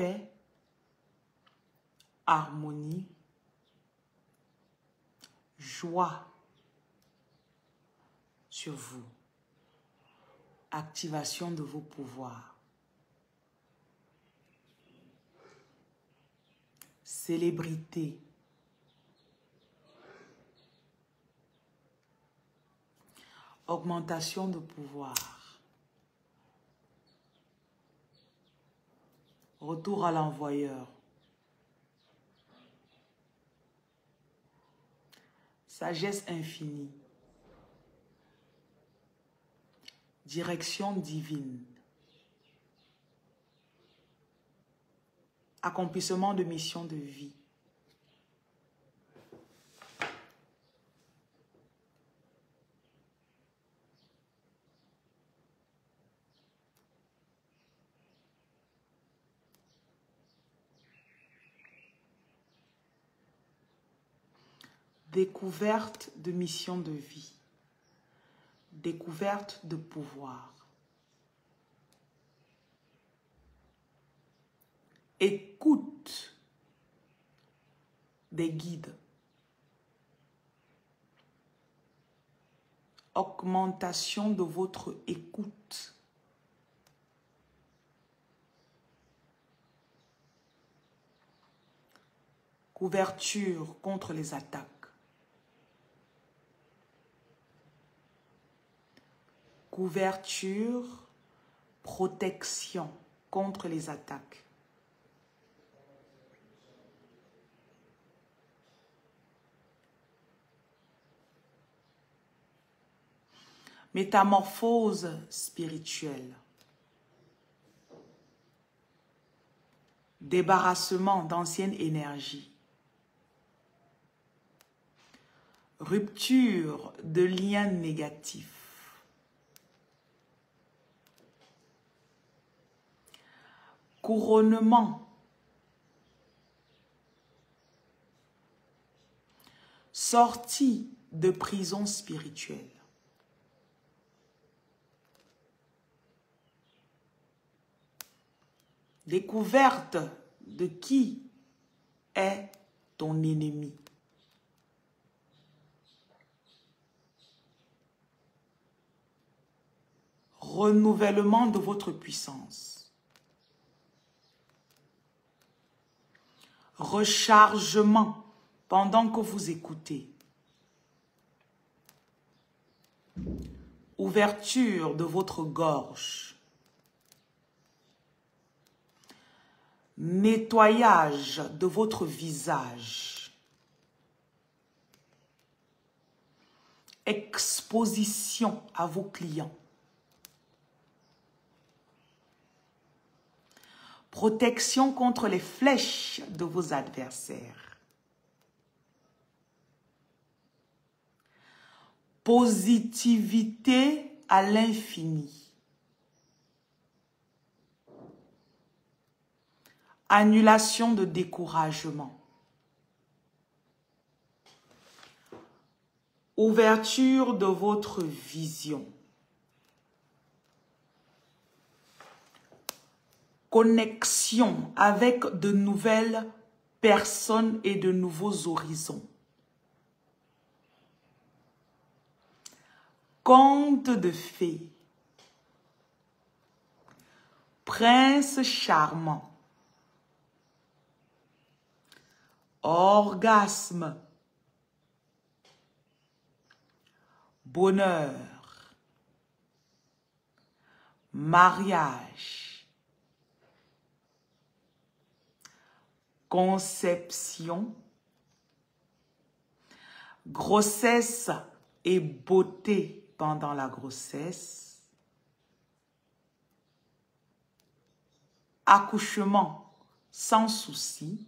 paix, harmonie, joie sur vous. Activation de vos pouvoirs. Célébrité. Augmentation de pouvoir. Retour à l'envoyeur. Sagesse infinie. Direction divine. Accomplissement de mission de vie. Découverte de mission de vie. Découverte de pouvoir. Écoute des guides. Augmentation de votre écoute. Couverture contre les attaques. Couverture, protection contre les attaques. Métamorphose spirituelle. Débarrassement d'anciennes énergies. Rupture de liens négatifs. Couronnement. Sortie de prison spirituelle. Découverte de qui est ton ennemi. Renouvellement de votre puissance. Rechargement pendant que vous écoutez. Ouverture de votre gorge. Nettoyage de votre visage. Exposition à vos clients. Protection contre les flèches de vos adversaires. Positivité à l'infini. Annulation de découragement. Ouverture de votre vision. Connexion avec de nouvelles personnes et de nouveaux horizons. Conte de fées. Prince charmant. Orgasme. Bonheur. Mariage. Conception. Grossesse et beauté pendant la grossesse. Accouchement sans souci.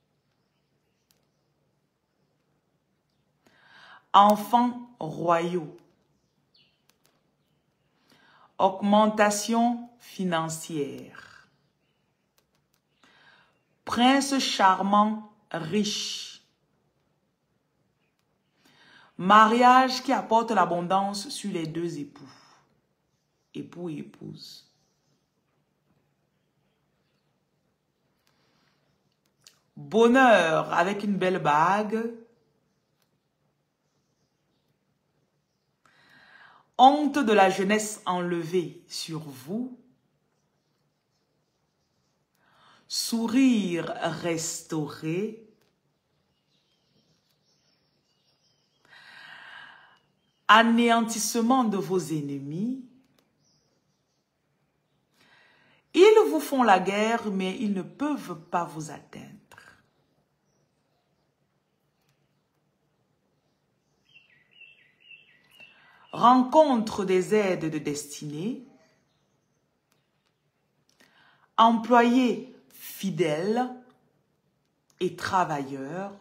Enfants royaux. Augmentation financière. Prince charmant riche. Mariage qui apporte l'abondance sur les deux époux. Époux et épouse. Bonheur avec une belle bague. Honte de la jeunesse enlevée sur vous. Sourire restauré. Anéantissement de vos ennemis. Ils vous font la guerre, mais ils ne peuvent pas vous atteindre. Rencontre des aides de destinée. Employés fidèles et travailleurs.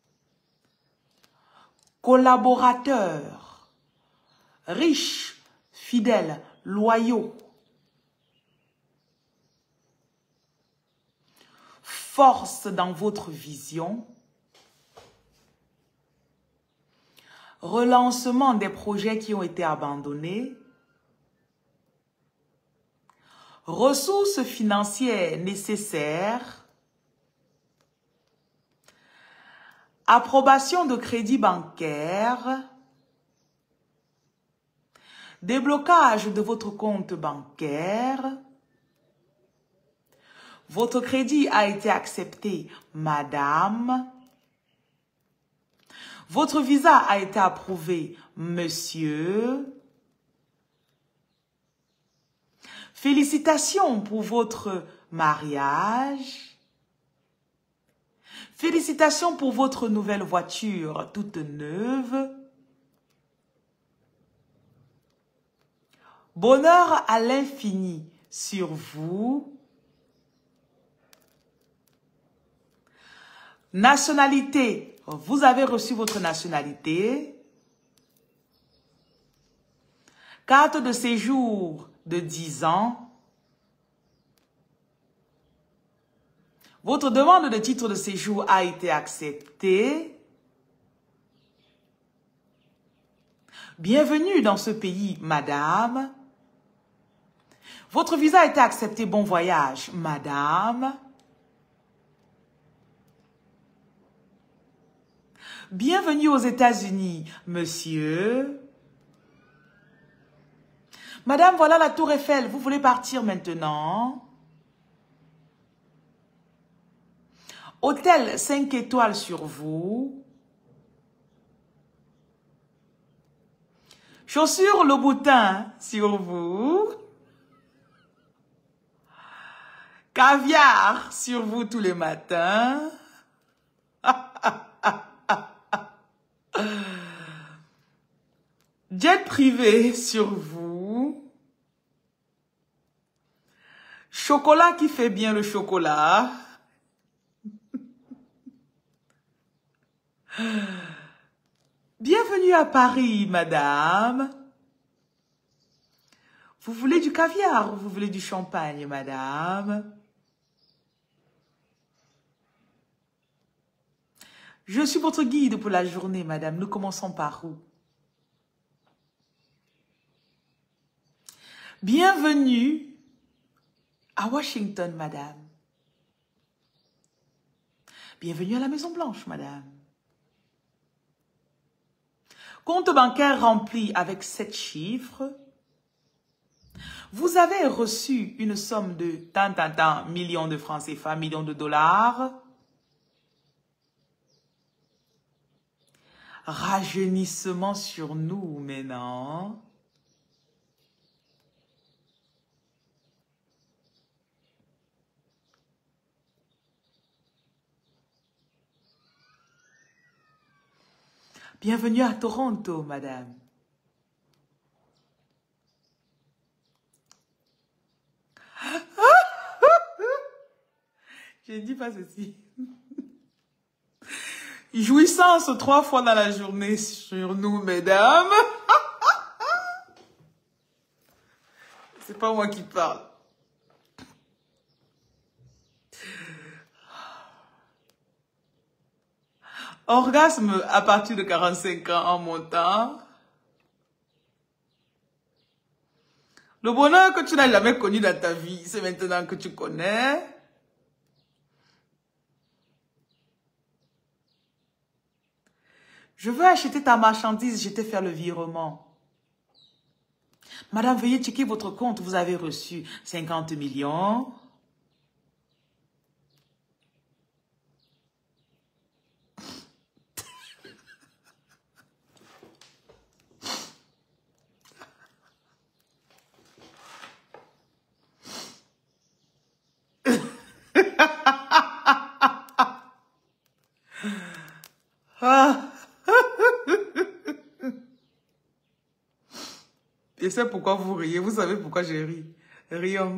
Collaborateurs riches, fidèles, loyaux. Force dans votre vision. Relancement des projets qui ont été abandonnés. Ressources financières nécessaires. Approbation de crédit bancaire. Déblocage de votre compte bancaire. Votre crédit a été accepté, madame. Votre visa a été approuvé, monsieur. Félicitations pour votre mariage. Félicitations pour votre nouvelle voiture toute neuve. Bonheur à l'infini sur vous. Nationalité, vous avez reçu votre nationalité. Carte de séjour de 10 ans. Votre demande de titre de séjour a été acceptée. Bienvenue dans ce pays, madame. Votre visa a été accepté, bon voyage, madame. Bienvenue aux États-Unis, monsieur. Madame, voilà la Tour Eiffel. Vous voulez partir maintenant? Hôtel 5 étoiles sur vous. Chaussures Louboutin sur vous. Caviar sur vous tous les matins. Jet privé sur vous. Chocolat qui fait bien le chocolat. Bienvenue à Paris, madame. Vous voulez du caviar ou vous voulez du champagne, madame? Je suis votre guide pour la journée, madame. Nous commençons par où? Bienvenue à Washington, madame. Bienvenue à la Maison Blanche, madame. Compte bancaire rempli avec 7 chiffres. Vous avez reçu une somme de tant, millions de francs CFA, millions de dollars. Rajeunissement sur nous maintenant. Bienvenue à Toronto, madame. Je ne dis pas ceci. Jouissance 3 fois dans la journée sur nous, mesdames. C'est pas moi qui parle. Orgasme à partir de 45 ans en montant. Le bonheur que tu n'as jamais connu dans ta vie, c'est maintenant que tu connais. Je veux acheter ta marchandise, je te fais le virement. Madame, veuillez checker votre compte, vous avez reçu 50 millions. Ah. Et c'est pourquoi vous riez. Vous savez pourquoi je ris. Rions.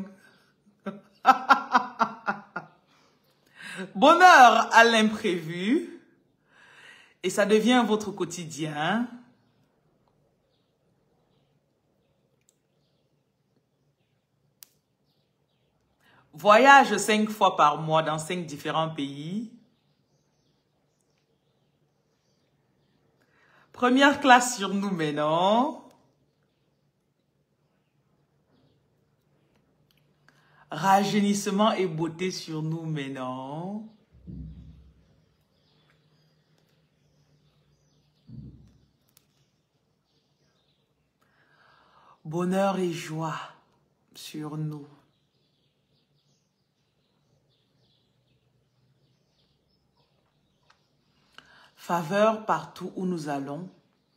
Bonheur à l'imprévu. Et ça devient votre quotidien. Voyage 5 fois par mois dans 5 différents pays. Première classe sur nous maintenant. Rajeunissement et beauté sur nous maintenant. Bonheur et joie sur nous. Faveur partout où nous allons.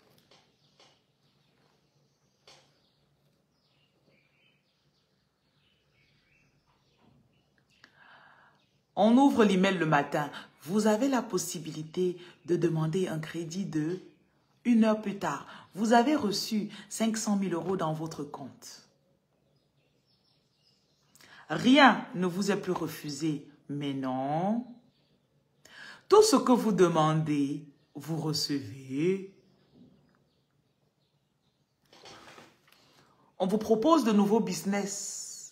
On ouvre l'email le matin. Vous avez la possibilité de demander un crédit de 1 heure plus tard. Vous avez reçu 500 000 € dans votre compte. Rien ne vous est plus refusé, mais non. Tout ce que vous demandez, vous recevez. On vous propose de nouveaux business.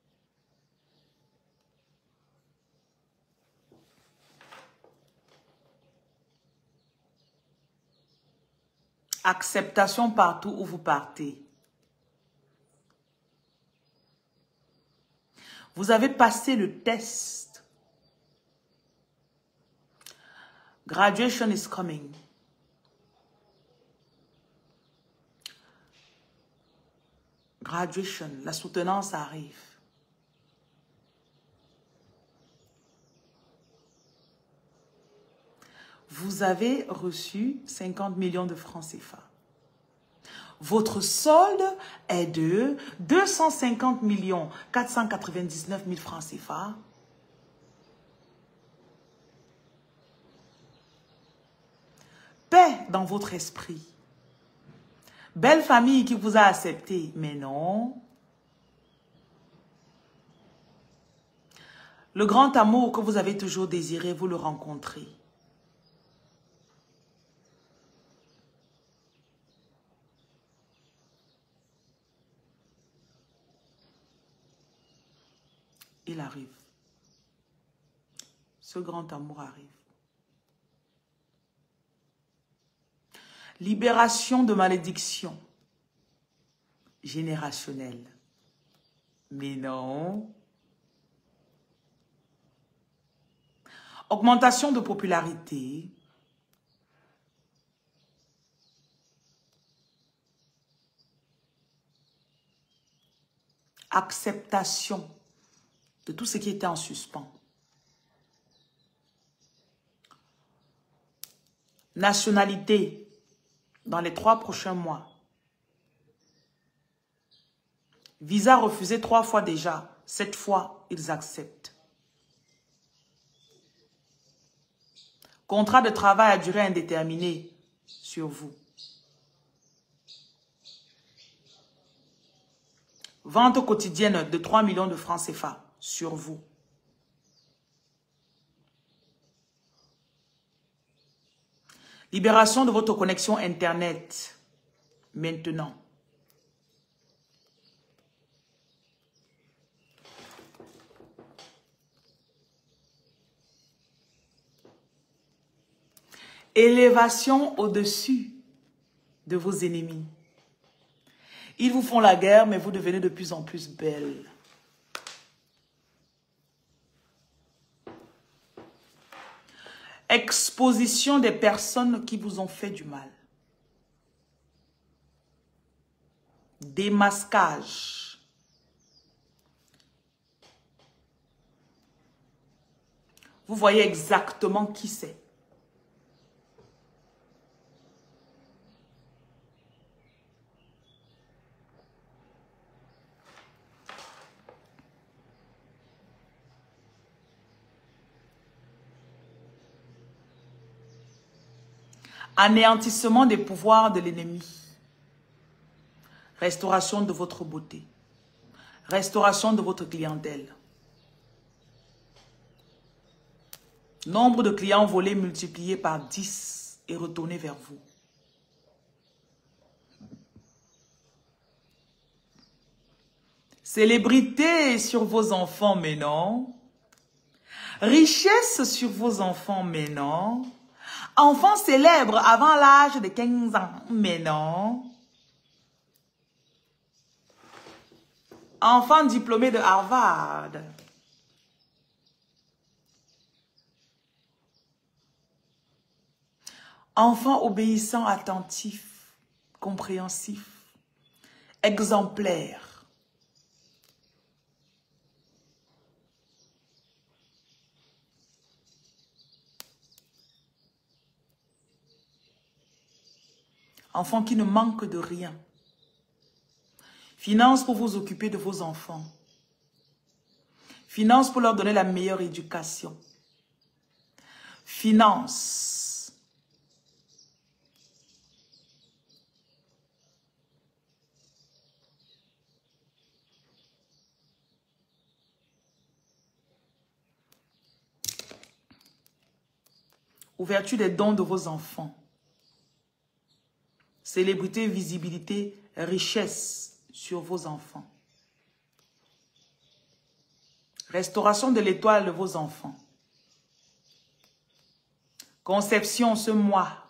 Acceptation partout où vous partez. Vous avez passé le test. Graduation is coming. Graduation, la soutenance arrive. Vous avez reçu 50 millions de francs CFA. Votre solde est de 250 499 000 francs CFA. Paix dans votre esprit. Belle famille qui vous a accepté, mais non. Le grand amour que vous avez toujours désiré, vous le rencontrez. Il arrive. Ce grand amour arrive. Libération de malédiction générationnelle. Mais non. Augmentation de popularité. Acceptation de tout ce qui était en suspens. Nationalité dans les 3 prochains mois. Visa refusé 3 fois déjà. 7 fois, ils acceptent. Contrat de travail à durée indéterminée sur vous. Vente quotidienne de 3 millions de francs CFA sur vous. Libération de votre connexion Internet. Maintenant. Élévation au-dessus de vos ennemis. Ils vous font la guerre, mais vous devenez de plus en plus belle. Exposition des personnes qui vous ont fait du mal. Démasquage. Vous voyez exactement qui c'est. Anéantissement des pouvoirs de l'ennemi. Restauration de votre beauté. Restauration de votre clientèle. Nombre de clients volés multiplié par 10 et retourné vers vous. Célébrité sur vos enfants, mais non. Richesse sur vos enfants, mais non. Enfants célèbres avant l'âge de 15 ans, mais non. Enfants diplômés de Harvard. Enfants obéissants, attentifs, compréhensifs, exemplaires. Enfants qui ne manquent de rien. Finances pour vous occuper de vos enfants. Finances pour leur donner la meilleure éducation. Finances. Ouverture des dons de vos enfants. Célébrité, visibilité, richesse sur vos enfants. Restauration de l'étoile de vos enfants. Conception ce mois.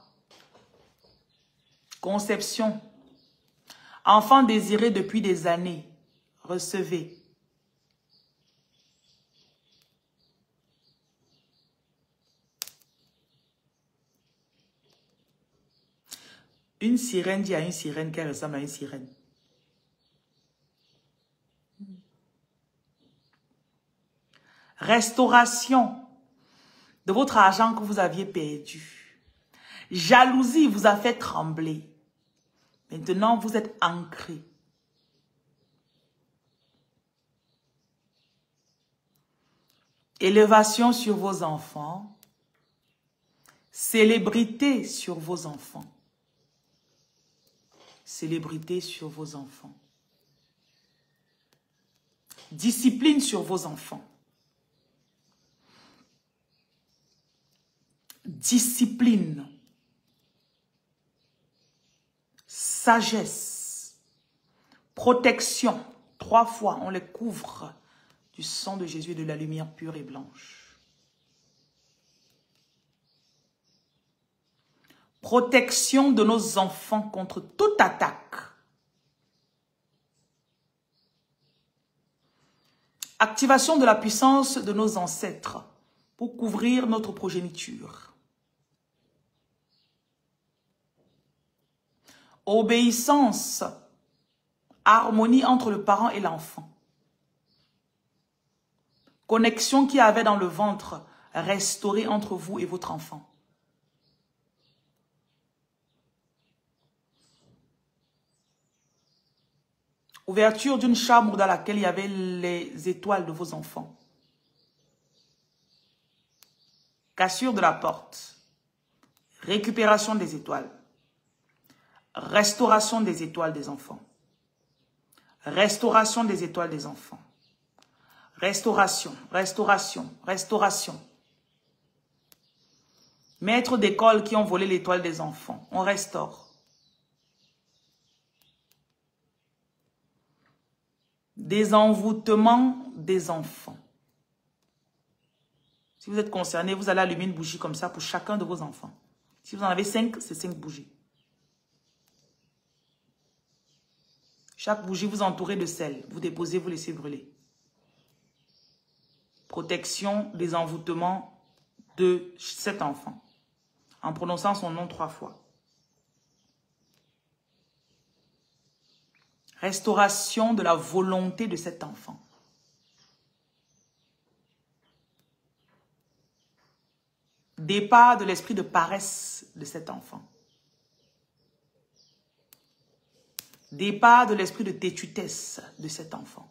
Conception. Enfant désiré depuis des années. Recevez. Une sirène dit à une sirène qu'elle ressemble à une sirène. Restauration de votre argent que vous aviez perdu. Jalousie vous a fait trembler. Maintenant, vous êtes ancré. Élévation sur vos enfants. Célébrité sur vos enfants. Célébrité sur vos enfants. Discipline sur vos enfants. Discipline. Sagesse. Protection. 3 fois, on les couvre du sang de Jésus et de la lumière pure et blanche. Protection de nos enfants contre toute attaque. Activation de la puissance de nos ancêtres pour couvrir notre progéniture. Obéissance, harmonie entre le parent et l'enfant. Connexion qu'il y avait dans le ventre, restaurée entre vous et votre enfant. Ouverture d'une chambre dans laquelle il y avait les étoiles de vos enfants. Cassure de la porte. Récupération des étoiles. Restauration des étoiles des enfants. Restauration des étoiles des enfants. Restauration, restauration, restauration. Maîtres d'école qui ont volé l'étoile des enfants. On restaure. Désenvoûtement des enfants. Si vous êtes concerné, vous allez allumer une bougie comme ça pour chacun de vos enfants. Si vous en avez 5, c'est 5 bougies. Chaque bougie, vous entourez de sel. Vous déposez, vous laissez brûler. Protection, désenvoûtement de cet enfant en prononçant son nom 3 fois. Restauration de la volonté de cet enfant. Départ de l'esprit de paresse de cet enfant. Départ de l'esprit de têtutesse de cet enfant.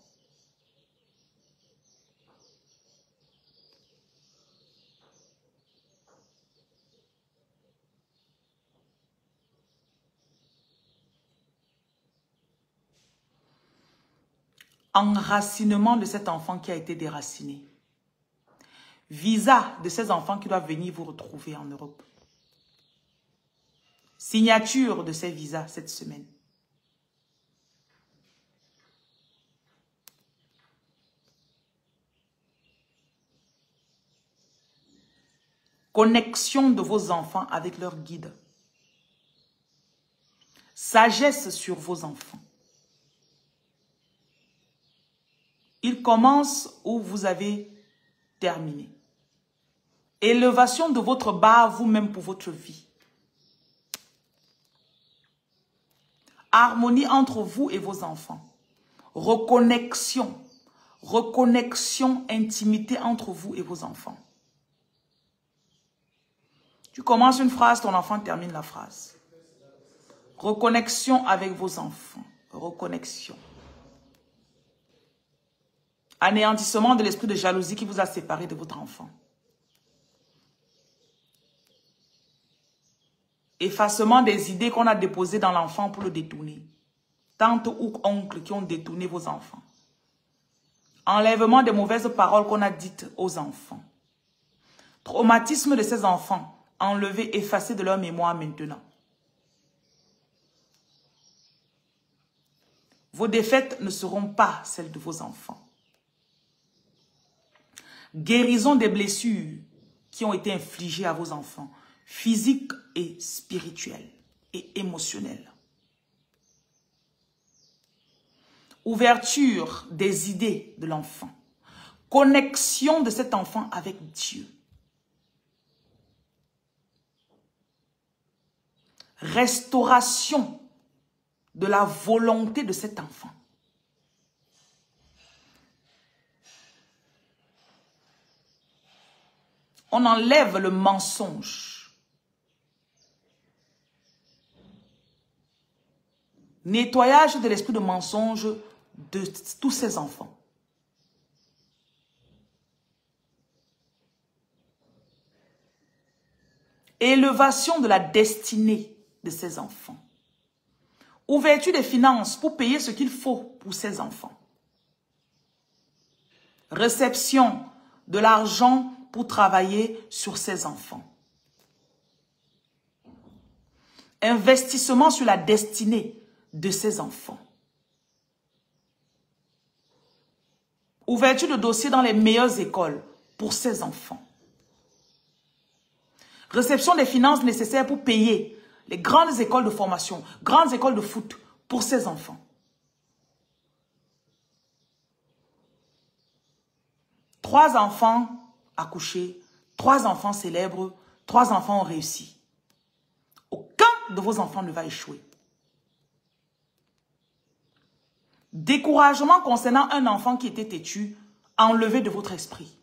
Enracinement de cet enfant qui a été déraciné. Visa de ces enfants qui doivent venir vous retrouver en Europe. Signature de ces visas cette semaine. Connexion de vos enfants avec leur guide. Sagesse sur vos enfants. Il commence où vous avez terminé. Élévation de votre barre vous-même pour votre vie. Harmonie entre vous et vos enfants. Reconnexion. Reconnexion, intimité entre vous et vos enfants. Tu commences une phrase, ton enfant termine la phrase. Reconnexion avec vos enfants. Reconnexion. Anéantissement de l'esprit de jalousie qui vous a séparé de votre enfant. Effacement des idées qu'on a déposées dans l'enfant pour le détourner. Tante ou oncle qui ont détourné vos enfants. Enlèvement des mauvaises paroles qu'on a dites aux enfants. Traumatisme de ces enfants. Enlevé, effacé de leur mémoire maintenant. Vos défaites ne seront pas celles de vos enfants. Guérison des blessures qui ont été infligées à vos enfants, physiques et spirituelles et émotionnelles. Ouverture des idées de l'enfant. Connexion de cet enfant avec Dieu. Restauration de la volonté de cet enfant. On enlève le mensonge. Nettoyage de l'esprit de mensonge de tous ces enfants. Élévation de la destinée de ces enfants. Ouverture des finances pour payer ce qu'il faut pour ces enfants. Réception de l'argent pour travailler sur ces enfants. Investissement sur la destinée de ces enfants. Ouverture de dossiers dans les meilleures écoles pour ces enfants. Réception des finances nécessaires pour payer les grandes écoles de formation, grandes écoles de foot pour ces enfants. 3 enfants accouchés, 3 enfants célèbres, 3 enfants ont réussi. Aucun de vos enfants ne va échouer. Découragement concernant un enfant qui était têtu, enlevé de votre esprit.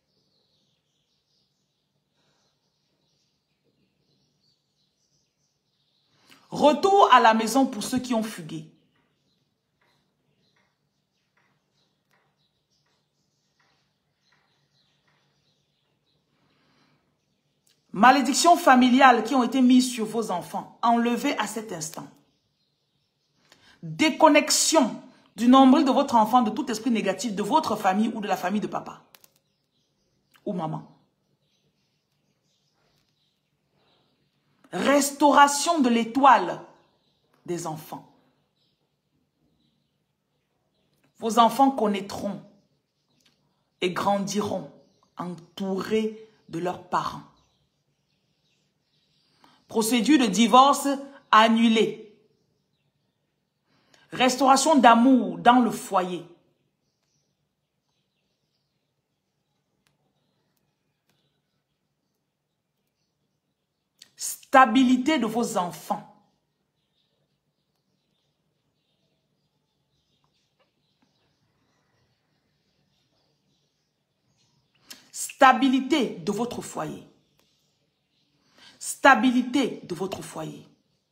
Retour à la maison pour ceux qui ont fugué. Malédictions familiales qui ont été mises sur vos enfants, enlevées à cet instant. Déconnexion du nombril de votre enfant de tout esprit négatif de votre famille ou de la famille de papa ou maman. Restauration de l'étoile des enfants. Vos enfants connaîtront et grandiront entourés de leurs parents. Procédure de divorce annulée. Restauration d'amour dans le foyer. Stabilité de vos enfants. Stabilité de votre foyer. Stabilité de votre foyer.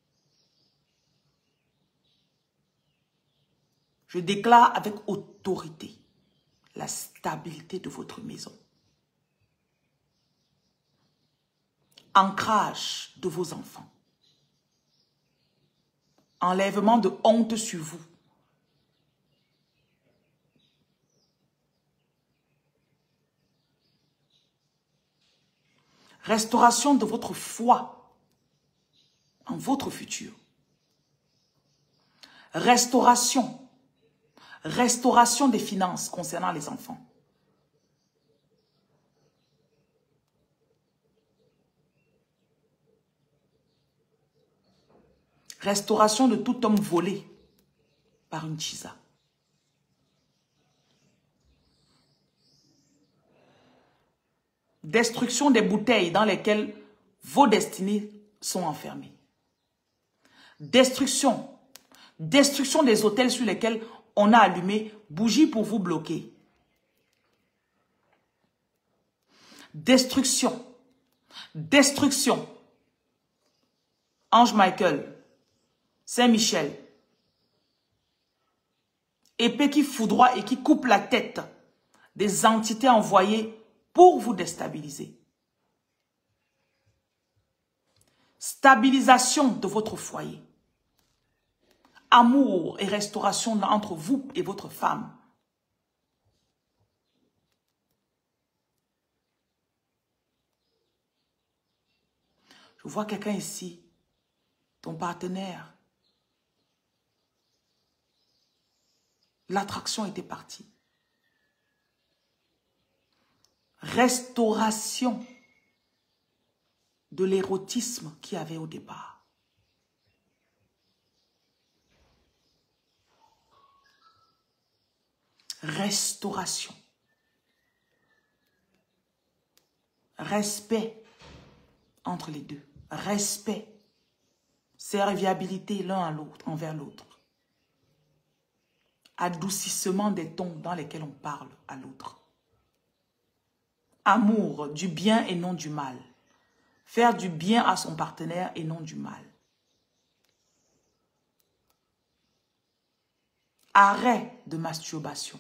Je déclare avec autorité la stabilité de votre maison. Ancrage de vos enfants. Enlèvement de honte sur vous. Restauration de votre foi en votre futur. Restauration. Restauration des finances concernant les enfants. Restauration de tout homme volé par une chisa. Destruction des bouteilles dans lesquelles vos destinées sont enfermées. Destruction. Destruction des hôtels sur lesquels on a allumé bougies pour vous bloquer. Destruction. Destruction. Ange Michael. Saint-Michel. Épée qui foudroie et qui coupe la tête des entités envoyées pour vous déstabiliser. Stabilisation de votre foyer. Amour et restauration entre vous et votre femme. Je vois quelqu'un ici, ton partenaire. L'attraction était partie. Restauration de l'érotisme qu'il y avait au départ. Restauration. Respect entre les deux. Respect. Serviabilité l'un à l'autre, envers l'autre. Adoucissement des tons dans lesquels on parle à l'autre. Amour, du bien et non du mal. Faire du bien à son partenaire et non du mal. Arrêt de masturbation.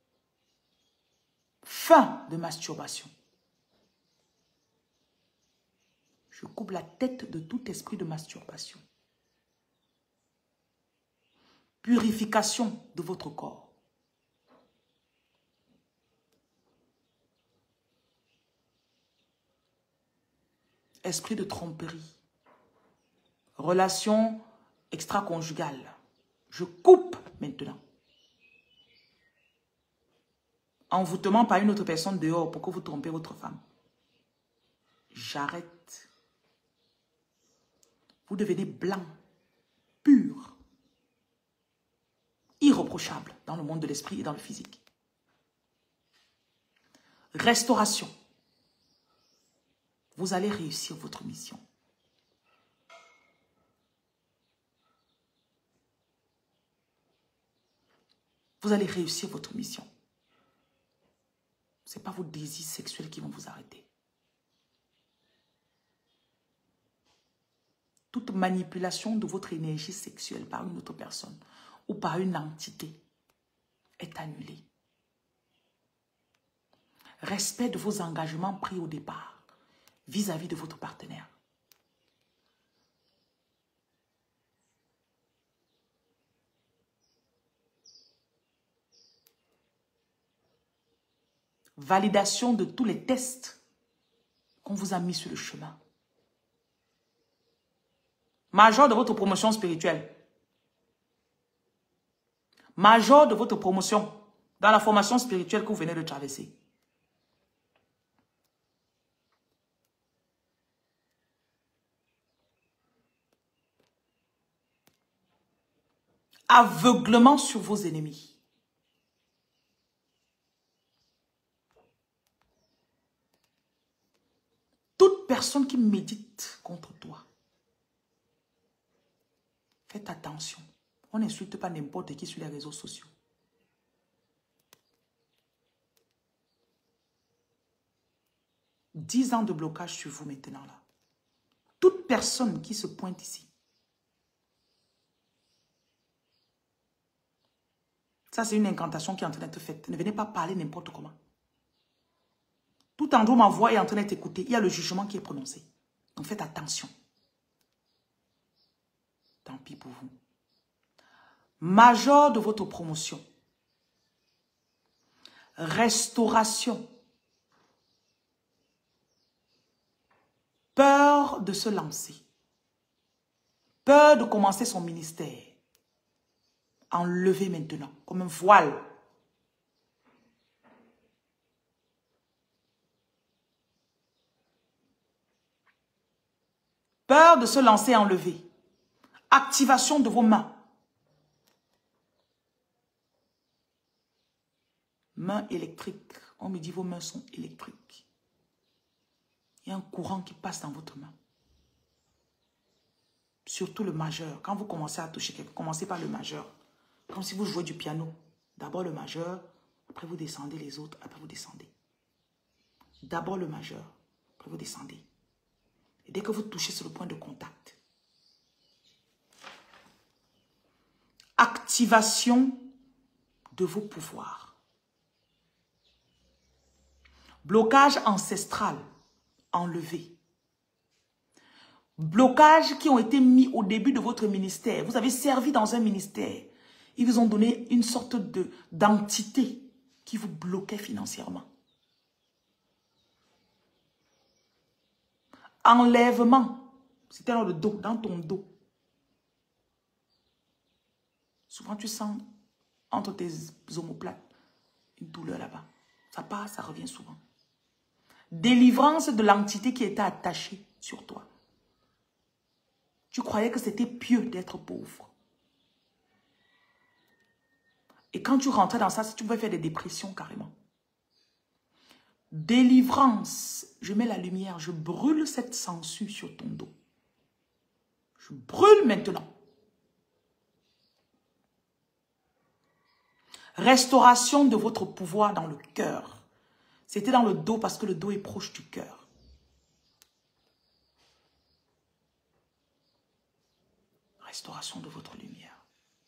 Fin de masturbation. Je coupe la tête de tout esprit de masturbation. Purification de votre corps. Esprit de tromperie. Relation extra-conjugale. Je coupe maintenant. Envoûtement par une autre personne dehors pour que vous trompez votre femme. J'arrête. Vous devenez blanc, pur, irréprochable dans le monde de l'esprit et dans le physique. Restauration. Vous allez réussir votre mission. Vous allez réussir votre mission. Ce n'est pas vos désirs sexuels qui vont vous arrêter. Toute manipulation de votre énergie sexuelle par une autre personne ou par une entité est annulée. Respect de vos engagements pris au départ vis-à-vis de votre partenaire. Validation de tous les tests qu'on vous a mis sur le chemin. Major de votre promotion spirituelle. Major de votre promotion dans la formation spirituelle que vous venez de traverser. Aveuglement sur vos ennemis. Toute personne qui médite contre toi, Faites attention. On n'insulte pas n'importe qui sur les réseaux sociaux. « 10 ans de blocage sur vous maintenant là. Toute personne qui se pointe ici. Ça, c'est une incantation qui est en train d'être faite. Ne venez pas parler n'importe comment. Tout endroit où ma voix est en train d'être écoutée, il y a le jugement qui est prononcé. Donc faites attention. Tant pis pour vous. Major de votre promotion. Restauration. Peur de se lancer. Peur de commencer son ministère. Enlevez maintenant, comme un voile. Peur de se lancer, enlever. Activation de vos mains. Mains électriques. On me dit vos mains sont électriques. Il y a un courant qui passe dans votre main. Surtout le majeur. Quand vous commencez à toucher quelque chose, commencez par le majeur. Comme si vous jouez du piano. D'abord le majeur, après vous descendez les autres, après vous descendez. D'abord le majeur, après vous descendez. Et dès que vous touchez sur le point de contact. Activation de vos pouvoirs. Blocage ancestral. Enlevé. Blocages qui ont été mis au début de votre ministère. Vous avez servi dans un ministère. Ils vous ont donné une sorte d'entité qui vous bloquait financièrement. Enlèvement. C'était dans le dos, dans ton dos. Souvent tu sens entre tes omoplates une douleur là-bas. Ça passe, ça revient souvent. Délivrance de l'entité qui était attachée sur toi. Tu croyais que c'était pieux d'être pauvre. Et quand tu rentrais dans ça, tu pouvais faire des dépressions carrément. Délivrance. Je mets la lumière, je brûle cette sangsue sur ton dos. Je brûle maintenant. Restauration de votre pouvoir dans le cœur. C'était dans le dos parce que le dos est proche du cœur. Restauration de votre lumière.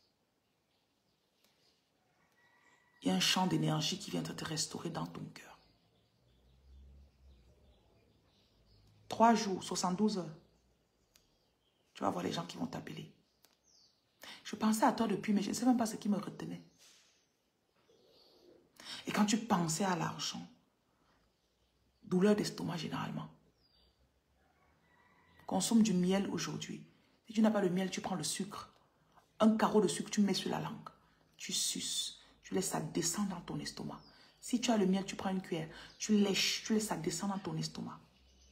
Il y a un champ d'énergie qui vient de te restaurer dans ton cœur. 3 jours, 72 heures. Tu vas voir les gens qui vont t'appeler. Je pensais à toi depuis, mais je ne sais même pas ce qui me retenait. Et quand tu pensais à l'argent, douleur d'estomac généralement. Consomme du miel aujourd'hui. Si tu n'as pas le miel, tu prends le sucre. Un carreau de sucre, tu mets sur la langue. Tu suces. Tu laisses ça descendre dans ton estomac. Si tu as le miel, tu prends une cuillère. Tu lèches. Tu laisses ça descendre dans ton estomac.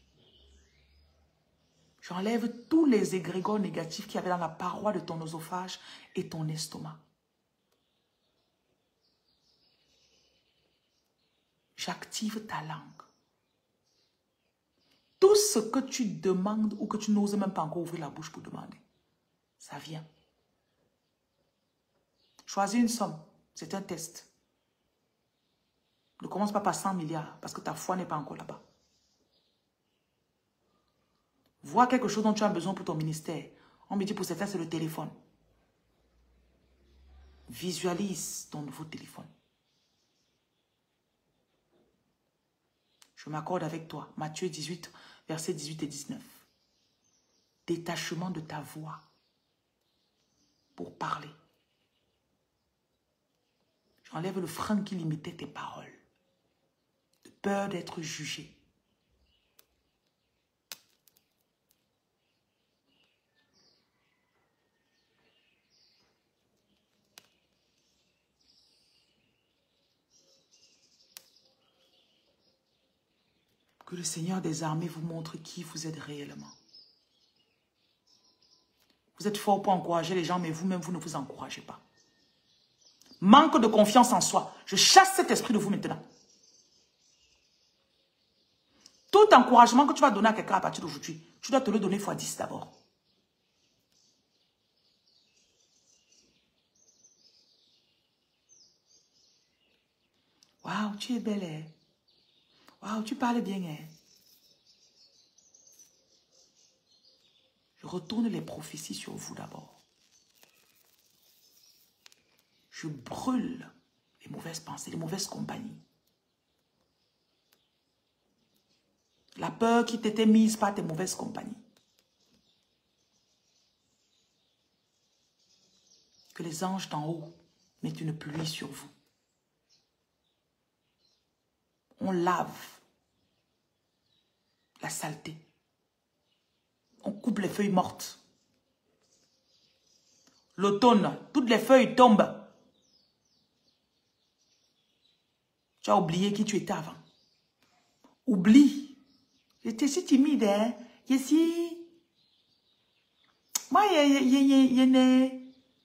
J'enlève tous les égrégores négatifs qu'il y avait dans la paroi de ton œsophage et ton estomac. J'active ta langue. Tout ce que tu demandes ou que tu n'oses même pas encore ouvrir la bouche pour demander, ça vient. Choisis une somme. C'est un test. Ne commence pas par 100 milliards parce que ta foi n'est pas encore là-bas. Vois quelque chose dont tu as besoin pour ton ministère. On me dit pour certains, c'est le téléphone. Visualise ton nouveau téléphone. Je m'accorde avec toi. Matthieu 18, versets 18 et 19. Détachement de ta voix pour parler. J'enlève le frein qui limitait tes paroles. De peur d'être jugé. Que le Seigneur des armées vous montre qui vous êtes réellement. Vous êtes fort pour encourager les gens, mais vous-même, vous ne vous encouragez pas. Manque de confiance en soi. Je chasse cet esprit de vous maintenant. Tout encouragement que tu vas donner à quelqu'un à partir d'aujourd'hui, tu dois te le donner x10 d'abord. Waouh, tu es belle, hein? Waouh, tu parles bien, hein? Je retourne les prophéties sur vous d'abord. Je brûle les mauvaises pensées, les mauvaises compagnies. La peur qui t'était mise par tes mauvaises compagnies. Que les anges d'en haut mettent une pluie sur vous. On lave la saleté. On coupe les feuilles mortes. L'automne, toutes les feuilles tombent. Tu as oublié qui tu étais avant. Oublie. J'étais si timide, hein. Ici. Moi, il y a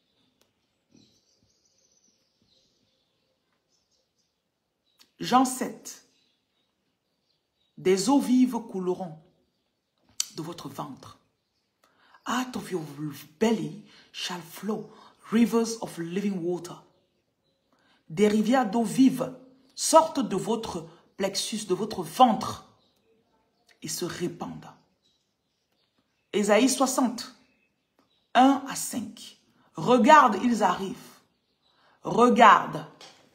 Jean 7. Des eaux vives couleront de votre ventre. Out of your belly shall flow rivers of living water. Des rivières d'eau vive sortent de votre plexus, de votre ventre et se répandent. Ésaïe 60, 1 à 5. Regarde, ils arrivent. Regarde.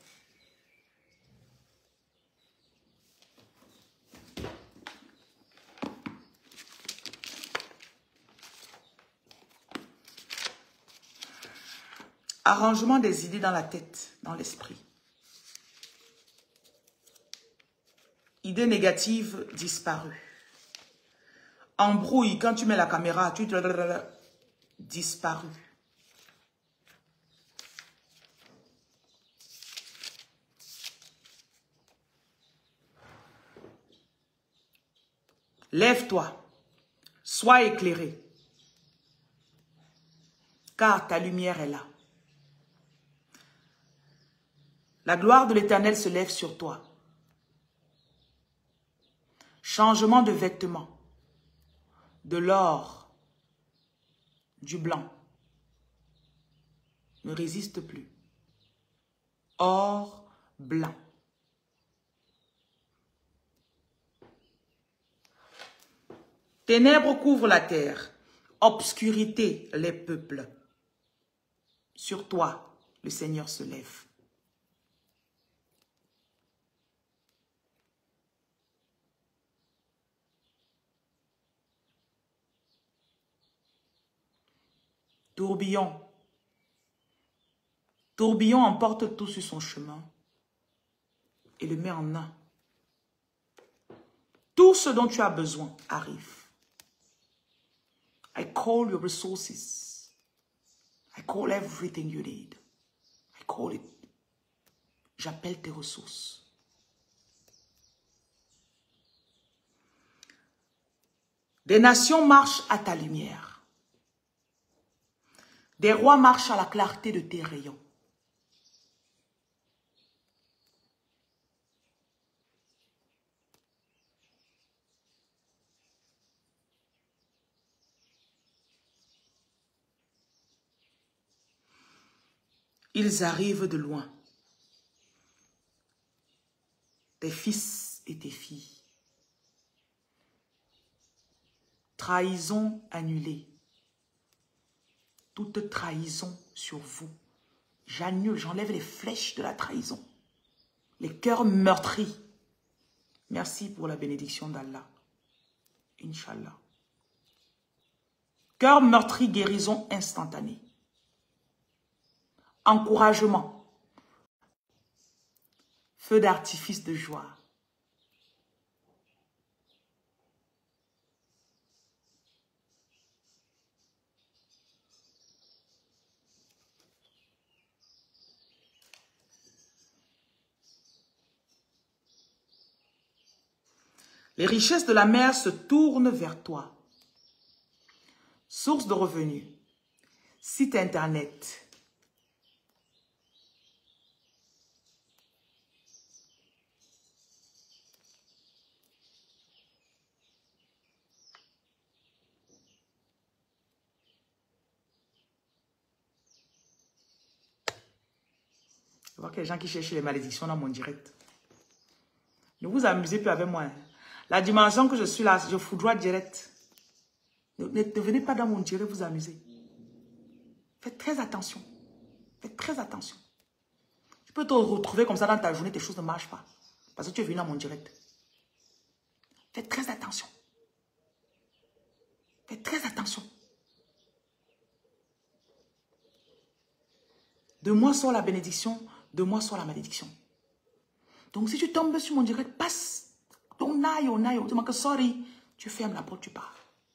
Arrangement des idées dans la tête, dans l'esprit. Idées négatives disparues. Embrouille, quand tu mets la caméra, tu te... disparu. Lève-toi, sois éclairé, car ta lumière est là. La gloire de l'Éternel se lève sur toi. Changement de vêtements, de l'or, du blanc. Ne résiste plus. Or blanc. Ténèbres couvrent la terre, obscurité les peuples. Sur toi, le Seigneur se lève. Tourbillon. Tourbillon emporte tout sur son chemin et le met en un. Tout ce dont tu as besoin arrive. I call your resources. I call everything you need. I call it. J'appelle tes ressources. Des nations marchent à ta lumière. Des rois marchent à la clarté de tes rayons. Ils arrivent de loin. Tes fils et tes filles. Trahison annulée. Toute trahison sur vous. J'annule, j'enlève les flèches de la trahison. Les cœurs meurtris. Merci pour la bénédiction d'Allah. Inch'Allah. Cœur meurtri, guérison instantanée. Encouragement. Feu d'artifice de joie. Les richesses de la mer se tournent vers toi. Source de revenus. Site internet. Je vois que les gens qui cherchent les malédictions dans mon direct. Ne vous amusez plus avec moi. Hein. La dimension que je suis là, je foudroie direct. Ne venez pas dans mon direct vous amuser. Faites très attention. Faites très attention. Tu peux te retrouver comme ça dans ta journée, tes choses ne marchent pas. Parce que tu es venu dans mon direct. Faites très attention. Faites très attention. De moi sort la bénédiction, de moi sort la malédiction. Donc si tu tombes sur mon direct, passe. On aille. Tu m'as que sorry. Tu fermes la porte, tu pars.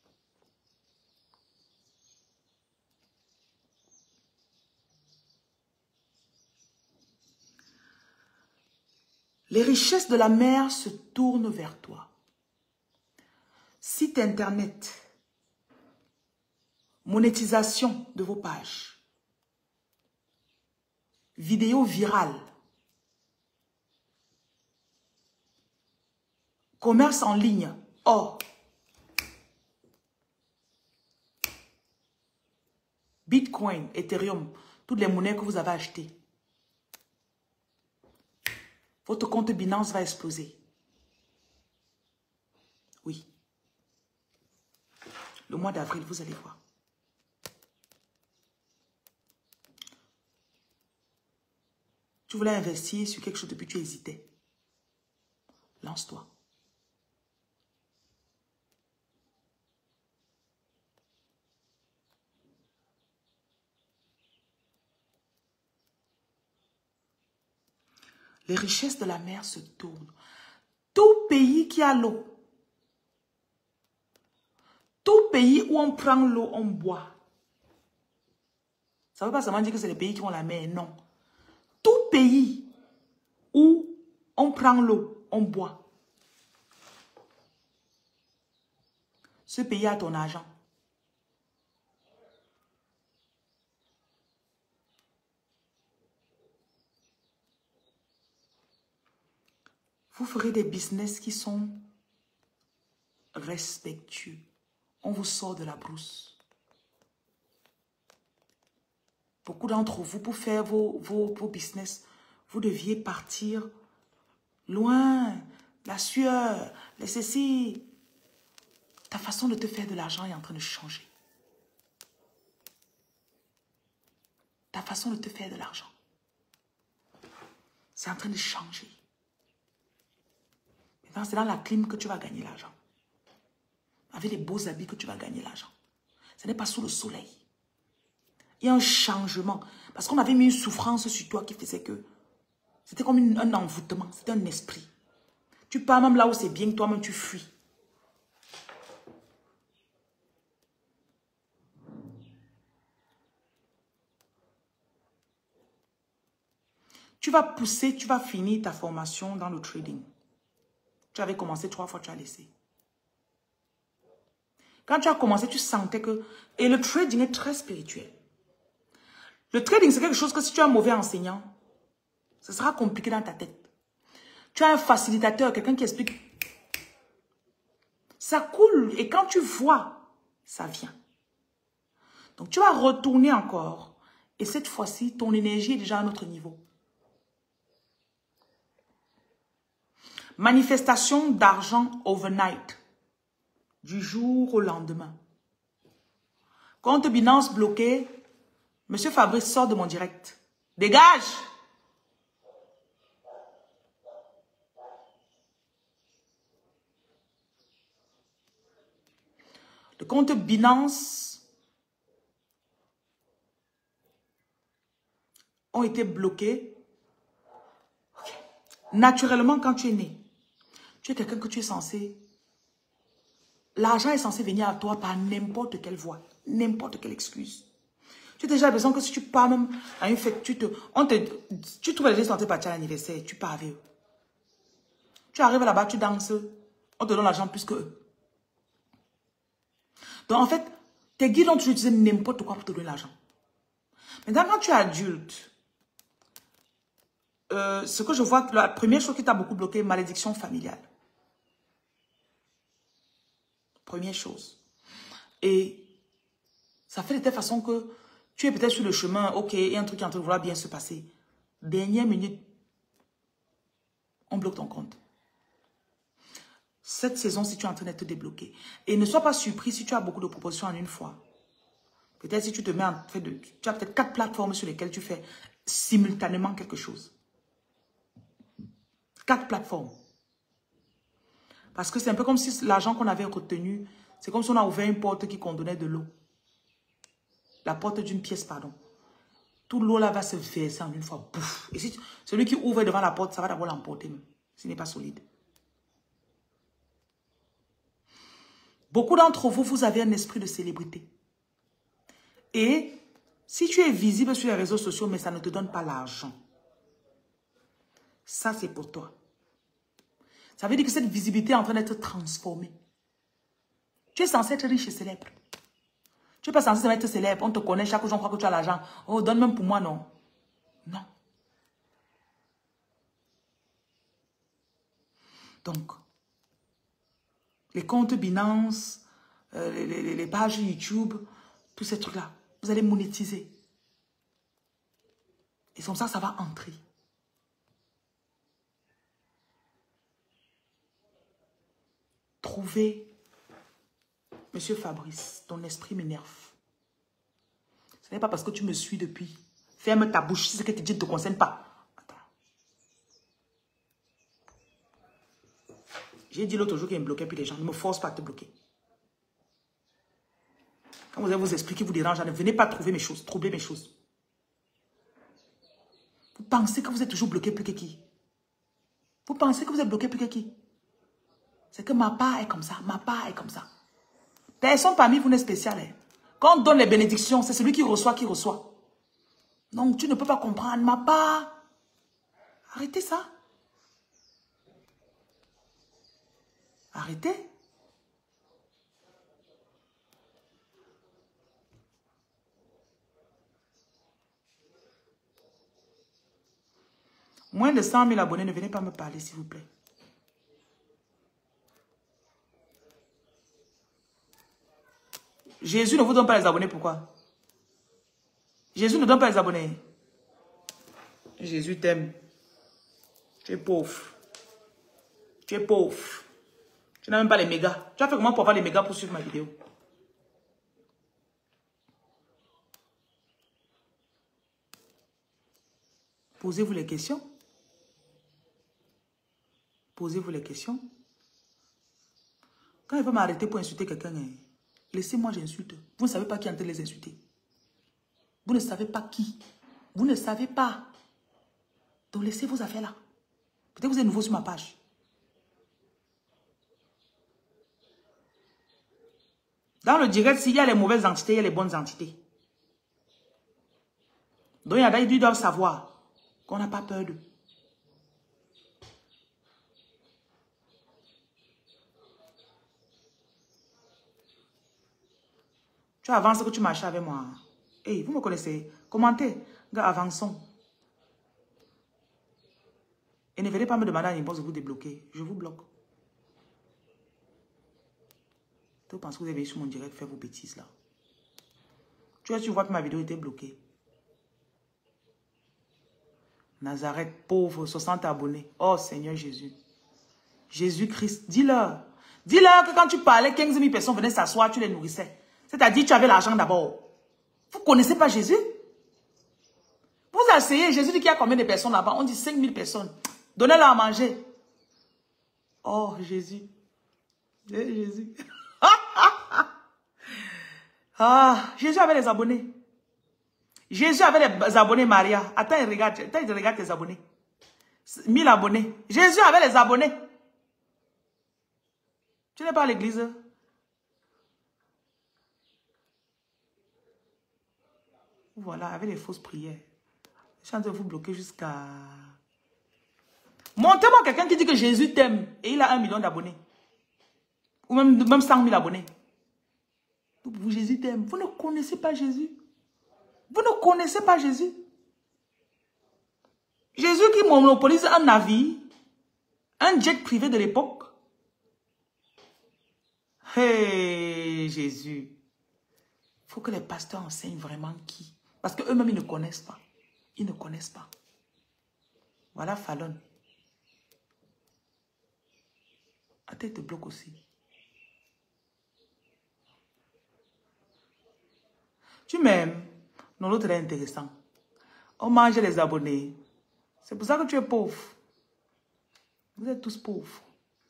Les richesses de la mer se tournent vers toi. Site internet, monétisation de vos pages, vidéos virales, commerce en ligne, or, Bitcoin, Ethereum, toutes les monnaies que vous avez achetées. Votre compte Binance va exploser. Oui. Le mois d'avril, vous allez voir. Tu voulais investir sur quelque chose depuis que tu hésitais. Lance-toi. Les richesses de la mer se tournent. Tout pays qui a l'eau, tout pays où on prend l'eau, on boit. Ça ne veut pas seulement dire que c'est les pays qui ont la mer, non. Tout pays où on prend l'eau, on boit. Ce pays a ton argent. Vous ferez des business qui sont respectueux. On vous sort de la brousse. Beaucoup d'entre vous, pour faire vos business, vous deviez partir loin. La sueur, les ceci. Ta façon de te faire de l'argent est en train de changer. Ta façon de te faire de l'argent, c'est en train de changer. Maintenant, c'est dans la clim que tu vas gagner l'argent. Avec les beaux habits que tu vas gagner l'argent. Ce n'est pas sous le soleil. Il y a un changement. Parce qu'on avait mis une souffrance sur toi qui faisait que c'était comme un envoûtement. C'était un esprit. Tu pars même là où c'est bien que toi-même tu fuis. Tu vas pousser, tu vas finir ta formation dans le trading. Tu avais commencé 3 fois, tu as laissé. Quand tu as commencé, tu sentais que... Et le trading est très spirituel. Le trading, c'est quelque chose que si tu as un mauvais enseignant, ce sera compliqué dans ta tête. Tu as un facilitateur, quelqu'un qui explique. Ça coule. Et quand tu vois, ça vient. Donc, tu vas retourner encore. Et cette fois-ci, ton énergie est déjà à un autre niveau. Manifestation d'argent overnight. Du jour au lendemain. Compte Binance bloqué. Monsieur Fabrice sort de mon direct. Dégage! Le compte Binance ont été bloqués. Okay. Naturellement, quand tu es né, tu es quelqu'un que tu es censé... L'argent est censé venir à toi par n'importe quelle voie, n'importe quelle excuse. Tu as déjà l'impression que si tu pars même à une fête, tu trouves les gens sont partir à l'anniversaire, tu pars avec eux. Tu arrives là-bas, tu danses, on te donne l'argent plus que eux. Donc en fait, tes guides ont toujours utilisé n'importe quoi pour te donner l'argent. Maintenant, quand tu es adulte, ce que je vois, la première chose qui t'a beaucoup bloqué, malédiction familiale. Première chose. Et ça fait de telle façon que tu es peut-être sur le chemin, ok, et un truc qui est en train de vouloir bien se passer. Dernière minute, on bloque ton compte. Cette saison-ci, tu es en train d'être débloqué. Et ne sois pas surpris si tu as beaucoup de propositions en une fois. Peut-être si tu te mets en fait tu as peut-être 4 plateformes sur lesquelles tu fais simultanément quelque chose. 4 plateformes. Parce que c'est un peu comme si l'argent qu'on avait retenu, c'est comme si on a ouvert une porte qui contenait de l'eau. La porte d'une pièce, pardon. Tout l'eau là va se verser en une fois. Pouf. Et si celui qui ouvre devant la porte, ça va d'abord l'emporter même. S'il n'est pas solide. Beaucoup d'entre vous, vous avez un esprit de célébrité. Et si tu es visible sur les réseaux sociaux, mais ça ne te donne pas l'argent. Ça, c'est pour toi. Ça veut dire que cette visibilité est en train d'être transformée. Tu es censé être riche et célèbre. Tu n'es pas censé être célèbre. On te connaît, chaque jour on croit que tu as l'argent. Oh, donne même pour moi, non. Non. Donc, les comptes Binance, les pages YouTube, tous ces trucs-là, vous allez monétiser. Et comme ça va entrer. Trouvez, Monsieur Fabrice, ton esprit m'énerve. Ce n'est pas parce que tu me suis depuis. Ferme ta bouche, si ce que tu dis ne te concerne pas. Attends. J'ai dit l'autre jour qu'il me bloquait, puis les gens ne me forcent pas à te bloquer. Quand vous avez vos esprits qui vous dérangent, ne venez pas trouver mes choses, troubler mes choses. Vous pensez que vous êtes toujours bloqué plus que qui? Vous pensez que vous êtes bloqué plus que qui? C'est que ma part est comme ça, ma part est comme ça. Personne parmi vous n'est spécial. Hein. Quand on donne les bénédictions, c'est celui qui reçoit qui reçoit. Donc tu ne peux pas comprendre ma part. Arrêtez ça. Arrêtez. Moins de 100 000 abonnés, ne venez pas me parler, s'il vous plaît. Jésus ne vous donne pas les abonnés, pourquoi? Jésus ne donne pas les abonnés. Jésus t'aime. Tu es pauvre. Tu es pauvre. Tu n'as même pas les mégas. Tu as fait comment pour avoir les mégas pour suivre ma vidéo? Posez-vous les questions. Posez-vous les questions. Quand il va m'arrêter pour insulter quelqu'un, laissez-moi, j'insulte. Vous ne savez pas qui est en train de les insulter. Vous ne savez pas qui. Vous ne savez pas. Donc laissez vos affaires là. Peut-être que vous êtes nouveau sur ma page. Dans le direct, s'il y a les mauvaises entités, il y a les bonnes entités. Donc il y a des qui doivent savoir qu'on n'a pas peur d'eux. Tu avances que tu marches avec moi. Hey, vous me connaissez. Commentez. Gars, avançons. Et ne venez pas me demander à l'inbox de vous débloquer. Je vous bloque. Tu penses que vous avez sur mon direct faire vos bêtises là. Tu vois que ma vidéo était bloquée. Nazareth, pauvre, 60 abonnés. Oh Seigneur Jésus. Jésus-Christ, dis-leur. Dis-leur que quand tu parlais, 15 000 personnes venaient s'asseoir, tu les nourrissais. C'est-à-dire, tu avais l'argent d'abord. Vous ne connaissez pas Jésus? Vous asseyez, Jésus dit qu'il y a combien de personnes là-bas? On dit 5 000 personnes. Donnez-leur à manger. Oh, Jésus. Jésus. Ah, Jésus avait les abonnés. Jésus avait les abonnés, Maria. Attends, regarde tes abonnés. 1000 abonnés. Jésus avait les abonnés. Tu n'es pas à l'église? Voilà, avec les fausses prières. Je suis en train de vous bloquer jusqu'à... Montrez-moi quelqu'un qui dit que Jésus t'aime et il a 1 million d'abonnés. Ou même 100 000 abonnés. Vous, Jésus t'aime. Vous ne connaissez pas Jésus. Vous ne connaissez pas Jésus. Jésus qui monopolise un navire, un jet privé de l'époque. Hey, Jésus. Il faut que les pasteurs enseignent vraiment qui. Parce qu'eux-mêmes, ils ne connaissent pas. Ils ne connaissent pas. Voilà Fallon. Attends. tête te bloque aussi. Tu m'aimes? Non, l'autre est intéressant. On mange les abonnés. C'est pour ça que tu es pauvre. Vous êtes tous pauvres.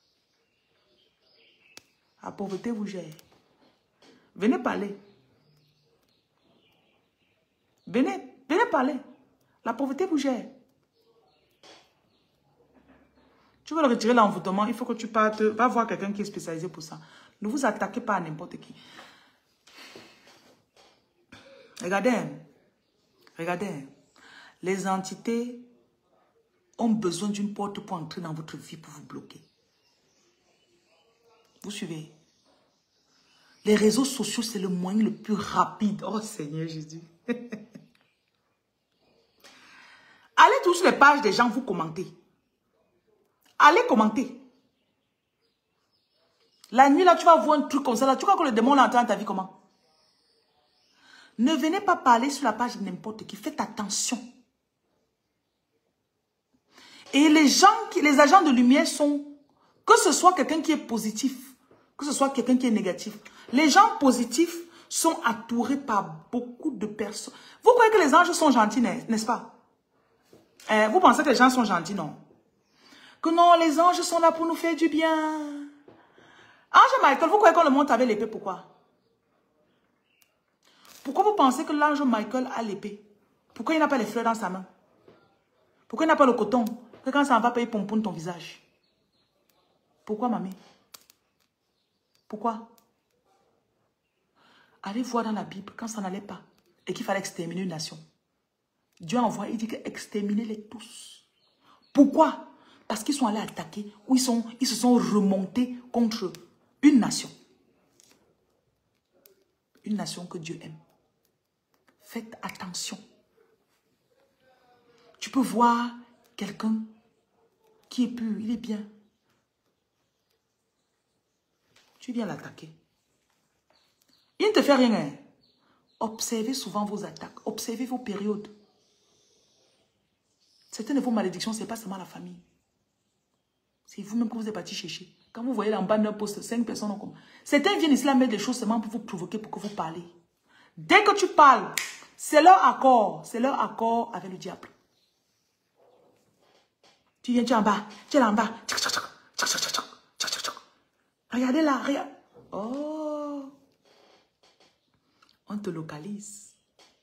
La pauvreté vous gère. Venez parler. Venez parler. La pauvreté vous gère. Tu veux le retirer l'envoûtement, il faut que tu partes. Va voir quelqu'un qui est spécialisé pour ça. Ne vous attaquez pas à n'importe qui. Regardez. Regardez. Les entités ont besoin d'une porte pour entrer dans votre vie pour vous bloquer. Vous suivez? Les réseaux sociaux, c'est le moyen le plus rapide. Oh Seigneur Jésus. Allez tous sur les pages des gens, vous commentez. Allez commenter. La nuit, là, tu vas voir un truc comme ça. Là, tu crois que le démon l'entend dans ta vie comment? Ne venez pas parler sur la page de n'importe qui. Faites attention. Et les agents de lumière sont, que ce soit quelqu'un qui est positif, que ce soit quelqu'un qui est négatif, les gens positifs sont entourés par beaucoup de personnes. Vous croyez que les anges sont gentils, n'est-ce pas? Vous pensez que les gens sont gentils, non? Que non, les anges sont là pour nous faire du bien. Ange Michael, vous croyez qu'on le monte avec l'épée, pourquoi? Pourquoi vous pensez que l'ange Michael a l'épée? Pourquoi il n'a pas les fleurs dans sa main? Pourquoi il n'a pas le coton? Que quand ça va pas, il pomponne ton visage. Pourquoi, mamie? Pourquoi? Allez voir dans la Bible, quand ça n'allait pas, et qu'il fallait exterminer une nation. Dieu envoie, il dit que exterminez-les tous. Pourquoi? Parce qu'ils sont allés attaquer, ou ils se sont remontés contre une nation. Une nation que Dieu aime. Faites attention. Tu peux voir quelqu'un qui est pur, il est bien. Tu viens l'attaquer. Il ne te fait rien. Hein? Observez souvent vos attaques. Observez vos périodes. Certaines de vos malédictions, ce n'est pas seulement la famille. C'est vous-même que vous êtes parti chercher. Quand vous voyez là en bas d'un poste, 5 personnes ont comme... Certains viennent ici là mettre des choses seulement pour vous provoquer, pour que vous parlez. Dès que tu parles, c'est leur accord. C'est leur accord avec le diable. Tu viens, tu es en bas. Tu es là en bas. Regardez là, regarde. Oh. On te localise.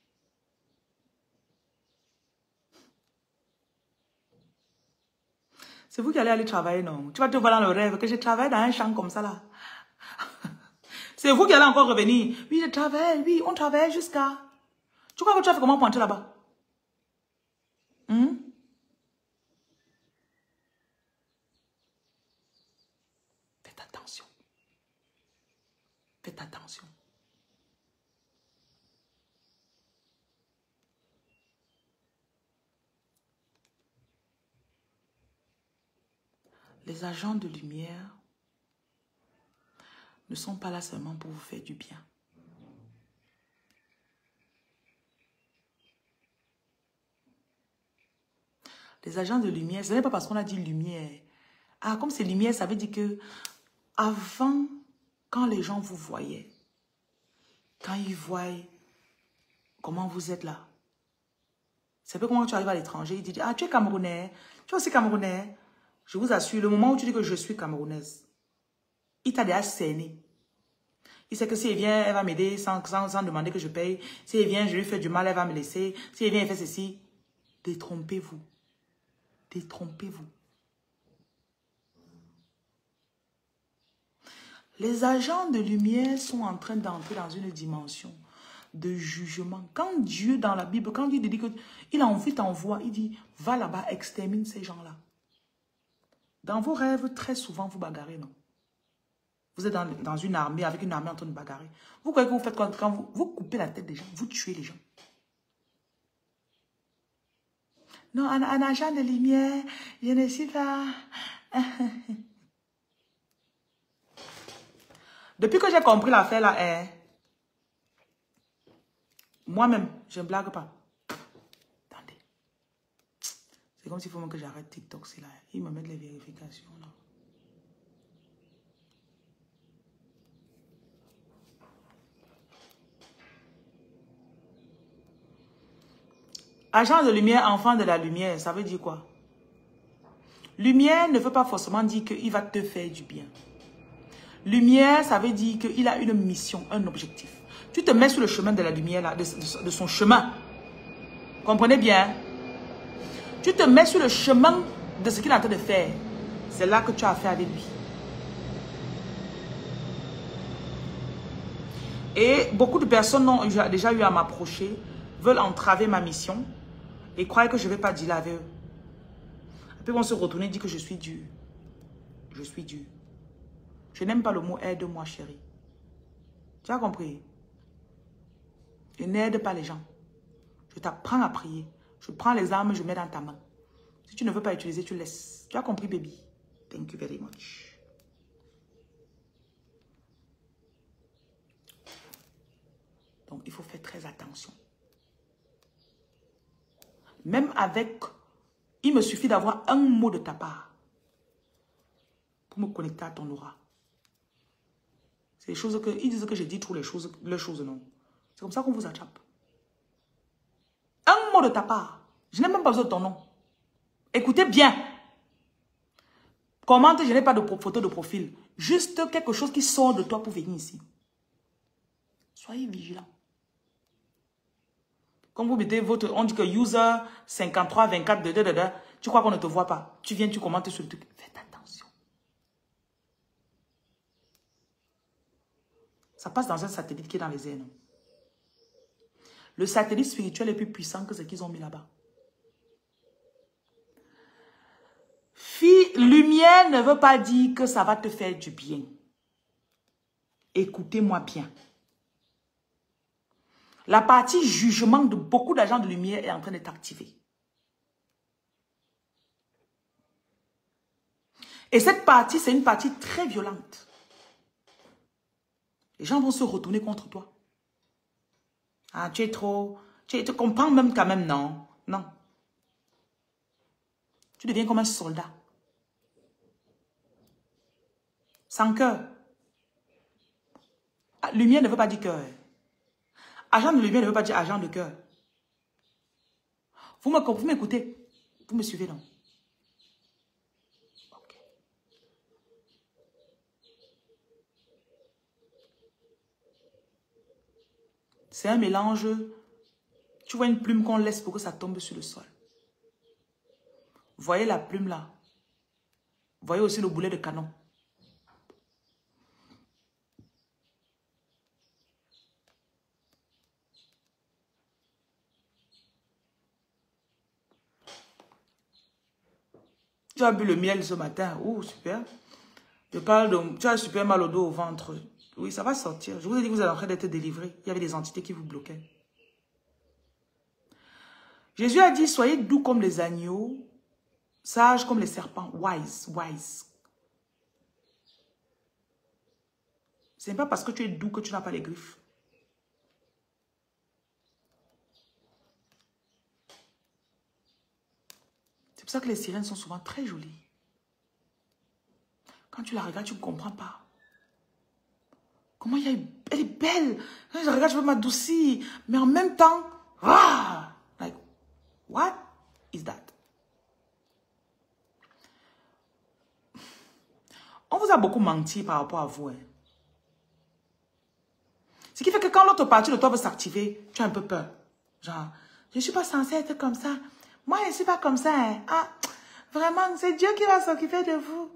C'est vous qui allez aller travailler, non? Tu vas te voir dans le rêve que je travaille dans un champ comme ça là. C'est vous qui allez encore revenir. Oui, je travaille, oui, on travaille jusqu'à... Tu crois que tu as fait comment pour entrer là-bas? Faites attention. Faites attention. Les agents de lumière ne sont pas là seulement pour vous faire du bien. Les agents de lumière, ce n'est pas parce qu'on a dit lumière. Ah, comme c'est lumière, ça veut dire que avant, quand les gens vous voyaient, quand ils voient comment vous êtes là, c'est un peu comment tu arrives à l'étranger, ils disent, ah, tu es Camerounais, tu es aussi Camerounais. Je vous assure, le moment où tu dis que je suis Camerounaise, il t'a déjà cerné. Il sait que si elle vient, elle va m'aider sans demander que je paye. Si elle vient, je lui fais du mal, elle va me laisser. Si elle vient, elle fait ceci. Détrompez-vous. Détrompez-vous. Les agents de lumière sont en train d'entrer dans une dimension de jugement. Quand Dieu, dans la Bible, quand Dieu dit qu'il a envie t'envoie, il dit, va là-bas, extermine ces gens-là. Dans vos rêves, très souvent, vous bagarrez, non? Vous êtes dans une armée, avec une armée en train de bagarrer. Vous croyez que vous faites quoi quand vous coupez la tête des gens, vous tuez les gens. Non, un agent de lumière, je ne suis pas... Depuis que j'ai compris l'affaire là, moi-même, je ne blague pas. Attendez. C'est comme s'il faut même que j'arrête TikTok, c'est là. Ils me mettent les vérifications là. Agent de lumière, enfant de la lumière, ça veut dire quoi? Lumière ne veut pas forcément dire qu'il va te faire du bien. Lumière, ça veut dire qu'il a une mission, un objectif. Tu te mets sur le chemin de la lumière, là, de son chemin. Comprenez bien? Tu te mets sur le chemin de ce qu'il est en train de faire. C'est là que tu as affaire avec lui. Et beaucoup de personnes ont déjà eu à m'approcher, veulent entraver ma mission et croient que je ne vais pas dealer avec eux. Puis vont se retourner et dire que je suis dur. Je suis dur. Je n'aime pas le mot aide-moi, chérie. Tu as compris? Je n'aide pas les gens. Je t'apprends à prier. Je prends les armes, je mets dans ta main. Si tu ne veux pas utiliser, tu laisses. Tu as compris, baby? Thank you very much. Donc, il faut faire très attention. Même avec... Il me suffit d'avoir un mot de ta part pour me connecter à ton aura. C'est les choses que... Ils disent que je dis trop les choses non. C'est comme ça qu'on vous attrape. Un mot de ta part. Je n'ai même pas besoin de ton nom. Écoutez bien. Commente, je n'ai pas de photo de profil. Juste quelque chose qui sort de toi pour venir ici. Soyez vigilants. Comme vous mettez votre... On dit que user 5324, tu crois qu'on ne te voit pas. Tu viens, tu commentes sur le truc. Faites attention. Ça passe dans un satellite qui est dans les airs, non? Le satellite spirituel est plus puissant que ce qu'ils ont mis là-bas. Fille, lumière ne veut pas dire que ça va te faire du bien. Écoutez-moi bien. La partie jugement de beaucoup d'agents de lumière est en train d'être activée. Et cette partie, c'est une partie très violente. Les gens vont se retourner contre toi. Ah, tu es trop... Tu comprends même quand même, non? Non. Tu deviens comme un soldat. Sans cœur. Lumière ne veut pas dire cœur. Agent de lumière ne veut pas dire agent de cœur. Vous m'écoutez? Vous me suivez, non? Ok. C'est un mélange. Tu vois une plume qu'on laisse pour que ça tombe sur le sol. Vous voyez la plume là? Vous voyez aussi le boulet de canon. Tu as bu le miel ce matin. Oh, super. Je parle de... Tu as super mal au dos, au ventre. Oui, ça va sortir. Je vous ai dit que vous êtes en train d'être délivré. Il y avait des entités qui vous bloquaient. Jésus a dit, soyez doux comme les agneaux, sages comme les serpents. Wise, wise. Ce n'est pas parce que tu es doux que tu n'as pas les griffes. C'est pour ça que les sirènes sont souvent très jolies. Quand tu la regardes, tu ne comprends pas. Comment elle est belle. Quand je la regarde, je veux m'adoucir. Mais en même temps, ah, like, what is that? On vous a beaucoup menti par rapport à vous. Hein. Ce qui fait que quand l'autre partie de toi veut s'activer, tu as un peu peur. Genre, je ne suis pas censée être comme ça. Moi, je ne suis pas comme ça. Hein. Ah, vraiment, c'est Dieu qui va s'occuper de vous.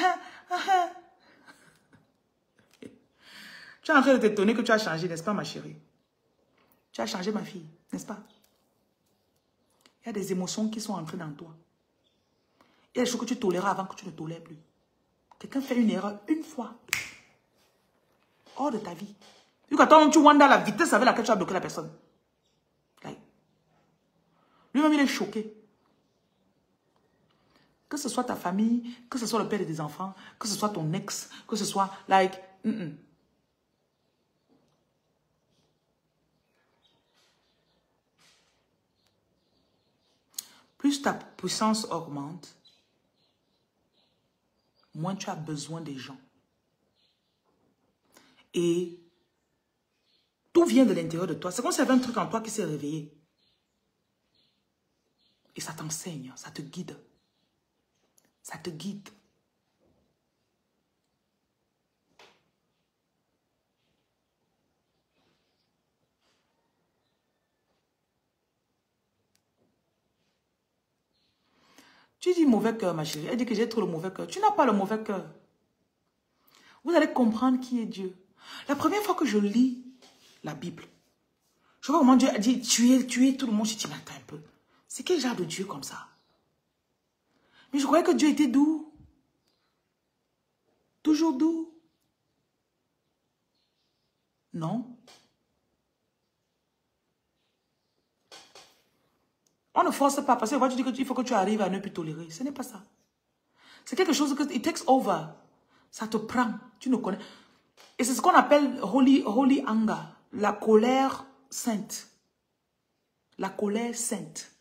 Tu es en train de t'étonner que tu as changé, n'est-ce pas, ma chérie? Tu as changé, ma fille, n'est-ce pas? Il y a des émotions qui sont entrées dans toi. Il y a des choses que tu tolérais avant que tu ne tolères plus. Quelqu'un fait une erreur une fois. Hors de ta vie. Quand tu vois dans la vitesse avec laquelle tu as bloqué la personne. Like. Lui-même, il est choqué. Que ce soit ta famille, que ce soit le père de tes enfants, que ce soit ton ex, que ce soit, like, Plus ta puissance augmente, moins tu as besoin des gens. Et tout vient de l'intérieur de toi. C'est comme s'il y avait un truc en toi qui s'est réveillé. Et ça t'enseigne, ça te guide. Ça te guide. Tu dis mauvais cœur, ma chérie. Elle dit que j'ai trop le mauvais cœur. Tu n'as pas le mauvais cœur. Vous allez comprendre qui est Dieu. La première fois que je lis la Bible, je vois comment Dieu a dit tuer tout le monde. Je dis, mais attends un peu. C'est quel genre de Dieu comme ça? Mais je croyais que Dieu était doux. Toujours doux. Non. On ne force pas parce que tu dis qu'il faut que tu arrives à ne plus tolérer. Ce n'est pas ça. C'est quelque chose que it takes over. Ça te prend. Tu ne connais. Et c'est ce qu'on appelle holy anger. La colère sainte. La colère sainte.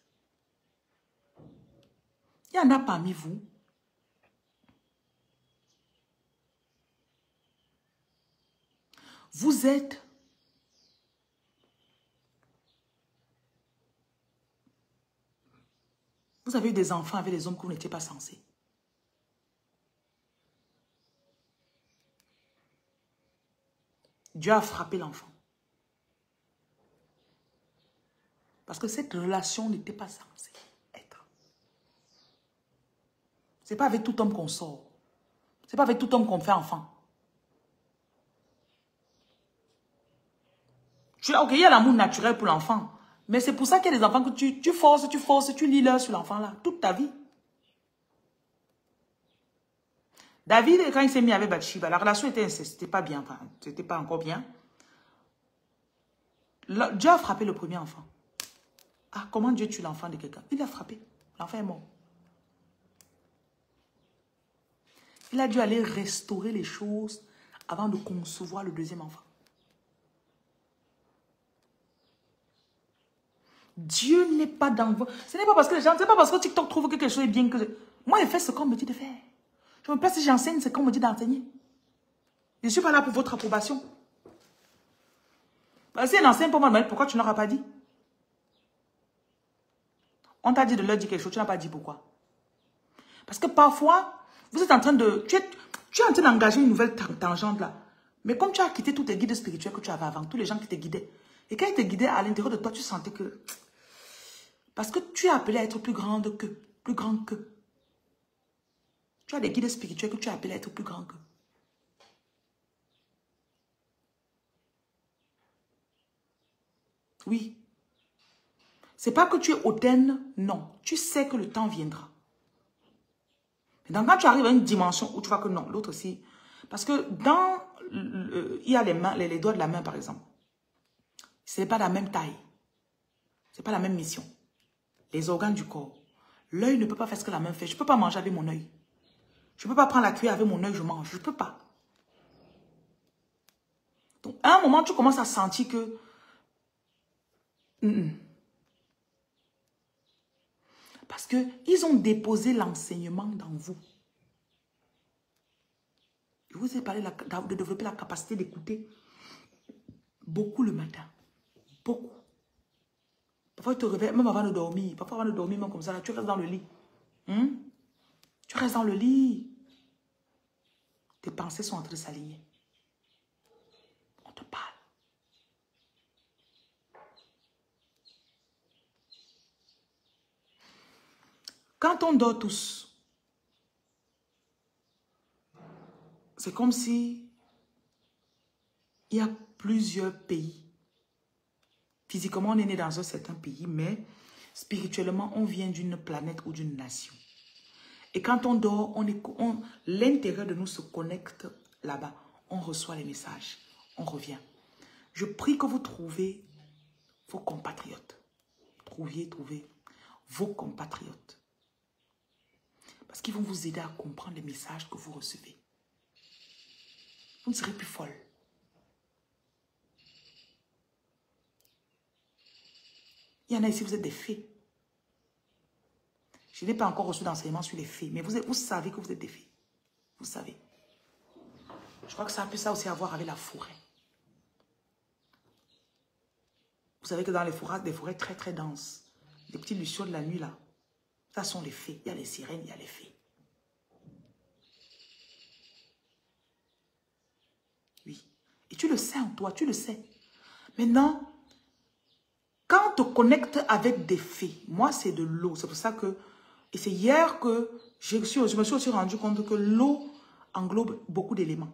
Il y en a parmi vous. Vous êtes vous avez eu des enfants avec des hommes que vous n'étiez pas censés. Dieu a frappé l'enfant. Parce que cette relation n'était pas censée être. Ce n'est pas avec tout homme qu'on sort. Ce n'est pas avec tout homme qu'on fait enfant. Ok, il y a l'amour naturel pour l'enfant. Mais c'est pour ça qu'il y a des enfants que tu forces, tu lis l'heure sur l'enfant là, toute ta vie. David, quand il s'est mis avec Bathsheba, la relation c'était pas bien, enfin, c'était pas encore bien. Dieu a frappé le premier enfant. Ah, comment Dieu tue l'enfant de quelqu'un? Il l'a frappé. L'enfant est mort. Il a dû aller restaurer les choses avant de concevoir le deuxième enfant. Dieu n'est pas dans vous. Ce n'est pas parce que les gens, c'est pas parce que TikTok trouve que quelque chose est bien que... Moi, je fais ce qu'on me dit de faire. Je me place si j'enseigne ce qu'on me dit d'enseigner. Je ne suis pas là pour votre approbation. Si elle enseigne pour moi, pourquoi tu n'auras pas dit? On t'a dit de leur dire quelque chose, tu n'as pas dit pourquoi. Parce que parfois, vous êtes en train de... Tu es en train d'engager une nouvelle tangente là. Mais comme tu as quitté tous tes guides spirituels que tu avais avant, tous les gens qui te guidaient, et quand ils te guidaient à l'intérieur de toi, tu sentais que... Parce que tu es appelé à être plus grande que, plus grand que. Tu as des guides spirituels que tu es appelé à être plus grand que. Oui. C'est pas que tu es hautaine, non. Tu sais que le temps viendra. Donc quand tu arrives à une dimension où tu vois que non, l'autre aussi. Parce que dans... il y a les mains, les doigts de la main par exemple. Ce n'est pas la même taille. Ce n'est pas la même mission. Les organes du corps. L'œil ne peut pas faire ce que la main fait. Je ne peux pas manger avec mon œil. Je ne peux pas prendre la cuillère avec mon œil, je mange. Je ne peux pas. Donc, à un moment, tu commences à sentir que... Parce qu'ils ont déposé l'enseignement dans vous. Je vous ai parlé de développer la capacité d'écouter beaucoup le matin. Beaucoup. Parfois, tu te réveilles, même avant de dormir. Parfois, avant de dormir, même comme ça, là, tu restes dans le lit. Tu restes dans le lit. Tes pensées sont en train de s'aligner. On te parle. Quand on dort tous, c'est comme si il y a plusieurs pays. Physiquement, on est né dans un certain pays, mais spirituellement, on vient d'une planète ou d'une nation. Et quand on dort, l'intérieur de nous se connecte là-bas. On reçoit les messages. On revient. Je prie que vous trouviez vos compatriotes. Trouvez vos compatriotes. Parce qu'ils vont vous aider à comprendre les messages que vous recevez. Vous ne serez plus folle. Il y en a ici, vous êtes des fées. Je n'ai pas encore reçu d'enseignement sur les fées, mais vous savez que vous êtes des fées. Vous savez. Je crois que ça a pu ça aussi avoir avec la forêt. Vous savez que dans les forêts, des forêts très très denses, des petits lucioles de la nuit là, Ça sont les fées. Il y a les sirènes, il y a les fées. Oui. Et tu le sais en toi, tu le sais. Maintenant, quand on te connecte avec des fées, moi c'est de l'eau. C'est pour ça que, et c'est hier que je me suis aussi rendu compte que l'eau englobe beaucoup d'éléments.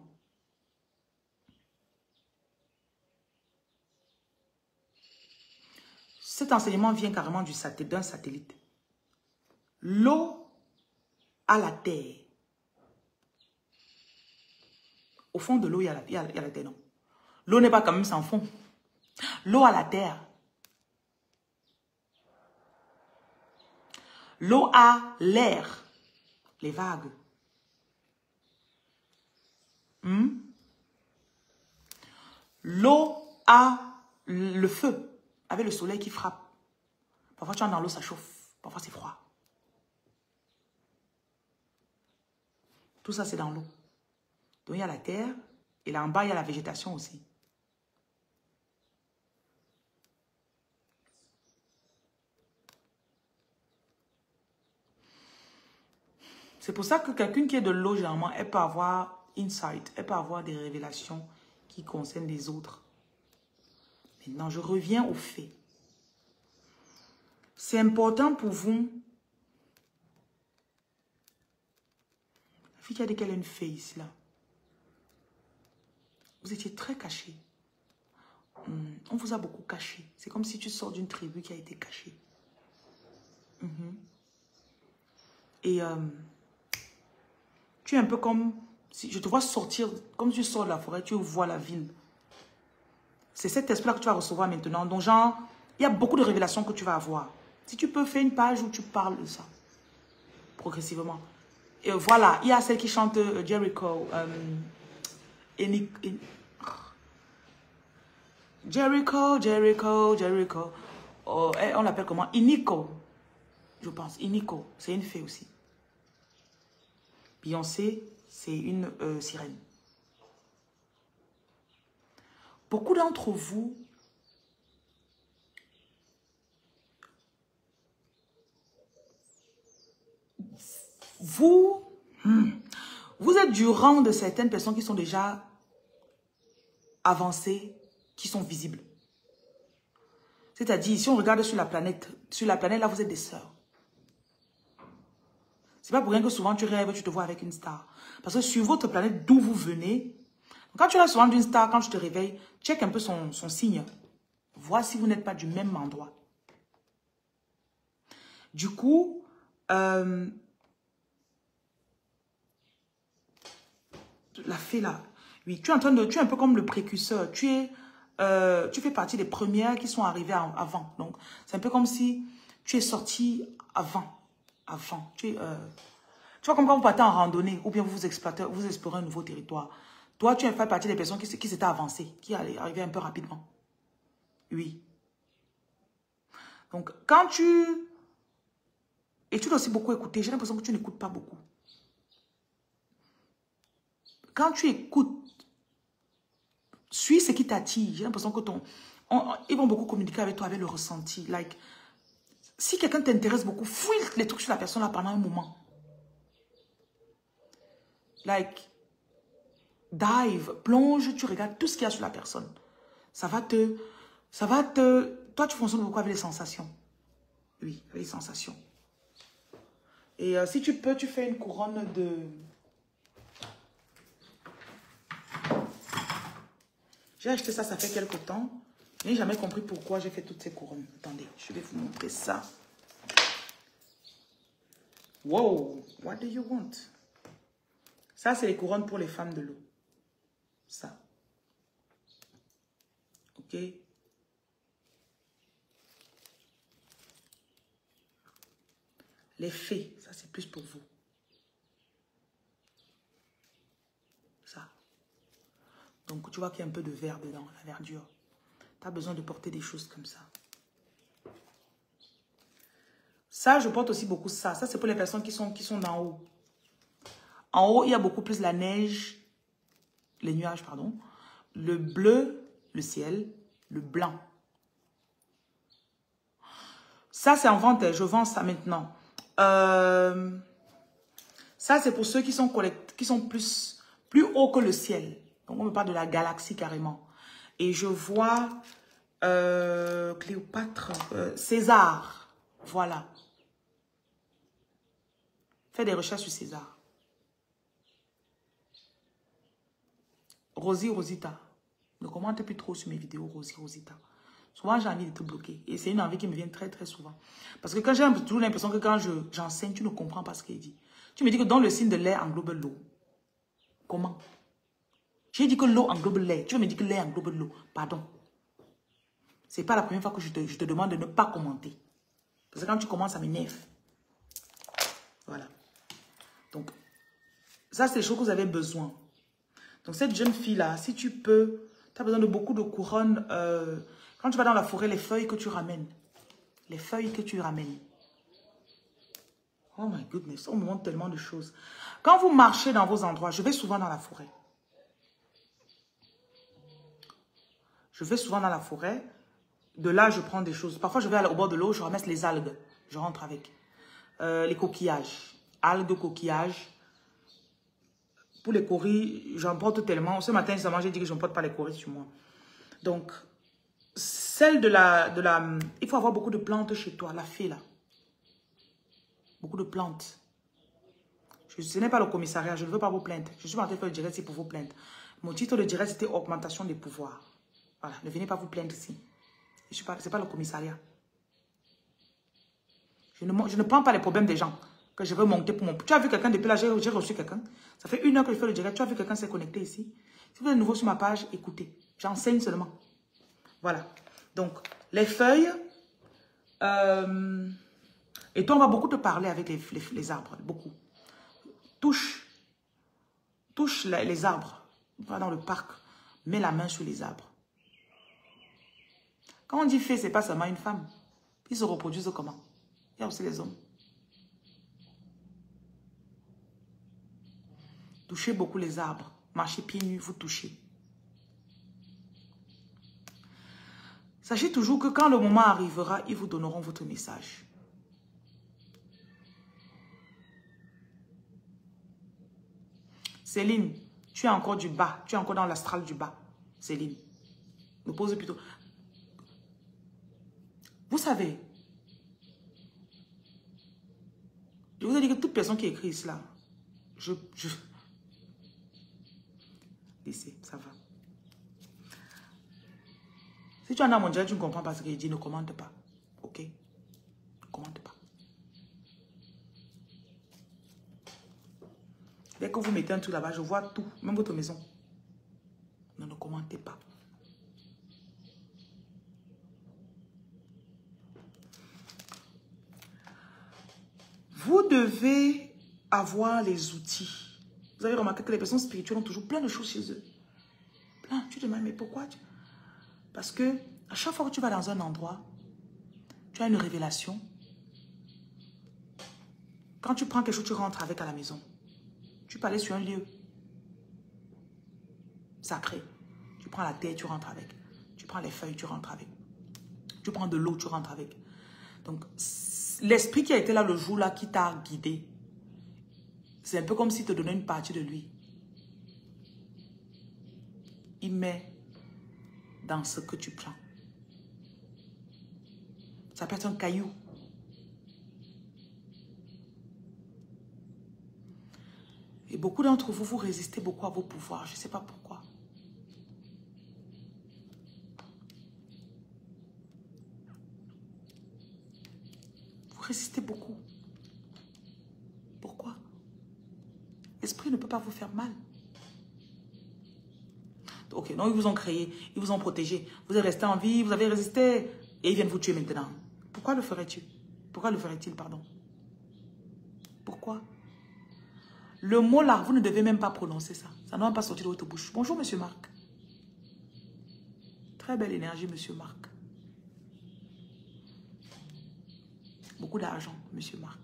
Cet enseignement vient carrément d'un satellite. L'eau à la terre. Au fond de l'eau, il y a la terre, non. L'eau n'est pas quand même sans fond. L'eau à la terre. L'eau a l'air. Les vagues. L'eau a le feu. Avec le soleil qui frappe. Parfois, tu es dans l'eau, ça chauffe. Parfois, c'est froid. Tout ça, c'est dans l'eau. Donc, il y a la terre. Et là, en bas, il y a la végétation aussi. C'est pour ça que quelqu'un qui est de l'eau, généralement, elle peut avoir insight. Elle peut avoir des révélations qui concernent les autres. Maintenant, je reviens aux faits. C'est important pour vous. La fille qui a dit qu'elle a une fée ici, là. Vous étiez très caché. On vous a beaucoup caché. C'est comme si tu sors d'une tribu qui a été cachée. Et tu es un peu comme... Si je te vois sortir, comme tu sors de la forêt, tu vois la ville. C'est cet esprit-là que tu vas recevoir maintenant. Donc, genre, il y a beaucoup de révélations que tu vas avoir. Si tu peux faire une page où tu parles de ça, progressivement. Et voilà, il y a celle qui chante Jericho. Jericho, Jericho, Jericho. Oh, on l'appelle comment? Iniko, je pense. Iniko, c'est une fée aussi. Beyoncé, c'est une sirène. Beaucoup d'entre vous, vous êtes du rang de certaines personnes qui sont déjà avancées, qui sont visibles. C'est-à-dire, si on regarde sur la planète, là, vous êtes des sœurs. C'est pas pour rien que souvent tu rêves, tu te vois avec une star. Parce que sur votre planète d'où vous venez, quand tu rêves souvent d'une star, quand tu te réveilles, check un peu son signe. Vois si vous n'êtes pas du même endroit. Du coup, la fée là, oui, tu es un peu comme le précurseur. Tu fais partie des premières qui sont arrivées avant. Donc, c'est un peu comme si tu es sorti avant. Tu vois, comme quand vous partez en randonnée ou bien vous explorez un nouveau territoire. Toi, tu fais partie des personnes qui s'étaient avancées, qui arrivaient un peu rapidement. Oui. Donc, quand tu... Et tu dois aussi beaucoup écouter. J'ai l'impression que tu n'écoutes pas beaucoup. Quand tu écoutes, suis ce qui t'attire. J'ai l'impression que ils vont beaucoup communiquer avec toi, avec le ressenti. Like, si quelqu'un t'intéresse beaucoup, fouille les trucs sur la personne là pendant un moment. Like, dive, plonge, tu regardes tout ce qu'il y a sur la personne. Toi, tu fonctionnes beaucoup avec les sensations. Oui, avec les sensations. Et si tu peux, tu fais une couronne de... J'ai acheté ça, ça fait quelque temps. Je n'ai jamais compris pourquoi j'ai fait toutes ces couronnes. Attendez, je vais vous montrer ça. Wow, what do you want? Ça, c'est les couronnes pour les femmes de l'eau. Ça. Ok? Les fées, ça c'est plus pour vous. Ça. Donc, tu vois qu'il y a un peu de vert dedans, la verdure. Tu as besoin de porter des choses comme ça. Ça, je porte aussi beaucoup ça. Ça, c'est pour les personnes qui sont d'en haut. En haut, il y a beaucoup plus la neige, les nuages, pardon. Le bleu, le ciel, le blanc. Ça, c'est en vente. Je vends ça maintenant. Ça, c'est pour ceux qui sont, plus hauts que le ciel. Donc, on me parle de la galaxie carrément. Et je vois Cléopâtre, César. Voilà. Fais des recherches sur César. Rosie Rosita. Ne commente plus trop sur mes vidéos, Rosie Rosita. Souvent, j'ai envie de te bloquer. Et c'est une envie qui me vient très, très souvent. Parce que quand j'ai toujours l'impression que quand j'enseigne, tu ne comprends pas ce qu'il dit. Tu me dis que dans le signe de l'air englobe l'eau. Comment? J'ai dit que l'eau englobe l'air. Tu me dis que l'air englobe l'eau. Pardon. C'est pas la première fois que je te demande de ne pas commenter. Parce que quand tu commences, ça m'énerve. Voilà. Donc, ça, c'est les choses que vous avez besoin. Donc, cette jeune fille-là, si tu peux, tu as besoin de beaucoup de couronnes. Quand tu vas dans la forêt, les feuilles que tu ramènes. Les feuilles que tu ramènes. Oh my goodness, on me montre tellement de choses. Quand vous marchez dans vos endroits, je vais souvent dans la forêt. Je vais souvent dans la forêt. De là, je prends des choses. Parfois, je vais au bord de l'eau, je ramasse les algues. Je rentre avec. Les coquillages. Algues, coquillages. Pour les coris, j'emporte tellement. Ce matin, justement, j'ai dit que je n'emporte pas les coris sur moi. Donc, celle de la... Il faut avoir beaucoup de plantes chez toi, la fée, là. Beaucoup de plantes. Ce n'est pas le commissariat, je ne veux pas vous plaindre. Je suis en train de faire le direct, c'est pour vous plaindre. Mon titre de direct, c'était augmentation des pouvoirs. Voilà, ne venez pas vous plaindre ici. Ce n'est pas le commissariat. Je ne prends pas les problèmes des gens que je veux monter pour mon... Tu as vu quelqu'un depuis là, j'ai reçu quelqu'un. Ça fait 1 heure que je fais le direct. Tu as vu quelqu'un s'est connecté ici. Si vous êtes nouveau sur ma page, écoutez. J'enseigne seulement. Voilà. Donc, les feuilles. Et toi, on va beaucoup te parler avec les arbres. Beaucoup. Touche les arbres. Va dans le parc. Mets la main sur les arbres. Quand on dit fée, ce n'est pas seulement une femme. Ils se reproduisent comment? Il y a aussi les hommes. Touchez beaucoup les arbres. Marchez pieds nus, vous touchez. Sachez toujours que quand le moment arrivera, ils vous donneront votre message. Céline, tu es encore du bas. Tu es encore dans l'astral du bas. Céline. Me pose plutôt. Vous savez, je vous ai dit que toute personne qui écrit cela, Laissez, ça va. Si tu en as mon direct, tu ne comprends pas ce qu'il dit, ne commente pas. Ok? Ne commente pas. Dès que vous mettez un truc là-bas, je vois tout, même votre maison. Ne commentez pas. Vous devez avoir les outils. Vous avez remarqué que les personnes spirituelles ont toujours plein de choses chez eux. Plein. Tu te demandes, mais pourquoi? Parce que à chaque fois que tu vas dans un endroit, tu as une révélation. Quand tu prends quelque chose, tu rentres avec à la maison. Tu peux aller sur un lieu sacré. Tu prends la terre, tu rentres avec. Tu prends les feuilles, tu rentres avec. Tu prends de l'eau, tu rentres avec. Donc, l'esprit qui a été là le jour-là, qui t'a guidé, c'est un peu comme s'il te donnait une partie de lui. Il met dans ce que tu prends. Ça peut être un caillou. Et beaucoup d'entre vous, vous résistez beaucoup à vos pouvoirs. Je ne sais pas pourquoi. Vous résistez beaucoup. Pourquoi? L'esprit ne peut pas vous faire mal. Ok, donc ils vous ont créé, ils vous ont protégé. Vous êtes resté en vie, vous avez résisté et ils viennent vous tuer maintenant. Pourquoi le ferais-tu? Pourquoi le ferait-il, pardon? Pourquoi? Le mot là, vous ne devez même pas prononcer ça. Ça ne va pas sortir de votre bouche. Bonjour, monsieur Marc. Très belle énergie, monsieur Marc. Beaucoup d'argent, monsieur Marc.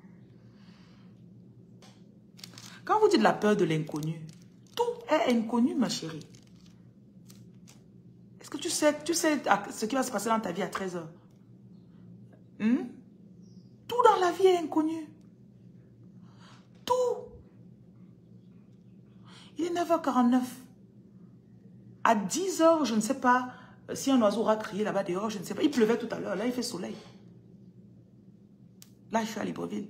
Quand vous dites la peur de l'inconnu, tout est inconnu, ma chérie. Est-ce que tu sais ce qui va se passer dans ta vie à 13h? Tout dans la vie est inconnu. Tout. Il est 9h49. À 10h, je ne sais pas si un oiseau aura crié là-bas dehors, je ne sais pas. Il pleuvait tout à l'heure, là il fait soleil. Là, je suis à Libreville.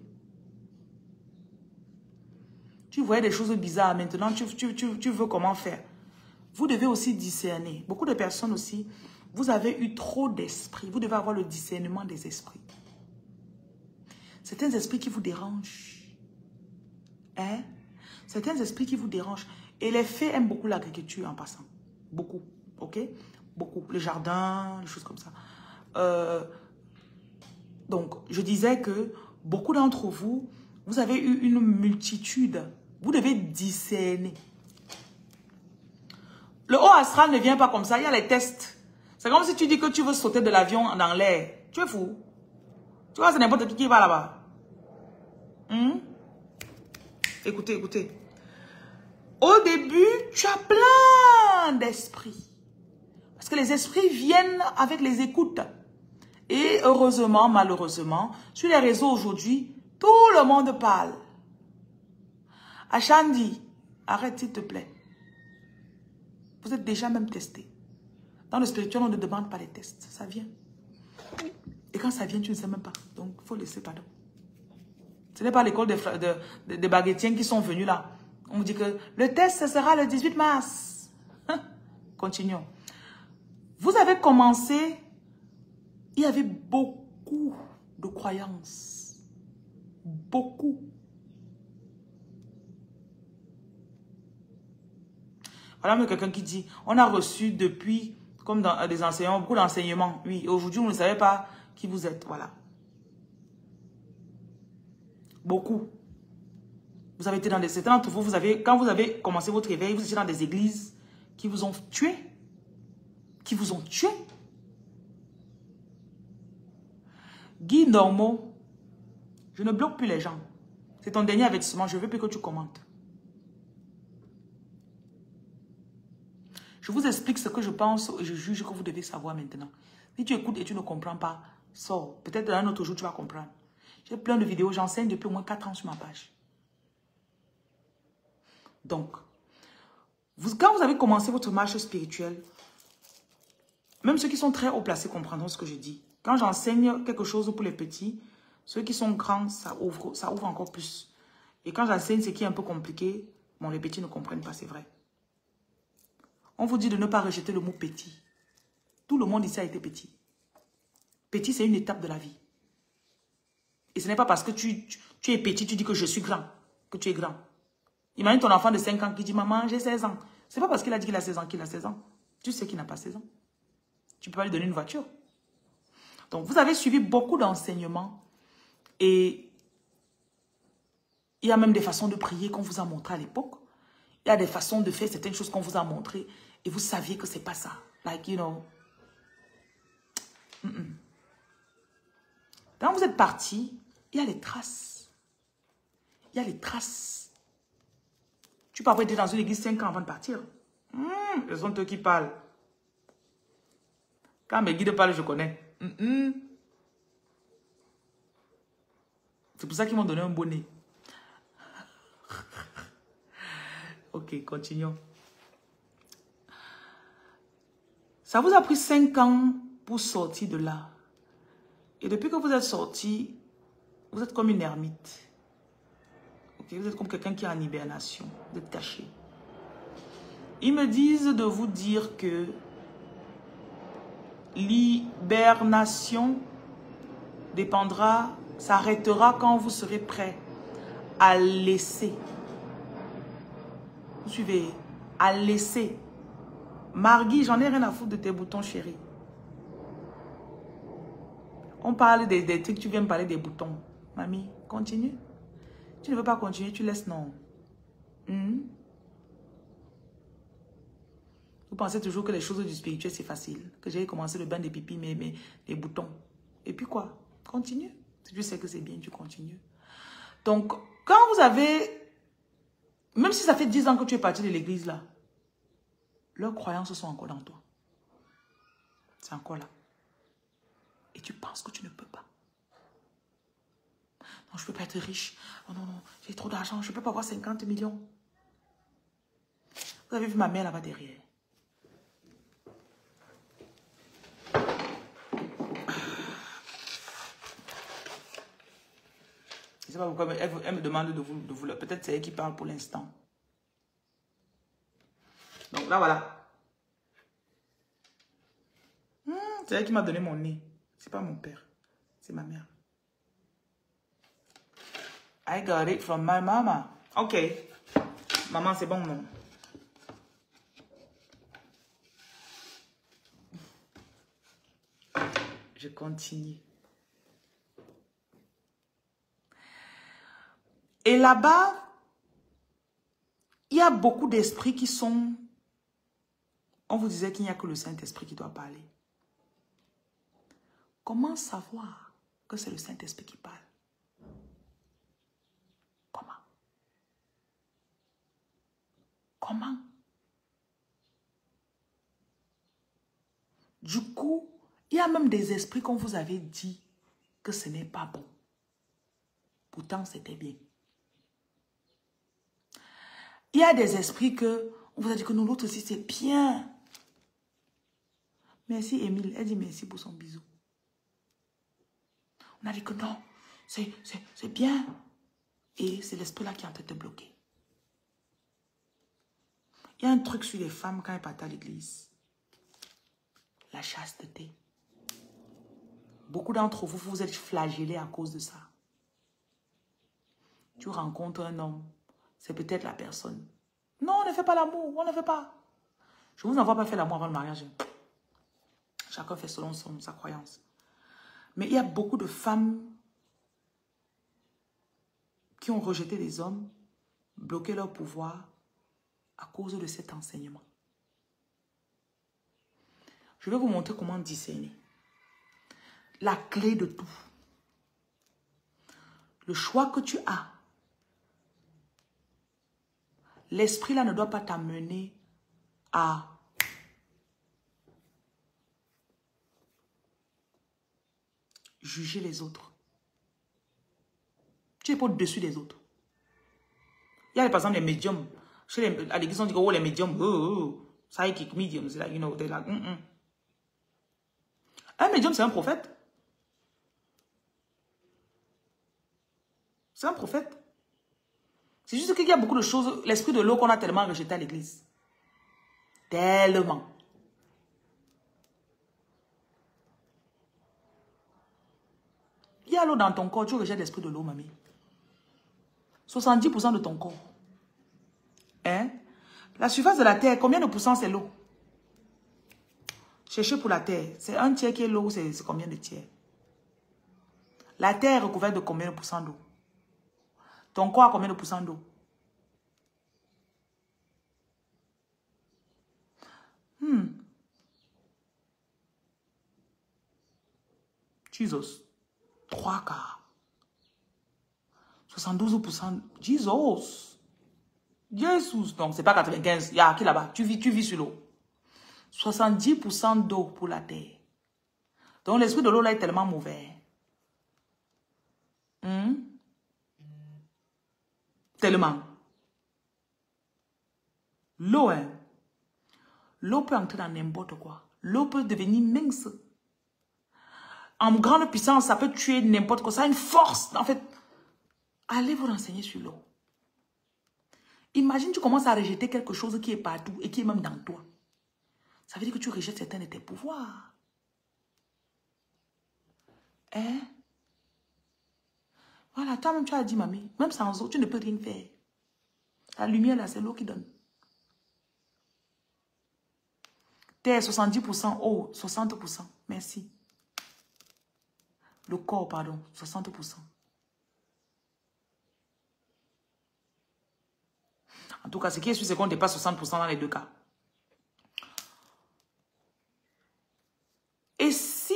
Tu voyais des choses bizarres, maintenant tu veux comment faire. Vous devez aussi discerner. Beaucoup de personnes aussi, vous avez eu trop d'esprit. Vous devez avoir le discernement des esprits. Certains esprits qui vous dérangent. Hein? Certains esprits qui vous dérangent. Et les fées aiment beaucoup l'agriculture en passant. Beaucoup. Ok? Beaucoup. Les jardins, les choses comme ça. Donc, je disais que beaucoup d'entre vous, vous avez eu une multitude. Vous devez discerner. Le haut astral ne vient pas comme ça. Il y a les tests. C'est comme si tu dis que tu veux sauter de l'avion dans l'air. Tu es fou. Tu vois, c'est n'importe qui va là-bas. Écoutez, écoutez. Au début, tu as plein d'esprits. Parce que les esprits viennent avec les écoutes. Et heureusement, malheureusement, sur les réseaux aujourd'hui, tout le monde parle. Achandi, arrête s'il te plaît. Vous êtes déjà même testé. Dans le spirituel, on ne demande pas les tests. Ça vient. Et quand ça vient, tu ne sais même pas. Donc, il faut laisser pardon. Ce n'est pas l'école des baguettiens qui sont venus là. On vous dit que le test, ce sera le 18 mars. Continuons. Vous avez commencé, il y avait beaucoup de croyances. Beaucoup. Voilà, mais quelqu'un qui dit, on a reçu depuis, comme dans des enseignants, beaucoup d'enseignements. Oui, aujourd'hui, vous ne savez pas qui vous êtes. Voilà. Beaucoup. Vous avez été dans des... Certains d'entre vous, quand vous avez commencé votre réveil, vous étiez dans des églises qui vous ont tué. Qui vous ont tué. Guy Normaux, je ne bloque plus les gens. C'est ton dernier avertissement, je ne veux plus que tu commentes. Je vous explique ce que je pense et je juge que vous devez savoir maintenant. Si tu écoutes et tu ne comprends pas, sors. Peut-être un autre jour, tu vas comprendre. J'ai plein de vidéos, j'enseigne depuis au moins 4 ans sur ma page. Donc, quand vous avez commencé votre marche spirituelle, même ceux qui sont très haut placés comprendront ce que je dis. Quand j'enseigne quelque chose pour les petits, ceux qui sont grands, ça ouvre encore plus. Et quand j'enseigne ce qui est un peu compliqué, bon, les petits ne comprennent pas, c'est vrai. On vous dit de ne pas rejeter le mot petit. Tout le monde ici a été petit. Petit, c'est une étape de la vie. Et ce n'est pas parce que tu es petit, tu dis que je suis grand, que tu es grand. Imagine ton enfant de 5 ans qui dit, maman, j'ai 16 ans. Ce n'est pas parce qu'il a dit qu'il a 16 ans qu'il a 16 ans. Tu sais qu'il n'a pas 16 ans. Tu peux pas lui donner une voiture. Donc, vous avez suivi beaucoup d'enseignements. Et il y a même des façons de prier qu'on vous a montré à l'époque. Il y a des façons de faire certaines choses qu'on vous a montrées. Et vous saviez que ce n'est pas ça. Like, you know. Quand vous êtes parti, il y a les traces. Il y a les traces. Tu peux avoir été dans une église 5 ans avant de partir. Ce sont eux qui parlent. Quand mes guides parlent, je connais. C'est pour ça qu'ils m'ont donné un bonnet. Ok, continuons. Ça vous a pris 5 ans pour sortir de là. Et depuis que vous êtes sorti, vous êtes comme une ermite. Okay, vous êtes comme quelqu'un qui est en hibernation. Vous êtes caché. Ils me disent de vous dire que l'hibernation dépendra, s'arrêtera quand vous serez prêt à laisser. Vous suivez? À laisser. Margui, j'en ai rien à foutre de tes boutons, chérie. On parle des trucs, tu viens me parler des boutons. Mamie, continue. Tu ne veux pas continuer, tu laisses, non. Vous pensez toujours que les choses du spirituel, c'est facile. Que j'ai commencé le bain des pipis, mais les boutons. Et puis quoi? Continue. Si tu sais que c'est bien, tu continues. Donc, quand vous avez... Même si ça fait 10 ans que tu es parti de l'église là, leurs croyances sont encore dans toi. C'est encore là. Et tu penses que tu ne peux pas. Non, je ne peux pas être riche. Oh non, non, j'ai trop d'argent. Je ne peux pas avoir 50 millions. Vous avez vu ma mère là-bas derrière. Je ne sais pas pourquoi elle me demande de vous peut-être c'est elle qui parle pour l'instant. Donc là, voilà. C'est elle qui m'a donné mon nez. C'est pas mon père. C'est ma mère. I got it from my mama. Ok. Maman, c'est bon, non? Je continue. Et là-bas, il y a beaucoup d'esprits qui sont... On vous disait qu'il n'y a que le Saint-Esprit qui doit parler. Comment savoir que c'est le Saint-Esprit qui parle? Comment? Comment? Du coup, il y a même des esprits qu'on vous avait dit que ce n'est pas bon. Pourtant, c'était bien. Il y a des esprits que on vous a dit que nous, l'autre aussi, c'est bien. Merci, Émile. Elle dit merci pour son bisou. On a dit que non, c'est bien. Et c'est l'esprit-là qui est en train de te bloquer. Il y a un truc sur les femmes quand elles partent à l'église. La chasteté. Beaucoup d'entre vous, vous êtes flagellés à cause de ça. Tu rencontres un homme, c'est peut-être la personne. Non, on ne fait pas l'amour, on ne fait pas. Je ne vous envoie pas faire l'amour avant le mariage. Chacun fait selon sa croyance. Mais il y a beaucoup de femmes qui ont rejeté les hommes, bloqué leur pouvoir à cause de cet enseignement. Je vais vous montrer comment discerner. La clé de tout. Le choix que tu as. L'esprit là ne doit pas t'amener à juger les autres. Tu n'es pas au-dessus des autres. Il y a par exemple les médiums. À l'église, on dit que oh, les médiums, psychic mediums, like, you know, they're like, Un médium, c'est un prophète. C'est un prophète. C'est juste qu'il y a beaucoup de choses, l'esprit de l'eau qu'on a tellement rejeté à l'église. Tellement. Il y a l'eau dans ton corps, tu rejettes l'esprit de l'eau, mamie. 70% de ton corps. Hein? La surface de la terre, combien de pourcents c'est l'eau? Cherchez pour la terre. C'est un tiers qui est l'eau, c'est combien de tiers? La terre est recouverte de combien de pourcents d'eau? Ton corps a combien de pourcents d'eau? Jesus. 3 quarts. 72%. Jesus. Jesus. Donc, c'est pas 95. Il y a qui là-bas? Tu vis sur l'eau. 70% d'eau pour la terre. Donc, l'esprit de l'eau là est tellement mauvais. Tellement. L'eau, hein. L'eau peut entrer dans n'importe quoi. L'eau peut devenir mince. En grande puissance, ça peut tuer n'importe quoi. Ça a une force. En fait, allez vous renseigner sur l'eau. Imagine, tu commences à rejeter quelque chose qui est partout et qui est même dans toi. Ça veut dire que tu rejettes certains de tes pouvoirs. Hein? Voilà, toi-même, tu as dit, mamie, même sans eau, tu ne peux rien faire. La lumière, là, c'est l'eau qui donne. Terre, 70%, eau, 60%. Merci. Le corps, pardon, 60%. En tout cas, ce qui est sûr, c'est qu'on dépasse 60% dans les deux cas. Et si,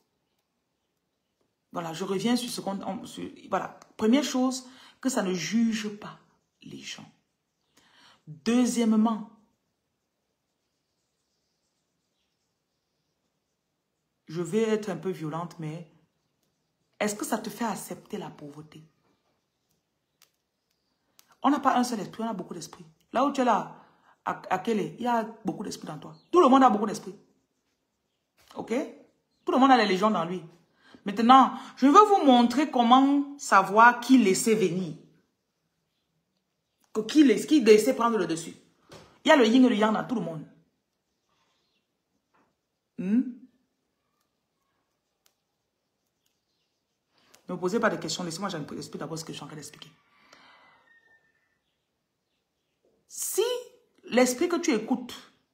voilà, je reviens sur ce qu'on... Voilà, première chose, que ça ne juge pas les gens. Deuxièmement, je vais être un peu violente, mais est-ce que ça te fait accepter la pauvreté? On n'a pas un seul esprit, on a beaucoup d'esprit. Là où tu es là, à Kélé, il y a beaucoup d'esprit dans toi. Tout le monde a beaucoup d'esprit. Ok? Tout le monde a les légions dans lui. Maintenant, je veux vous montrer comment savoir qui laisser venir. Qui laisser prendre le dessus. Il y a le yin et le yang dans tout le monde. Ne me posez pas de questions. Laissez-moi expliquer d'abord ce que je suis en train d'expliquer. Si l'esprit que tu écoutes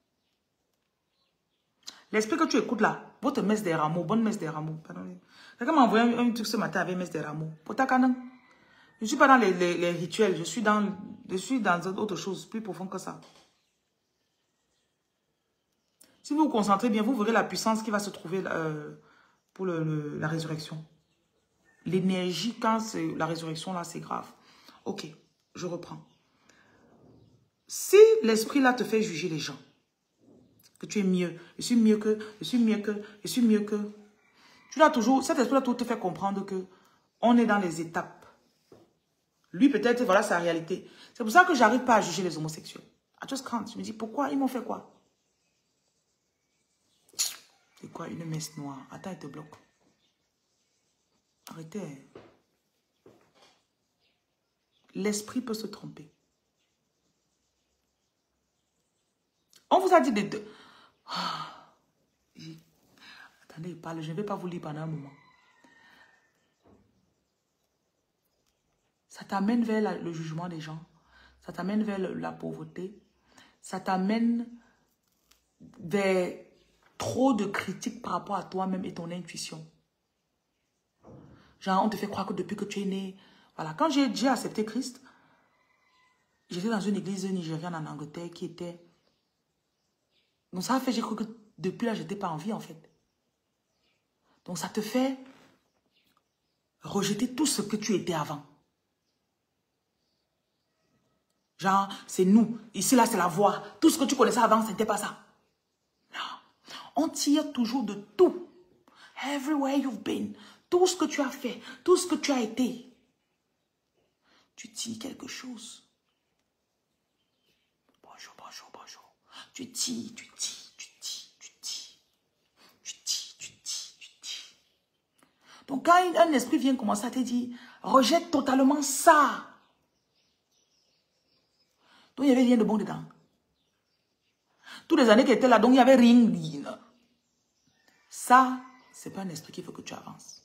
là, votre messe des rameaux, bonne messe des rameaux, pardon. Quelqu'un m'a envoyé un truc ce matin avec messe des rameaux. Je ne suis pas dans les rituels, je suis dans autre chose, plus profond que ça. Si vous vous concentrez bien, vous verrez la puissance qui va se trouver pour la résurrection. L'énergie, quand c'est la résurrection, là, c'est grave. Ok, je reprends. Si l'esprit là te fait juger les gens, que tu es mieux, je suis mieux que, je suis mieux que, je suis mieux que, tu dois toujours, cet esprit là te fait comprendre que on est dans les étapes. Lui peut-être, voilà sa réalité. C'est pour ça que j'arrive pas à juger les homosexuels. I just can't. Je me dis, pourquoi? Ils m'ont fait quoi? C'est quoi une messe noire? Attends, elle te bloque. Arrêtez. L'esprit peut se tromper. On vous a dit de... Attendez, il parle. Je ne vais pas vous lire pendant un moment. Ça t'amène vers le jugement des gens. Ça t'amène vers la pauvreté. Ça t'amène vers trop de critiques par rapport à toi-même et ton intuition. Genre, on te fait croire que depuis que tu es né... Voilà, quand j'ai accepté Christ, j'étais dans une église nigériane en Angleterre qui était... Donc ça a fait, j'ai cru que depuis là, je n'étais pas en vie en fait. Donc ça te fait rejeter tout ce que tu étais avant. Genre, c'est nous. Ici, là, c'est la voix. Tout ce que tu connaissais avant, ce n'était pas ça. Non. On tire toujours de tout. Everywhere you've been. Tout ce que tu as fait. Tout ce que tu as été. Tu tires quelque chose. Bonjour, bonjour, bonjour. Tu tires, tu tires, tu tires, tu tires. Tu tires, tu tires, tu tires. Donc, quand un esprit vient commencer à te dire, rejette totalement ça. Donc, il n'y avait rien de bon dedans. Toutes les années qui étaient là, donc il n'y avait rien. Ça, ce n'est pas un esprit qu'il faut que tu avances.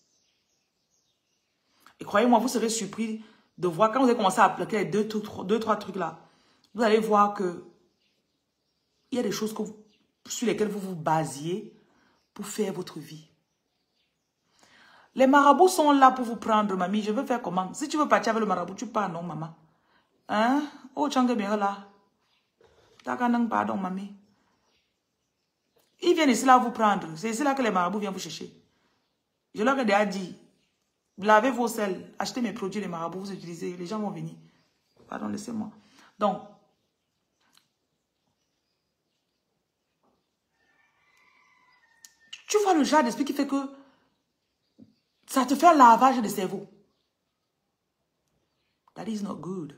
Et croyez-moi, vous serez surpris de voir, quand vous allez commencer à appliquer les deux, trois trucs là, vous allez voir que il y a des choses sur lesquelles vous vous basiez pour faire votre vie. Les marabouts sont là pour vous prendre, mamie. Je veux faire comment? Si tu veux partir avec le marabout, tu pars, non, maman? Hein? Oh, tchangue bien là. Pardon, mamie. Ils viennent ici là vous prendre. C'est ici là que les marabouts viennent vous chercher. Je leur ai déjà dit, lavez vos sels, achetez mes produits, les marabouts, vous utilisez, les gens vont venir. Pardon, laissez-moi. Donc, tu vois le genre d'esprit qui fait que ça te fait un lavage de cerveau. That is not good.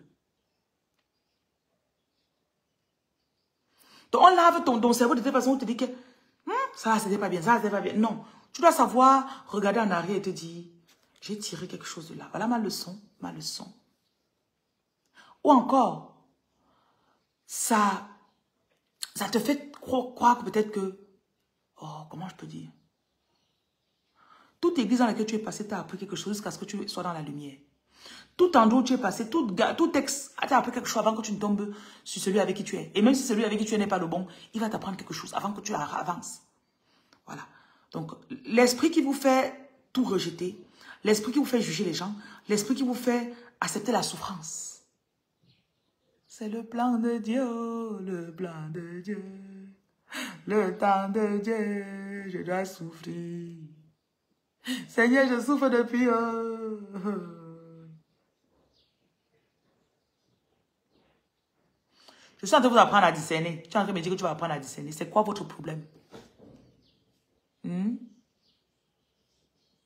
Donc, on lave ton cerveau de telle façon où on te dit que ça, c'était pas bien, ça, c'était pas bien. Non. Tu dois savoir regarder en arrière et te dire, j'ai tiré quelque chose de là. Voilà ma leçon, ma leçon. Ou encore, ça te fait croire que peut-être que, oh, comment je peux dire? Toute église dans laquelle tu es passé t'a appris quelque chose jusqu'à ce que tu sois dans la lumière. Tout endroit où tu es passé, tout ex t'a appris quelque chose avant que tu ne tombes sur celui avec qui tu es. Et même si celui avec qui tu es n'est pas le bon, il va t'apprendre quelque chose avant que tu avances. Voilà. Donc, l'esprit qui vous fait tout rejeter, l'esprit qui vous fait juger les gens, l'esprit qui vous fait accepter la souffrance. C'est le plan de Dieu, le plan de Dieu. Le temps de Dieu, je dois souffrir. Seigneur, je souffre depuis... Je suis en train de vous apprendre à discerner. Tu es en train de me dire que tu vas apprendre à discerner. C'est quoi votre problème?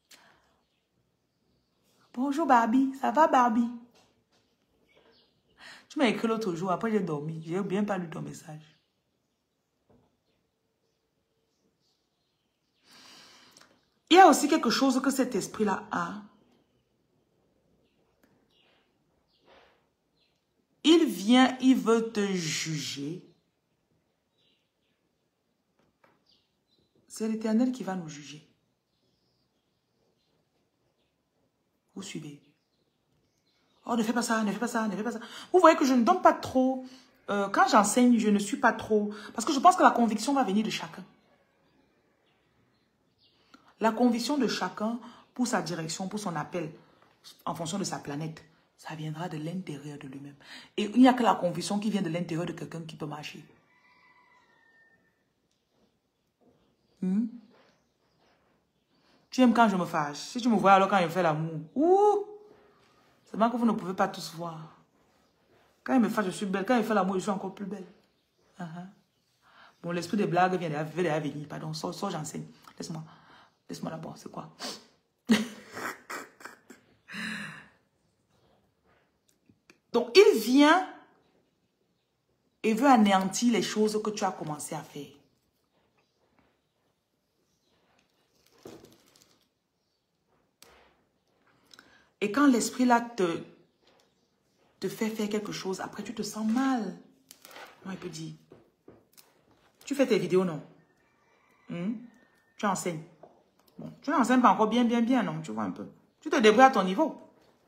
Bonjour Barbie. Ça va Barbie? Tu m'as écrit l'autre jour, après j'ai dormi. J'ai bien pas lu ton message. Il y a aussi quelque chose que cet esprit-là a. Il vient, il veut te juger. C'est l'Éternel qui va nous juger. Vous suivez? Oh, ne fais pas ça, ne fais pas ça, ne fais pas ça. Vous voyez que je ne donne pas trop. Quand j'enseigne, je ne suis pas trop. Parce que je pense que la conviction va venir de chacun. La conviction de chacun pour sa direction, pour son appel, en fonction de sa planète, ça viendra de l'intérieur de lui-même. Et il n'y a que la conviction qui vient de l'intérieur de quelqu'un qui peut marcher. Tu aimes quand je me fâche. Si tu me vois alors quand je fais l'amour, c'est bien que vous ne pouvez pas tous voir. Quand il me fâche, je suis belle. Quand il fait l'amour, je suis encore plus belle. Bon, l'esprit des blagues vient de venir. Pardon, sors, j'enseigne. Laisse-moi. Laisse-moi d'abord, c'est quoi? Donc, il vient et veut anéantir les choses que tu as commencé à faire. Et quand l'esprit là te fait faire quelque chose, après tu te sens mal. Moi, il peut dire, tu fais tes vidéos, non? Tu enseignes. Bon, tu n'enseignes pas encore bien, non? Tu vois un peu. Tu te débrouilles à ton niveau.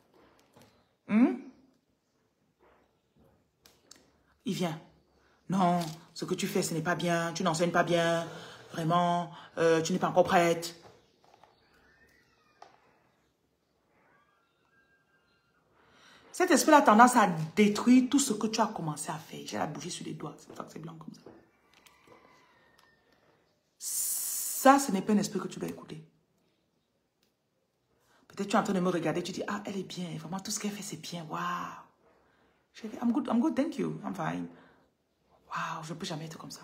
Il vient. Non, ce que tu fais, ce n'est pas bien. Tu n'enseignes pas bien. Vraiment, tu n'es pas encore prête. Cet esprit a tendance à détruire tout ce que tu as commencé à faire. J'ai la bougie sur les doigts. C'est pour ça que c'est blanc comme ça. Ça, ce n'est pas un esprit que tu dois écouter. Peut-être tu es en train de me regarder, tu dis, ah, elle est bien. Vraiment, tout ce qu'elle fait, c'est bien. Waouh. Je dis, I'm good, thank you. I'm fine. Waouh, je ne peux jamais être comme ça.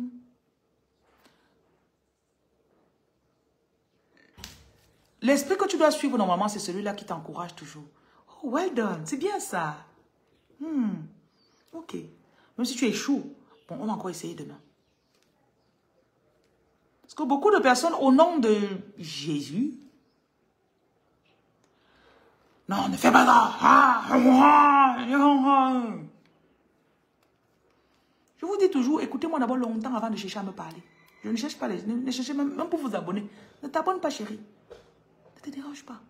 L'esprit que tu dois suivre normalement, c'est celui-là qui t'encourage toujours. Oh, well done. C'est bien ça. Ok. Même si tu échoues, bon, on va encore essayer demain. Parce que beaucoup de personnes, au nom de Jésus, non, ne fais pas ça. Je vous dis toujours, écoutez-moi d'abord longtemps avant de chercher à me parler. Je ne cherche pas ne cherchez même pour vous abonner. Ne t'abonne pas, chérie. Ne te dérange pas.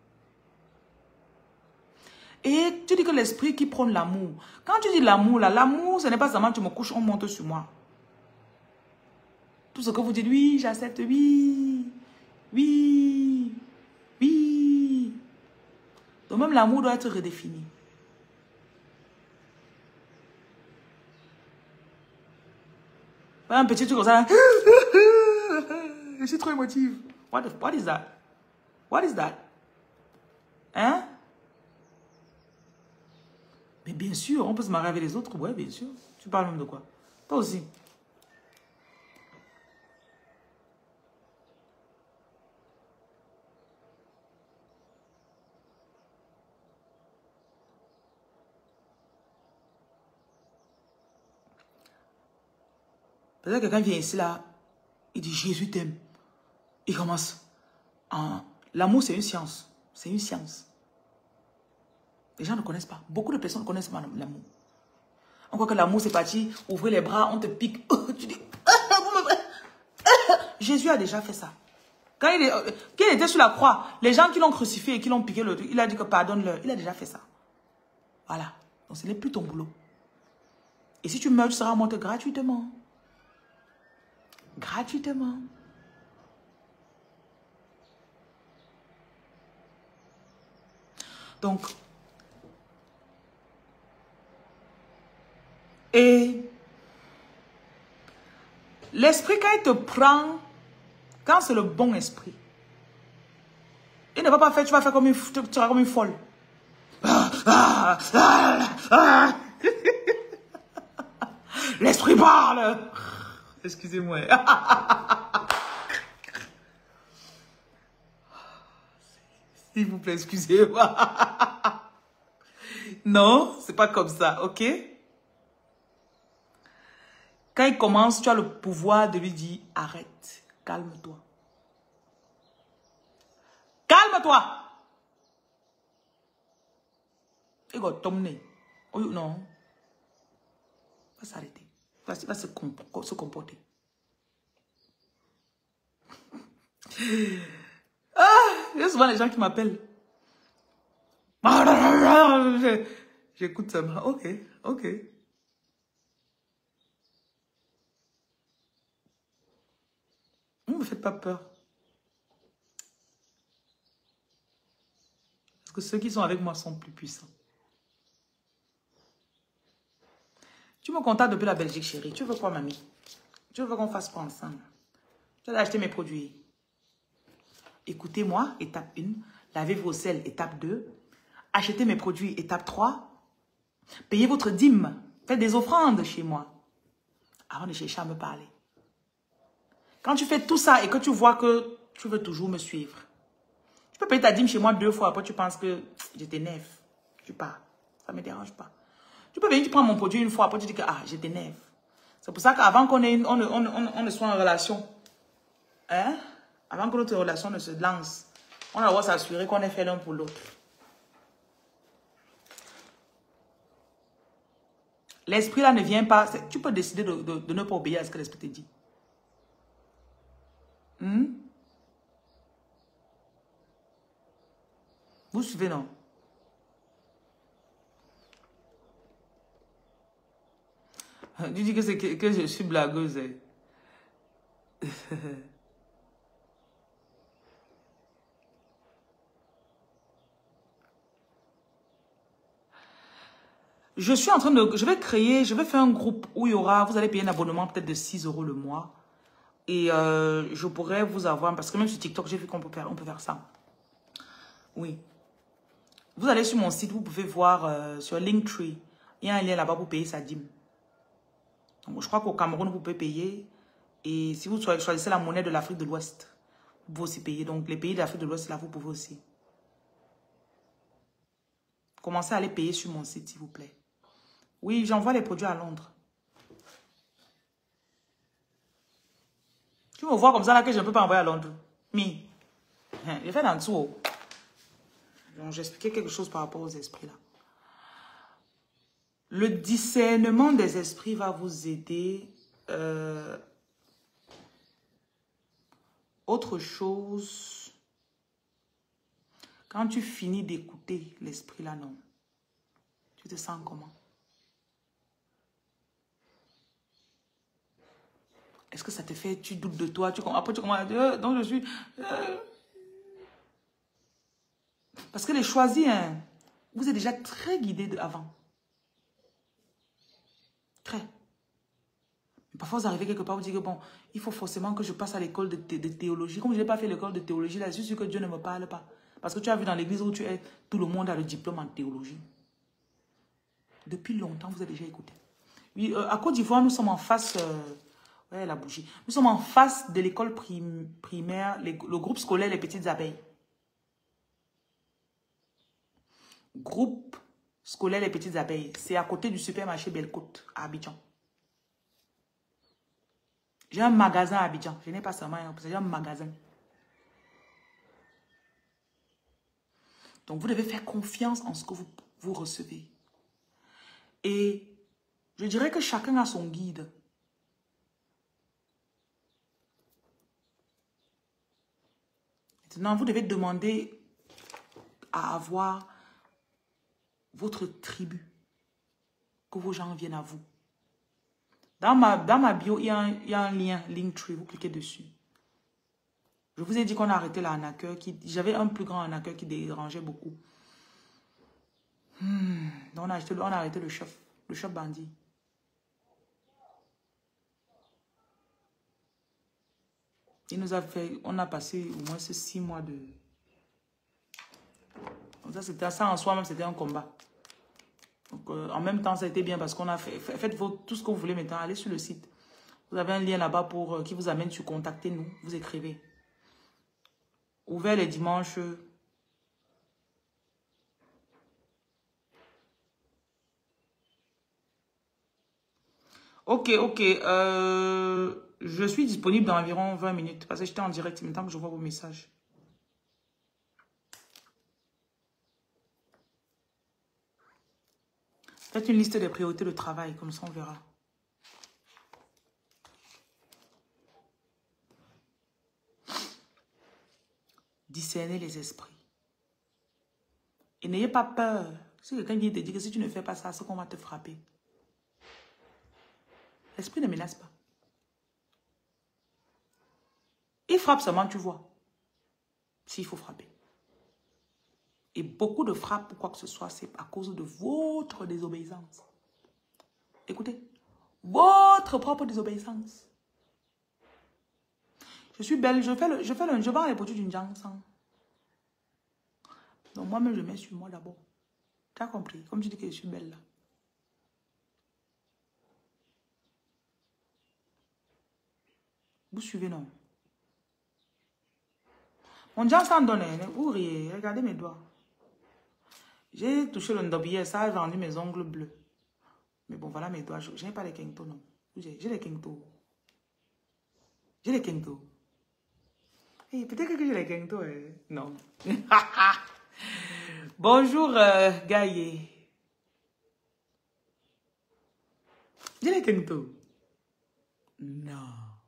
Et tu dis que l'esprit qui prône l'amour. Quand tu dis l'amour, là, l'amour, ce n'est pas seulement tu me couches, on monte sur moi. Tout ce que vous dites, oui, j'accepte, oui, oui, oui. Donc même l'amour doit être redéfini. Pas un petit truc comme ça. Je suis trop émotive. What is that? What is that? Hein? Mais bien sûr, on peut se marier avec les autres. Ouais, bien sûr. Tu parles même de quoi? Toi aussi. Peut-être que quelqu'un vient ici, là, il dit Jésus t'aime. Il commence. L'amour, c'est une science. C'est une science. Les gens ne connaissent pas. Beaucoup de personnes ne connaissent pas l'amour. On croit que l'amour, c'est parti, ouvrir les bras, on te pique. Tu dis, Jésus a déjà fait ça. Quand il était sur la croix, les gens qui l'ont crucifié et qui l'ont piqué, il a dit que pardonne-leur. Il a déjà fait ça. Voilà. Donc, ce n'est plus ton boulot. Et si tu meurs, tu seras mort gratuitement. Gratuitement. Donc, et l'esprit, quand il te prend, quand c'est le bon esprit, il ne va pas faire, tu vas faire comme tu seras comme une folle. L'esprit parle. Excusez-moi. S'il vous plaît, excusez-moi. Non, c'est pas comme ça, ok? Quand il commence, tu as le pouvoir de lui dire, arrête, calme-toi. Calme-toi. Il va tomber. Oh, non. Il va s'arrêter. Il va se comporter. Il y a souvent les gens qui m'appellent. J'écoute ça. Ok, ok. Ne me faites pas peur. Parce que ceux qui sont avec moi sont plus puissants. Tu me contactes depuis la Belgique, chérie. Tu veux quoi, mamie? Tu veux qu'on fasse quoi ensemble? Tu vas acheter mes produits. Écoutez-moi, étape 1. Lavez vos selles, étape 2. Achetez mes produits, étape 3. Payez votre dîme. Faites des offrandes chez moi. Avant de chercher à me parler. Quand tu fais tout ça et que tu vois que tu veux toujours me suivre, tu peux payer ta dîme chez moi 2 fois. Après, tu penses que je t'énerve. Tu pars. Ça ne me dérange pas. Tu peux venir, tu prends mon produit une fois. Après, tu dis que je t'énerve. C'est pour ça qu'avant qu'on ne soit en relation, hein, avant que notre relation ne se lance, on doit s'assurer qu'on est fait l'un pour l'autre. L'esprit là ne vient pas. Tu peux décider de ne pas obéir à ce que l'esprit te dit. Vous suivez, non? Tu dis que je suis blagueuse. Je suis en train de... Je vais faire un groupe où il y aura... Vous allez payer un abonnement peut-être de 6 € le mois. Et je pourrais vous avoir... Parce que même sur TikTok, j'ai vu qu'on peut faire ça. Oui. Vous allez sur mon site, vous pouvez voir sur Linktree. Il y a un lien là-bas pour payer sa dîme. Donc, je crois qu'au Cameroun, vous pouvez payer. Et si vous choisissez la monnaie de l'Afrique de l'Ouest, vous pouvez aussi payer. Donc, les pays de l'Afrique de l'Ouest, là, vous pouvez aussi. Commencez à aller payer sur mon site, s'il vous plaît. Oui, j'envoie les produits à Londres. Tu me vois comme ça là que je ne peux pas envoyer à Londres. Mais, j'ai fait en dessous. Donc, j'expliquais quelque chose par rapport aux esprits là. Le discernement des esprits va vous aider. Autre chose, quand tu finis d'écouter l'esprit là, non. Tu te sens comment? Est-ce que ça te fait, tu doutes de toi, après tu commences à dire, donc je suis... Parce que les choisis, hein, vous êtes déjà très guidés avant. Très. Mais parfois, vous arrivez quelque part, vous dites que bon, il faut forcément que je passe à l'école de théologie. Comme je n'ai pas fait l'école de théologie, là, je suis sûr que Dieu ne me parle pas. Parce que tu as vu dans l'église où tu es, tout le monde a le diplôme en théologie. Depuis longtemps, vous avez déjà écouté. Oui, à Côte d'Ivoire, nous sommes en face... ouais, la bougie. Nous sommes en face de l'école primaire, le groupe scolaire Les Petites Abeilles. Groupe scolaire Les Petites Abeilles. C'est à côté du supermarché Belle-Côte, à Abidjan. J'ai un magasin à Abidjan. Je n'ai pas seulement j'ai un magasin. Donc, vous devez faire confiance en ce que vous recevez. Et je dirais que chacun a son guide. Maintenant, vous devez demander à avoir votre tribu. Que vos gens viennent à vous. Dans ma bio, il y a un lien, Linktree. Vous cliquez dessus. Je vous ai dit qu'on a arrêté l'arnaqueur. J'avais un plus grand arnaqueur qui dérangeait beaucoup. Donc on a arrêté le chef bandit. Il nous a fait, on a passé au moins 6 mois de... Ça en soi-même, c'était un combat. Donc, en même temps, ça a été bien parce qu'on a faites tout ce que vous voulez maintenant. Allez sur le site. Vous avez un lien là-bas qui vous amène sur Contactez-nous. Vous écrivez. Ouvert les dimanches. Ok, ok. Je suis disponible dans environ 20 minutes parce que j'étais en direct en même temps que je vois vos messages. Faites une liste des priorités de travail, comme ça on verra. Discernez les esprits. Et n'ayez pas peur. Si quelqu'un vient te dire que si tu ne fais pas ça, c'est qu'on va te frapper. L'esprit ne menace pas. Il frappe seulement, tu vois. S'il faut frapper. Et beaucoup de frappes ou quoi que ce soit, c'est à cause de votre désobéissance. Écoutez, votre propre désobéissance. Je suis belle, je vends les produits d'une Jansan. Donc moi-même, je mets sur moi d'abord. Tu as compris? Comme tu dis que je suis belle là. Vous suivez, non? Mon Jansan donne, vous riez, regardez mes doigts. J'ai touché le ndobier, ça a vendu mes ongles bleus. Mais bon, voilà mes doigts. Je n'ai pas les kento, non. J'ai les kento. J'ai les kento. Hey, peut-être que j'ai les kento, hein? Non. Bonjour, Gaïe. J'ai les kento. Non.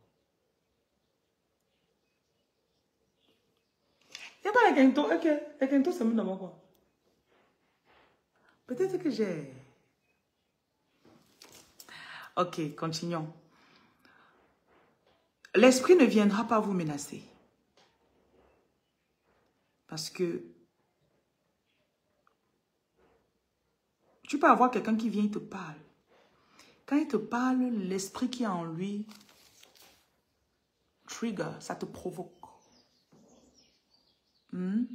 Il n'y a pas les kento. Ok. Les kento, c'est même d'abord quoi? Peut-être que j'ai... Ok, continuons. L'esprit ne viendra pas vous menacer. Parce que tu peux avoir quelqu'un qui vient et te parle. Quand il te parle, l'esprit qui est en lui trigger, ça te provoque. On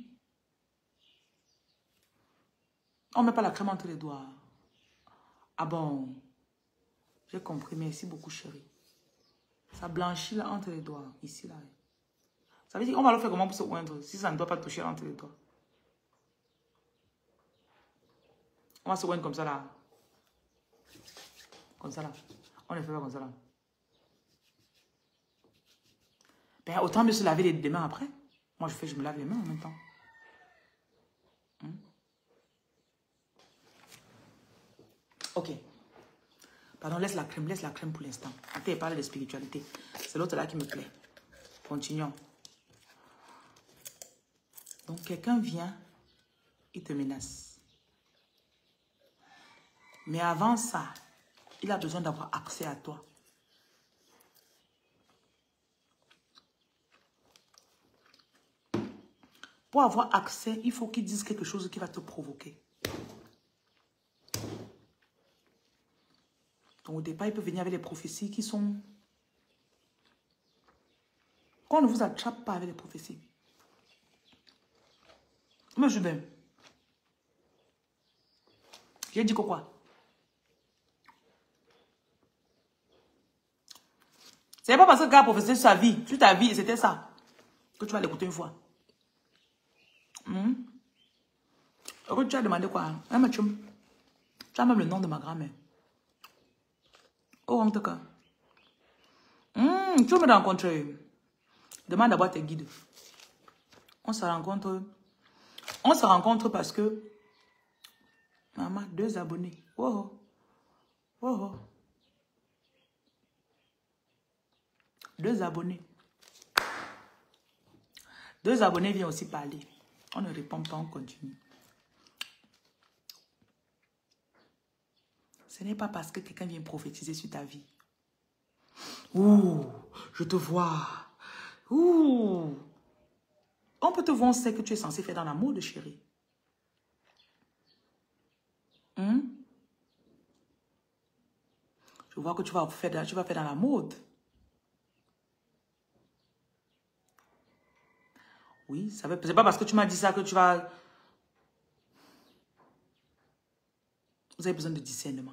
ne met pas la crème entre les doigts. Ah bon, j'ai compris. Merci beaucoup, chérie. Ça blanchit là entre les doigts. Ici, là. Ça veut dire qu'on va le faire comment pour se oindre si ça ne doit pas toucher entre les doigts. On va se oindre comme ça là. Comme ça là. On ne fait pas comme ça là. Ben, autant mieux se laver les mains après. Moi, je me lave les mains en même temps. Ok. Pardon, laisse la crème pour l'instant. Après, parle de spiritualité. C'est l'autre là qui me plaît. Continuons. Donc, quelqu'un vient, il te menace. Mais avant ça, il a besoin d'avoir accès à toi. Pour avoir accès, il faut qu'il dise quelque chose qui va te provoquer. Donc, au départ, il peut venir avec des prophéties qui sont... Qu'on ne vous attrape pas avec des prophéties. Mais je vais. J'ai dit que quoi? C'est pas parce que le gars a prophétisé sur sa vie, sur ta vie, et c'était ça, que tu vas l'écouter une fois. Heureux, tu as demandé quoi? Tu as même le nom de ma grand-mère. Oh, en tout cas. Tu veux me rencontrer? Demande d'abord tes guides. On se rencontre. On se rencontre parce que... Maman, 2 abonnés. Oh, oh, oh. 2 abonnés. 2 abonnés viennent aussi parler. On ne répond pas, on continue. Ce n'est pas parce que quelqu'un vient prophétiser sur ta vie. Ouh, je te vois. Ouh. On peut te voir, on sait que tu es censé faire dans la mode, chérie. Je vois que tu vas faire dans la mode. Oui, c'est pas parce que tu m'as dit ça que tu vas... Vous avez besoin de discernement.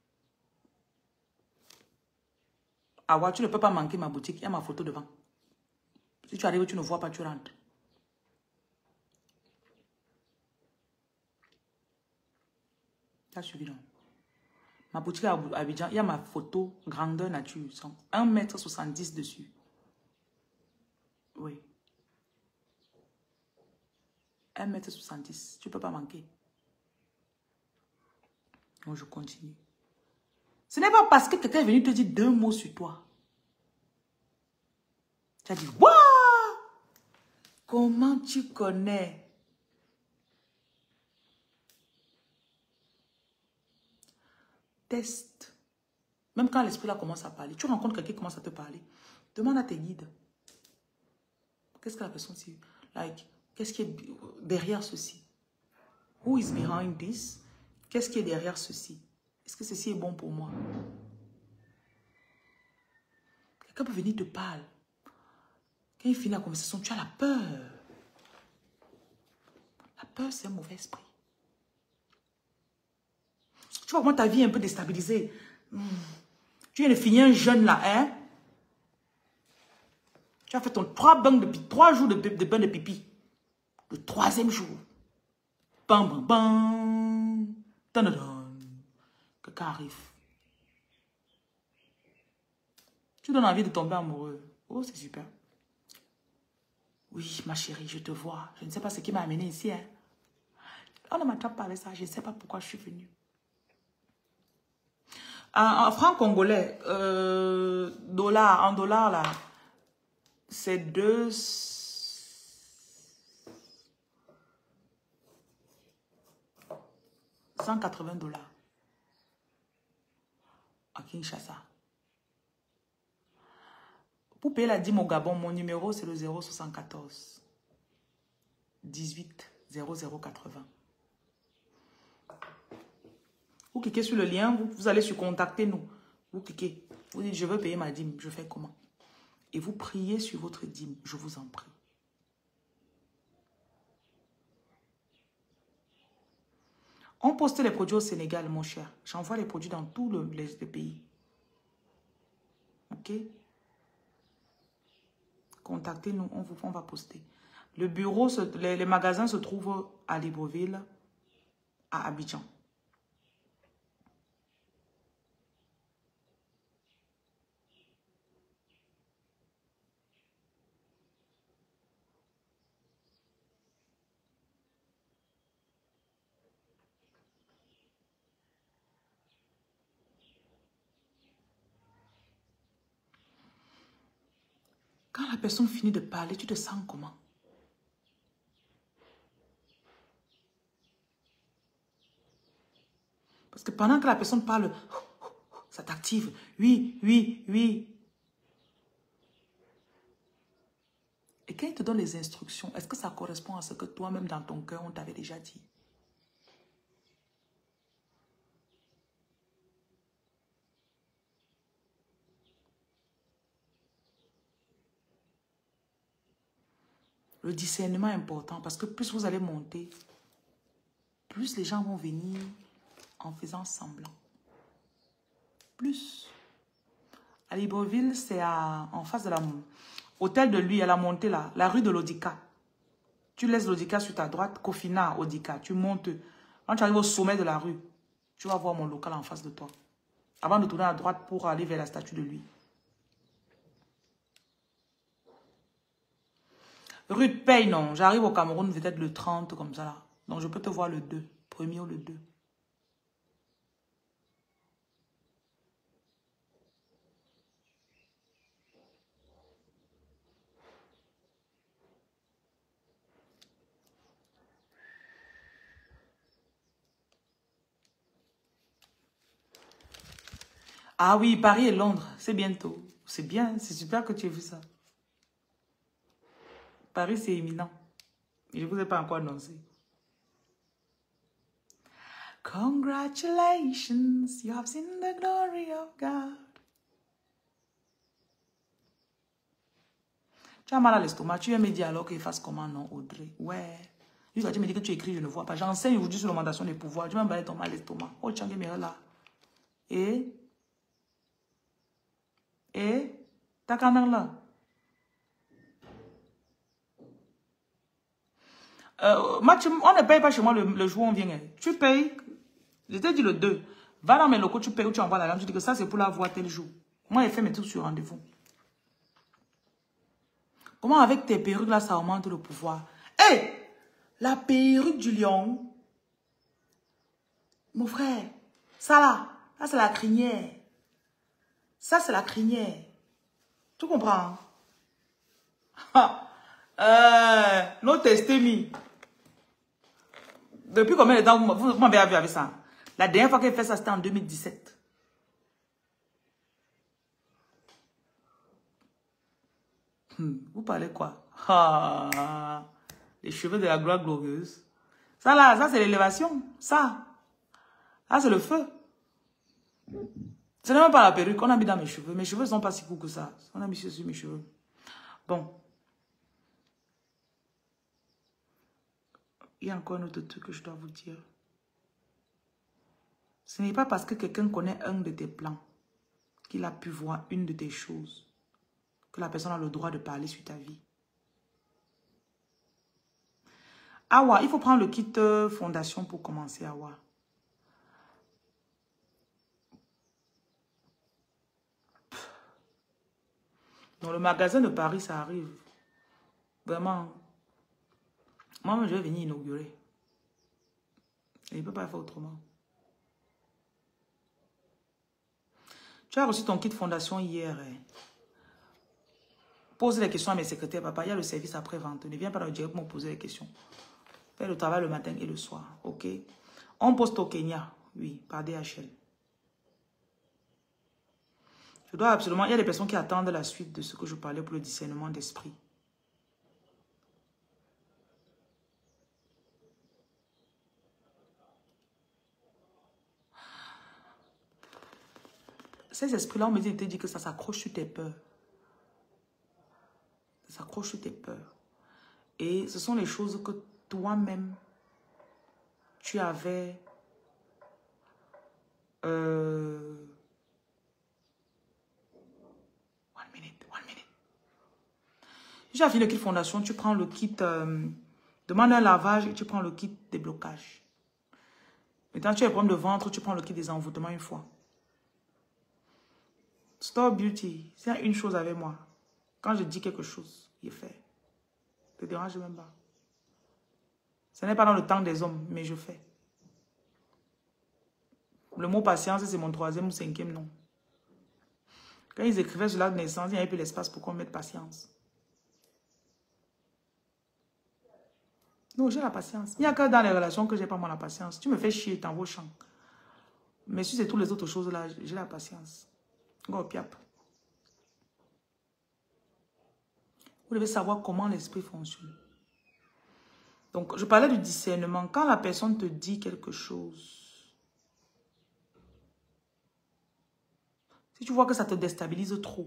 Ah ouais, tu ne peux pas manquer ma boutique, il y a ma photo devant. Si tu arrives, tu ne vois pas, tu rentres. Tu as suivi, non? Ma boutique à Abidjan, il y a ma photo grandeur nature. 1,70 m dessus. Oui. 1,70 m. Tu ne peux pas manquer. Donc, je continue. Ce n'est pas parce que quelqu'un est venu te dire 2 mots sur toi. Tu as dit, waouh! Comment tu connais? Teste. Même quand l'esprit là commence à parler, tu rencontres quelqu'un qui commence à te parler. Demande à tes guides. Qu'est-ce que la personne dit? Like, qu'est-ce qui est derrière ceci? Who is behind this? Qu'est-ce qui est derrière ceci? Est-ce que ceci est bon pour moi? Quelqu'un peut venir te parler. Quand il finit la conversation, tu as la peur. La peur, c'est un mauvais esprit. Tu vois comment ta vie est un peu déstabilisée. Tu viens de finir un jeûne là, hein? Tu as fait ton 3 jours de bain de pipi. Le 3e jour. Bam, bam, bam. Tan-dan-dan. Quelqu'un arrive. Tu donnes envie de tomber amoureux. Oh, c'est super. Oui, ma chérie, je te vois. Je ne sais pas ce qui m'a amené ici, hein. On ne m'a pas parlé ça. Je ne sais pas pourquoi je suis venue. En franc congolais, en dollars, là, c'est 180 $. À Kinshasa. Pour payer la dîme au Gabon, mon numéro, c'est le 074 18 0080. Vous cliquez sur le lien, vous allez sur contacter nous. Vous cliquez, vous dites je veux payer ma dîme, je fais comment? Et vous priez sur votre dîme, je vous en prie. On poste les produits au Sénégal, mon cher. J'envoie les produits dans tous les pays. Ok? Contactez-nous, on va poster. Le bureau, les magasins se trouvent à Libreville, à Abidjan. Quand la personne finit de parler, tu te sens comment? Parce que pendant que la personne parle, ça t'active. Oui, oui, oui. Et quand il te donne les instructions, est-ce que ça correspond à ce que toi-même dans ton cœur, on t'avait déjà dit? Le discernement est important parce que plus vous allez monter, plus les gens vont venir en faisant semblant. Plus. À Libreville, c'est en face de hôtel de lui, à la montée là, la rue de l'Odika. Tu laisses l'Odika sur ta droite, Kofina, Odika. Tu montes. Quand tu arrives au sommet de la rue, tu vas voir mon local en face de toi. Avant de tourner à droite pour aller vers la statue de lui. Rue de Paye, non. J'arrive au Cameroun peut-être le 30, comme ça là. Donc je peux te voir le 2. Premier ou le 2. Ah oui, Paris et Londres, c'est bientôt. C'est bien, c'est super que tu aies vu ça. Paris, c'est imminent. Je ne vous ai pas encore annoncé. Congratulations, you have seen the glory of God. Tu as mal à l'estomac, tu viens me dire alors qu'il fasse comment, non, Audrey? Ouais. Lui, tu me dis que tu écris, je ne vois pas. J'enseigne aujourd'hui sur l'augmentation des pouvoirs. Tu m'as emballé ton mal à l'estomac. Oh, tu as là. Et t'as qu'un an là. On ne paye pas chez moi le jour où on vient. Tu payes, je t'ai dit le 2. Va dans mes locaux, tu payes ou tu envoies l'argent, tu dis que ça c'est pour la voir tel jour. Moi, j'ai fait mes trucs sur rendez-vous. Comment avec tes perruques là, ça augmente le pouvoir? Hé! Hey, la perruque du lion. Mon frère, ça c'est la crinière. Ça c'est la crinière. Tu comprends? No testez me. Depuis combien de temps vous m'avez vu avec ça? La dernière fois qu'elle fait ça, c'était en 2017. Vous parlez quoi? Les cheveux de la gloire glorieuse. Ça là, ça c'est l'élévation. Ça c'est le feu. Ce n'est même pas la perruque qu'on a mis dans mes cheveux. Mes cheveux ne sont pas si courts que ça. On a mis sur mes cheveux. Bon. Il y a encore un autre truc que je dois vous dire. Ce n'est pas parce que quelqu'un connaît un de tes plans qu'il a pu voir une de tes choses que la personne a le droit de parler sur ta vie. Awa, il faut prendre le kit fondation pour commencer, Awa. Dans le magasin de Paris, ça arrive. Vraiment. Moi, je vais venir inaugurer. Et il ne peut pas faire autrement. Tu as reçu ton kit fondation hier. Pose les questions à mes secrétaires, papa. Il y a le service après-vente. Ne viens pas dans le direct pour me poser les questions. Fais le travail le matin et le soir. OK? On poste au Kenya. Oui, par DHL. Je dois absolument... Il y a des personnes qui attendent la suite de ce que je parlais pour le discernement d'esprit. Ces esprits-là, on me dit que ça s'accroche sur tes peurs. Ça s'accroche sur tes peurs. Et ce sont les choses que toi-même, tu avais... One minute. J'ai fini le kit fondation, tu prends le kit... demande un lavage et tu prends le kit déblocage. Maintenant, tu as un problème de ventre, tu prends le kit des envoûtements une fois. Store Beauty, c'est une chose avec moi. Quand je dis quelque chose, il est fait. Ne te dérange même pas. Ce n'est pas dans le temps des hommes, mais je fais. Le mot patience, c'est mon 3e ou 5e nom. Quand ils écrivaient sur la naissance, il n'y avait plus l'espace pour qu'on mette patience. Non, j'ai la patience. Il n'y a que dans les relations que j'ai pas moi la patience. Tu me fais chier dans vos champs. Mais si c'est toutes les autres choses là, j'ai la patience. Go, piap. Vous devez savoir comment l'esprit fonctionne. Donc, je parlais du discernement. Quand la personne te dit quelque chose, si tu vois que ça te déstabilise trop,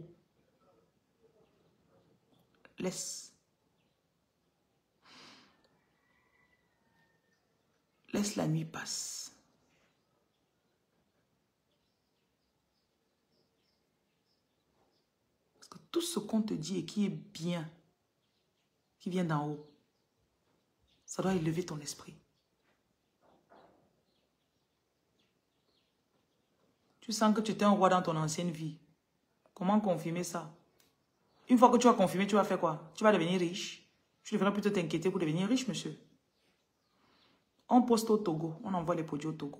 laisse. Laisse la nuit passer. Parce que tout ce qu'on te dit et qui est bien, qui vient d'en haut, ça doit élever ton esprit. Tu sens que tu étais un roi dans ton ancienne vie. Comment confirmer ça? Une fois que tu as confirmé, tu vas faire quoi? Tu vas devenir riche. Tu devrais plutôt t'inquiéter pour devenir riche, monsieur. On poste au Togo. On envoie les produits au Togo.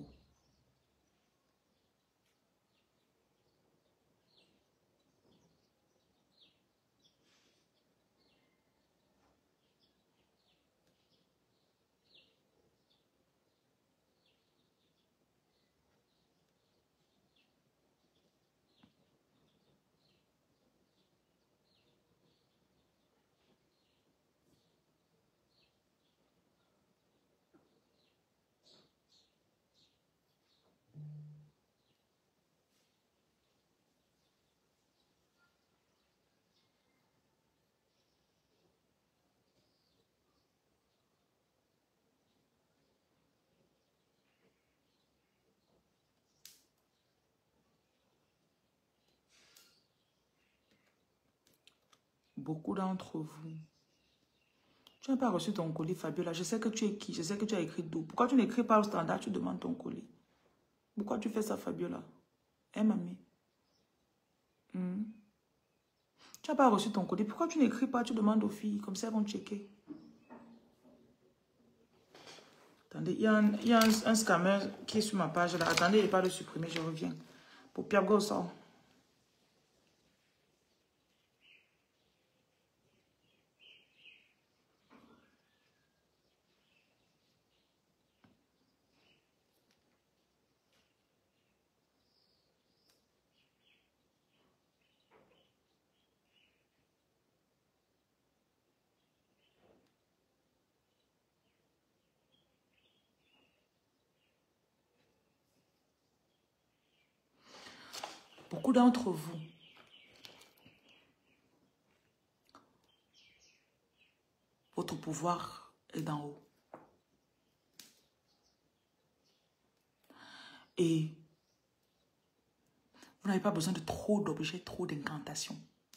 Beaucoup d'entre vous, tu n'as pas reçu ton colis, Fabiola. Je sais que tu es qui? Je sais que tu as écrit d'où. Pourquoi tu n'écris pas au standard? Tu demandes ton colis. Pourquoi tu fais ça, Fabiola? Hein, mamie? Tu n'as pas reçu ton colis. Pourquoi tu n'écris pas? Tu demandes aux filles. Comme ça, elles vont checker. Attendez, il y a un scammer qui est sur ma page là. Attendez, il n'est pas le supprimer, je reviens. Pour Pierre Gosson. Beaucoup d'entre vous, votre pouvoir est d'en haut. Et vous n'avez pas besoin de trop d'objets, trop d'incantations.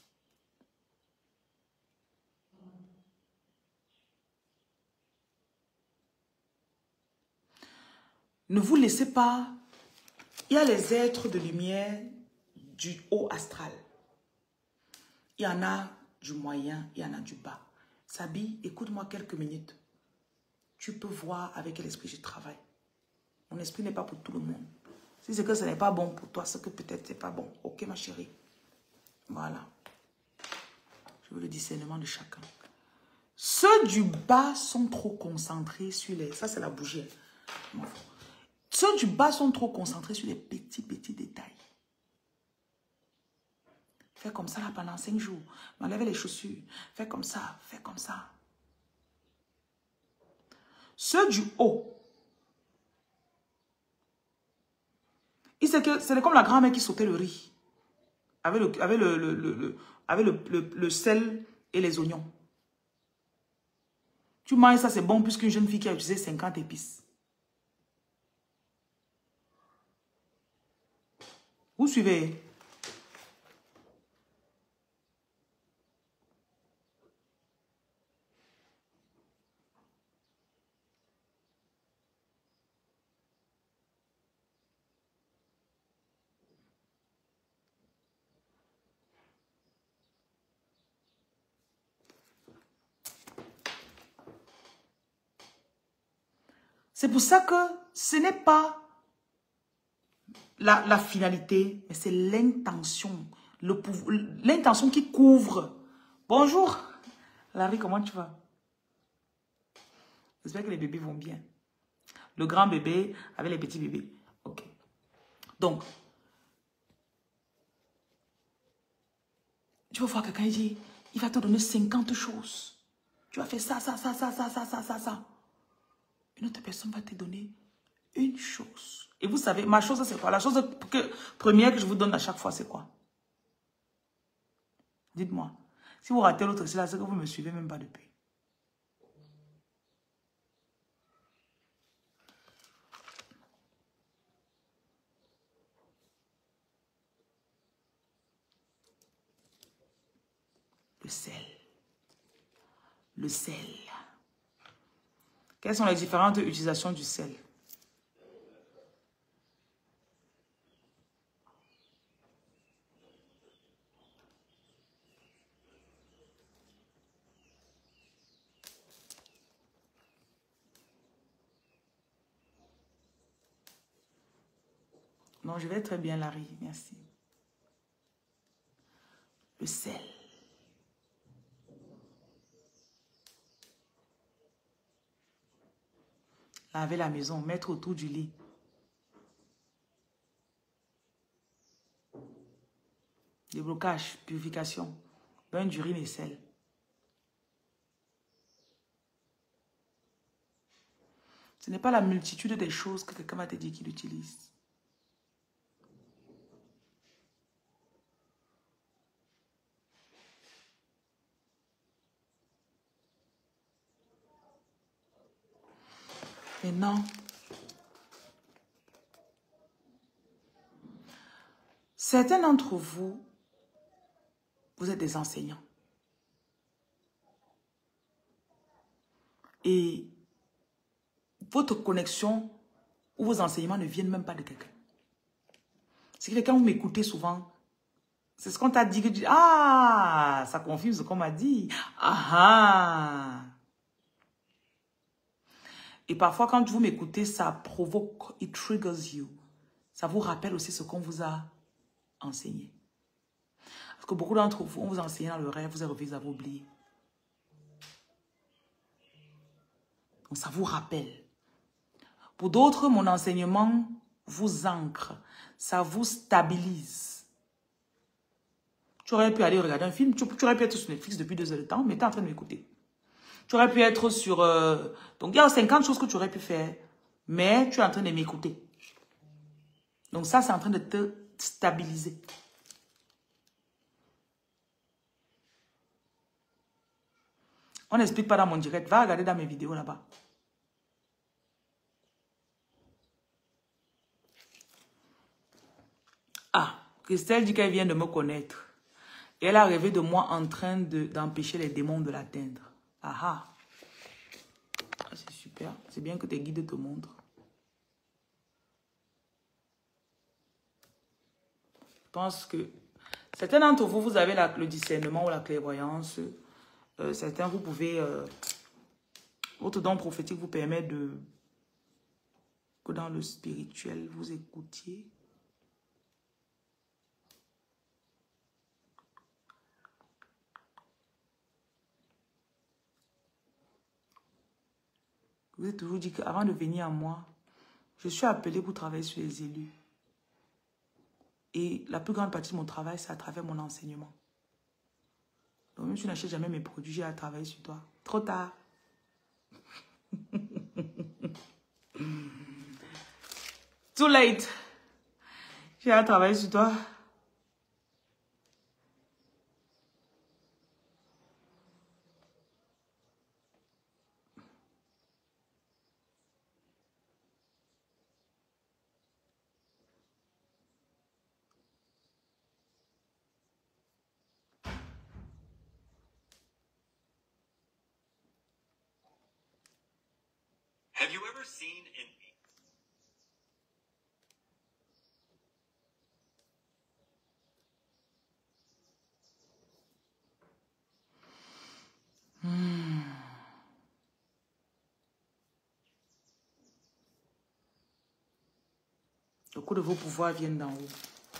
Ne vous laissez pas... Il y a les êtres de lumière du haut astral. Il y en a du moyen, il y en a du bas. Sabi, écoute-moi quelques minutes. Tu peux voir avec quel esprit je travaille. Mon esprit n'est pas pour tout le monde. Si c'est que ce n'est pas bon pour toi, c'est que peut-être c'est pas bon. Ok, ma chérie. Voilà. Je veux le discernement de chacun. Ceux du bas sont trop concentrés sur les... Ça, c'est la bougie. Ceux du bas sont trop concentrés sur les petits détails. Fais comme ça là pendant 5 jours. M'enlève les chaussures. Fais comme ça. Fais comme ça. Ceux du haut. C'est comme la grand-mère qui sautait le riz. Avec le sel et les oignons. Tu manges ça, c'est bon plus qu'une jeune fille qui a utilisé 50 épices. Vous suivez? C'est pour ça que ce n'est pas la finalité, mais c'est l'intention. L'intention qui couvre. Bonjour. Larry, comment tu vas? J'espère que les bébés vont bien. Le grand bébé avec les petits bébés. Ok. Donc, tu vas voir quelqu'un et dire, il va te donner 50 choses. Tu vas faire ça. Une autre personne va te donner une chose. Et vous savez, ma chose, c'est quoi? La chose première que je vous donne à chaque fois, c'est quoi? Dites-moi. Si vous ratez l'autre, c'est là, c'est que vous ne me suivez même pas depuis. Le sel. Le sel. Quelles sont les différentes utilisations du sel? Non, je vais très bien, Larry. Merci. Le sel. Laver la maison, mettre autour du lit. Déblocage, purification, bain d'urine et sel. Ce n'est pas la multitude des choses que quelqu'un va te dire qu'il utilise. Maintenant, certains d'entre vous, vous êtes des enseignants. Et votre connexion ou vos enseignements ne viennent même pas de quelqu'un. C'est que quand vous m'écoutez souvent, c'est ce qu'on t'a dit que tu dis, ah, ça confirme ce qu'on m'a dit. Ah ah. Et parfois, quand vous m'écoutez, ça provoque, it triggers you. Ça vous rappelle aussi ce qu'on vous a enseigné. Parce que beaucoup d'entre vous, on vous a enseigné dans le rêve, vous avez oublié. Donc, ça vous rappelle. Pour d'autres, mon enseignement vous ancre. Ça vous stabilise. Tu aurais pu aller regarder un film, tu aurais pu être sur Netflix depuis 2 heures de temps, mais tu es en train de m'écouter. Tu aurais pu être sur... donc, il y a 50 choses que tu aurais pu faire, mais tu es en train de m'écouter. Donc, ça, c'est en train de te stabiliser. On n'explique pas dans mon direct. Va regarder dans mes vidéos là-bas. Ah, Christelle dit qu'elle vient de me connaître. Et elle a rêvé de moi en train d'empêcher les démons de l'atteindre. Ah ah. C'est super. C'est bien que tes guides te montrent. Je pense que certains d'entre vous, vous avez le discernement ou la clairvoyance. Certains, vous pouvez... votre don prophétique vous permet que dans le spirituel, vous écoutiez. Je vous ai toujours dit qu'avant de venir à moi, je suis appelée pour travailler sur les élus. Et la plus grande partie de mon travail, c'est à travers mon enseignement. Donc même si tu n'achètes jamais mes produits, j'ai à travailler sur toi. Trop tard. Too late. J'ai à travailler sur toi. Have you ever seen an... Beaucoup de vos pouvoirs viennent d'en haut.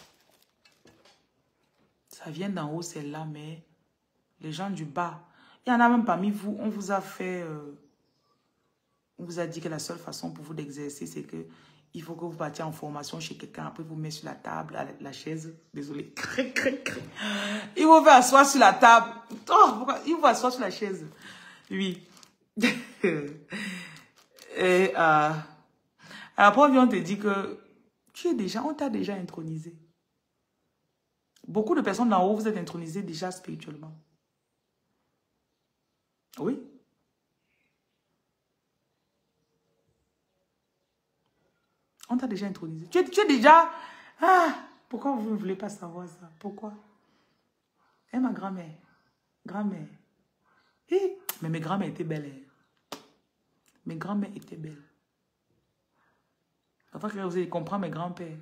Ça vient d'en haut, c'est là, mais les gens du bas, il y en a même parmi vous, on vous a fait... on vous a dit que la seule façon pour vous d'exercer, c'est que il faut que vous partiez en formation chez quelqu'un, après vous mettez sur la table, la chaise, désolé, il vous fait asseoir sur la table. Oh, pourquoi? Il vous asseoir sur la chaise. Oui. Et après, on te dit que on t'a déjà intronisé. Beaucoup de personnes d'en haut, vous êtes intronisés déjà spirituellement. Oui. On t'a déjà intronisé. Tu es déjà... Ah, pourquoi vous ne voulez pas savoir ça? Pourquoi? Eh, ma grand-mère. Grand-mère. Eh, mais mes grand-mères étaient belles. Hein. Mes grand-mères étaient belles. Enfin, que vous allez comprendre mes grands-pères.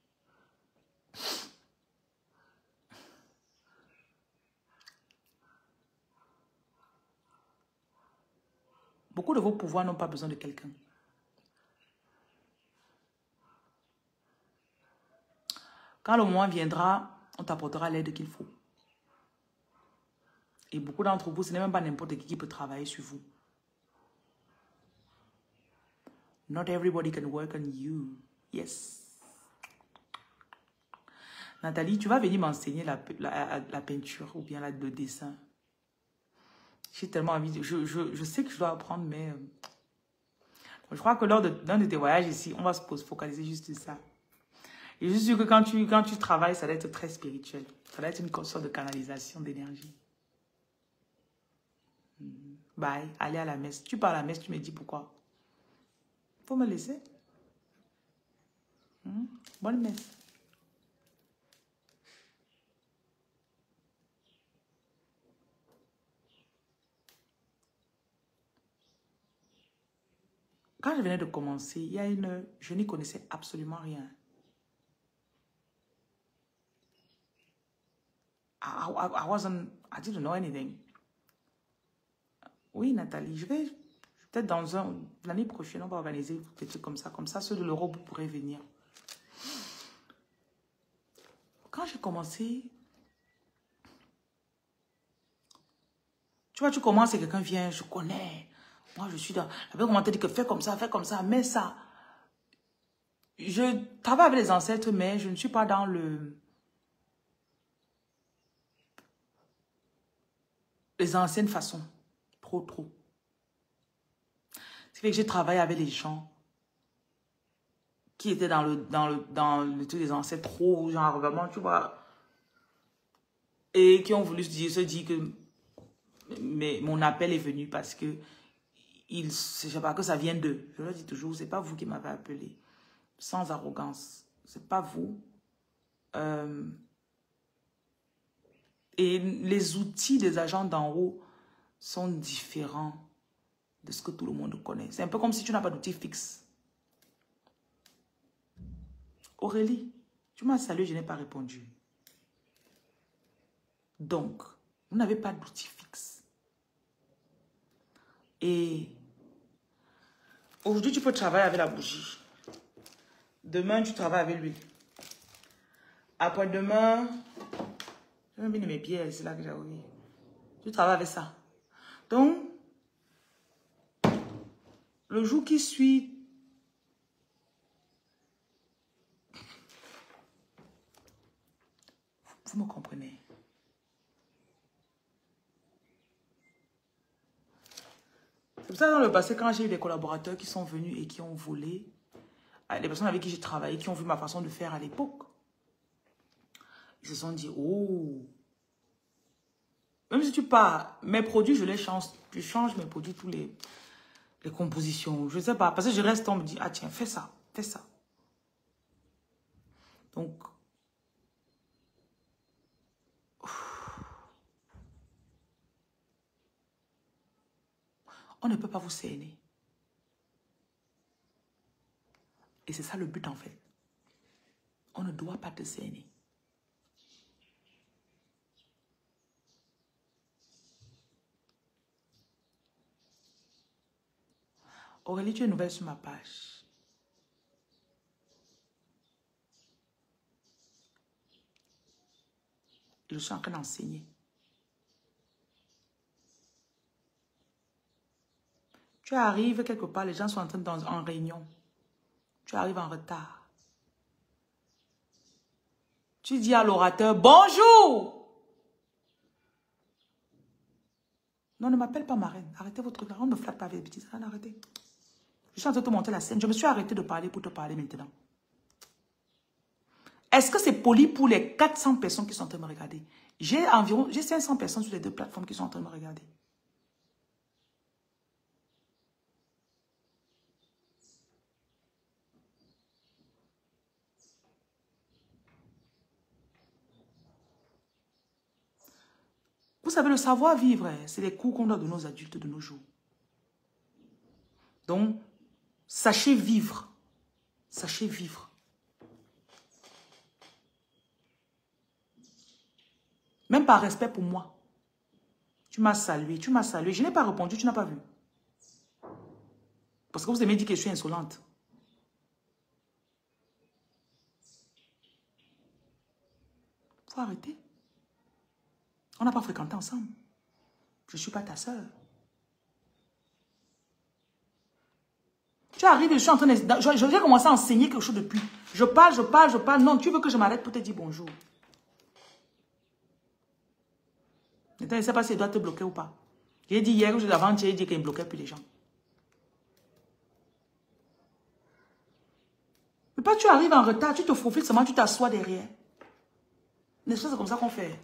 Beaucoup de vos pouvoirs n'ont pas besoin de quelqu'un. Quand le moment viendra, on t'apportera l'aide qu'il faut. Et beaucoup d'entre vous, ce n'est même pas n'importe qui peut travailler sur vous. Not everybody can work on you. Yes. Nathalie, tu vas venir m'enseigner la peinture ou bien le dessin. J'ai tellement envie de... Je sais que je dois apprendre, mais... je crois que lors d'un de tes voyages ici, on va se focaliser juste sur ça. Et je suis sûre que quand tu travailles, ça va être très spirituel. Ça va être une sorte de canalisation d'énergie. Bye, allez à la messe. Tu pars à la messe, tu me dis pourquoi. Faut me laisser. Bonne messe. Quand je venais de commencer, il y a je n'y connaissais absolument rien. I didn't know anything. Oui, Nathalie, je vais peut-être l'année prochaine, on va organiser des trucs comme ça. Comme ça, ceux de l'Europe, vous pourrez venir. Quand j'ai commencé, tu vois, tu commences et quelqu'un vient, je connais. Moi, je suis dans... Avec comment te dit que fais comme ça, mets ça. Je travaille avec les ancêtres, mais je ne suis pas dans les anciennes façons. Trop. C'est que j'ai travaillé avec les gens qui étaient dans le truc des ancêtres trop, genre vraiment, tu vois, et qui ont voulu se dire que mon appel est venu parce que je sais pas, que ça vient d'eux. Je leur dis toujours, c'est pas vous qui m'avez appelé. Sans arrogance. C'est pas vous. Et les outils des agents d'en haut sont différents de ce que tout le monde connaît. C'est un peu comme si tu n'as pas d'outil fixe. Aurélie, tu m'as salué, je n'ai pas répondu. Donc, vous n'avez pas d'outil fixe. Et aujourd'hui, tu peux travailler avec la bougie. Demain, tu travailles avec l'huile. Après-demain, je vais mettre mes pieds, c'est là que j'ai oublié. Tu travailles avec ça. Donc, le jour qui suit, vous me comprenez. C'est pour ça que dans le passé, quand j'ai eu des collaborateurs qui sont venus et qui ont volé, les personnes avec qui j'ai travaillé, qui ont vu ma façon de faire à l'époque, ils se sont dit, oh, même si tu pars, mes produits, je les change. Je change mes produits, tous les compositions. Je ne sais pas, parce que je reste, on me dit, ah tiens, fais ça, fais ça. Donc, on ne peut pas vous cerner. Et c'est ça le but en fait. On ne doit pas te cerner. Aurélie, tu es nouvelle sur ma page. Je suis en train d'enseigner. Tu arrives quelque part, les gens sont en réunion. Tu arrives en retard. Tu dis à l'orateur, bonjour. Non, ne m'appelle pas ma reine. Arrêtez votre truc. On ne me flatte pas avec les bêtises. Arrêtez. Je suis en train de te monter la scène. Je me suis arrêté de parler pour te parler maintenant. Est-ce que c'est poli pour les 400 personnes qui sont en train de me regarder? J'ai 500 personnes sur les deux plateformes qui sont en train de me regarder. Vous savez, le savoir-vivre, c'est les cours qu'on doit donner aux adultes de nos jours. Donc, sachez vivre. Sachez vivre. Même par respect pour moi. Tu m'as salué, tu m'as salué. Je n'ai pas répondu, tu n'as pas vu. Parce que vous aimez dire que je suis insolente. Il faut arrêter. On n'a pas fréquenté ensemble. Je ne suis pas ta soeur. Tu arrives et je suis en train de... Je vais commencer à enseigner quelque chose depuis. Je parle. Non, tu veux que je m'arrête pour te dire bonjour. Maintenant, je ne sais pas si elle doit te bloquer ou pas. J'ai dit hier, ou avant-hier, j'ai dit qu'elle ne bloquait plus les gens. Mais pas tu arrives en retard, tu te faufiles seulement, tu t'assois derrière. N'est-ce pas, c'est comme ça qu'on fait.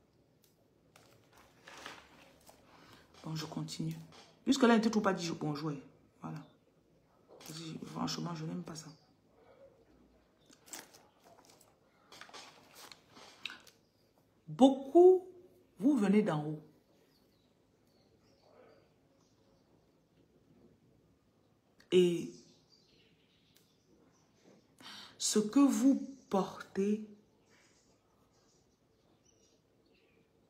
Bon, je continue. Jusque-là, elle ne t'a toujours pas dit bonjour. Voilà. Franchement, je n'aime pas ça. Beaucoup, vous venez d'en haut. Et ce que vous portez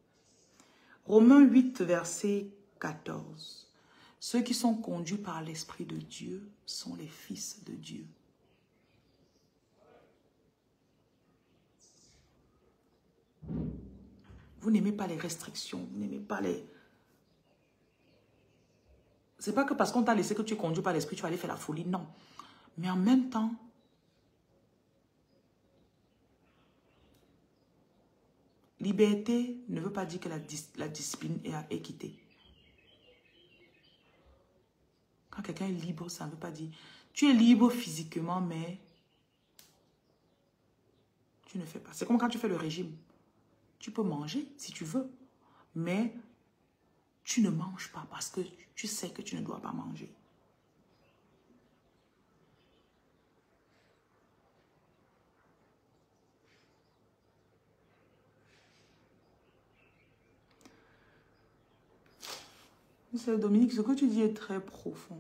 Romains 8, verset 14. Ceux qui sont conduits par l'Esprit de Dieu sont les fils de Dieu. Vous n'aimez pas les restrictions, vous n'aimez pas les... C'est pas que parce qu'on t'a laissé que tu es conduit par l'Esprit, tu vas aller faire la folie, non. Mais en même temps, liberté ne veut pas dire que la discipline est à équité. Quand quelqu'un est libre, ça ne veut pas dire... Tu es libre physiquement, mais tu ne fais pas. C'est comme quand tu fais le régime. Tu peux manger si tu veux, mais tu ne manges pas parce que tu sais que tu ne dois pas manger. Dominique, ce que tu dis est très profond.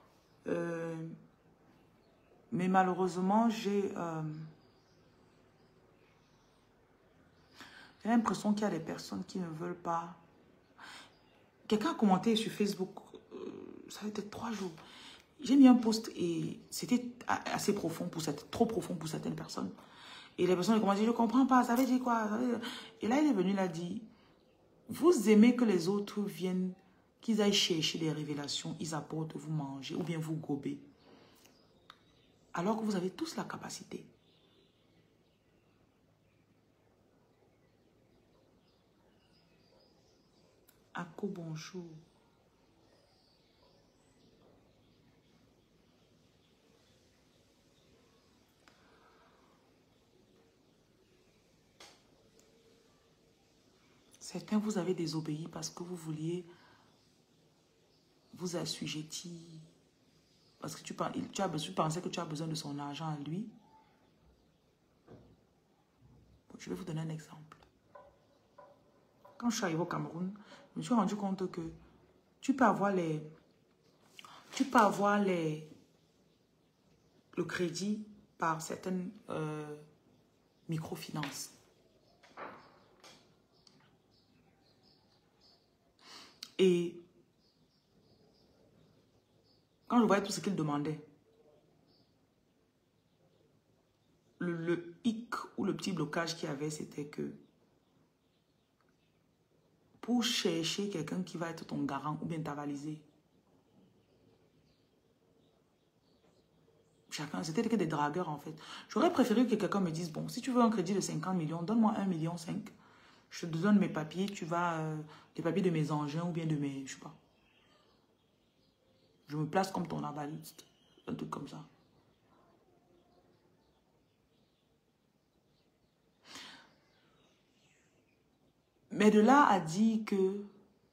Mais malheureusement, j'ai l'impression qu'il y a des personnes qui ne veulent pas. Quelqu'un a commenté sur Facebook, ça a été 3 jours. J'ai mis un post et c'était assez profond trop profond pour certaines personnes. Et les personnes ont commencé, je ne comprends pas, ça veut dire quoi? Et là, il est venu, il a dit, vous aimez que les autres viennent, qu'ils aillent chercher des révélations, ils apportent, vous mangez ou bien vous gobez. Alors que vous avez tous la capacité. Ako, bonjour. Certains, vous avez désobéi parce que vous vouliez vous assujettir. Parce que tu pensais que tu as besoin de son argent à lui. Je vais vous donner un exemple. Quand je suis arrivée au Cameroun, je me suis rendu compte que tu peux avoir le crédit par certaines microfinances. Et quand je voyais tout ce qu'ils demandaient, le hic ou le petit blocage qu'il y avait, c'était que pour chercher quelqu'un qui va être ton garant ou bien t'avaliser, chacun, c'était que des dragueurs en fait. J'aurais préféré que quelqu'un me dise, bon, si tu veux un crédit de 50 millions, donne-moi 1,5 million. Je te donne mes papiers, tu vas, les papiers de mes engins ou bien de mes, je sais pas. Je me place comme ton avaliste, un truc comme ça. Mais de là à dire que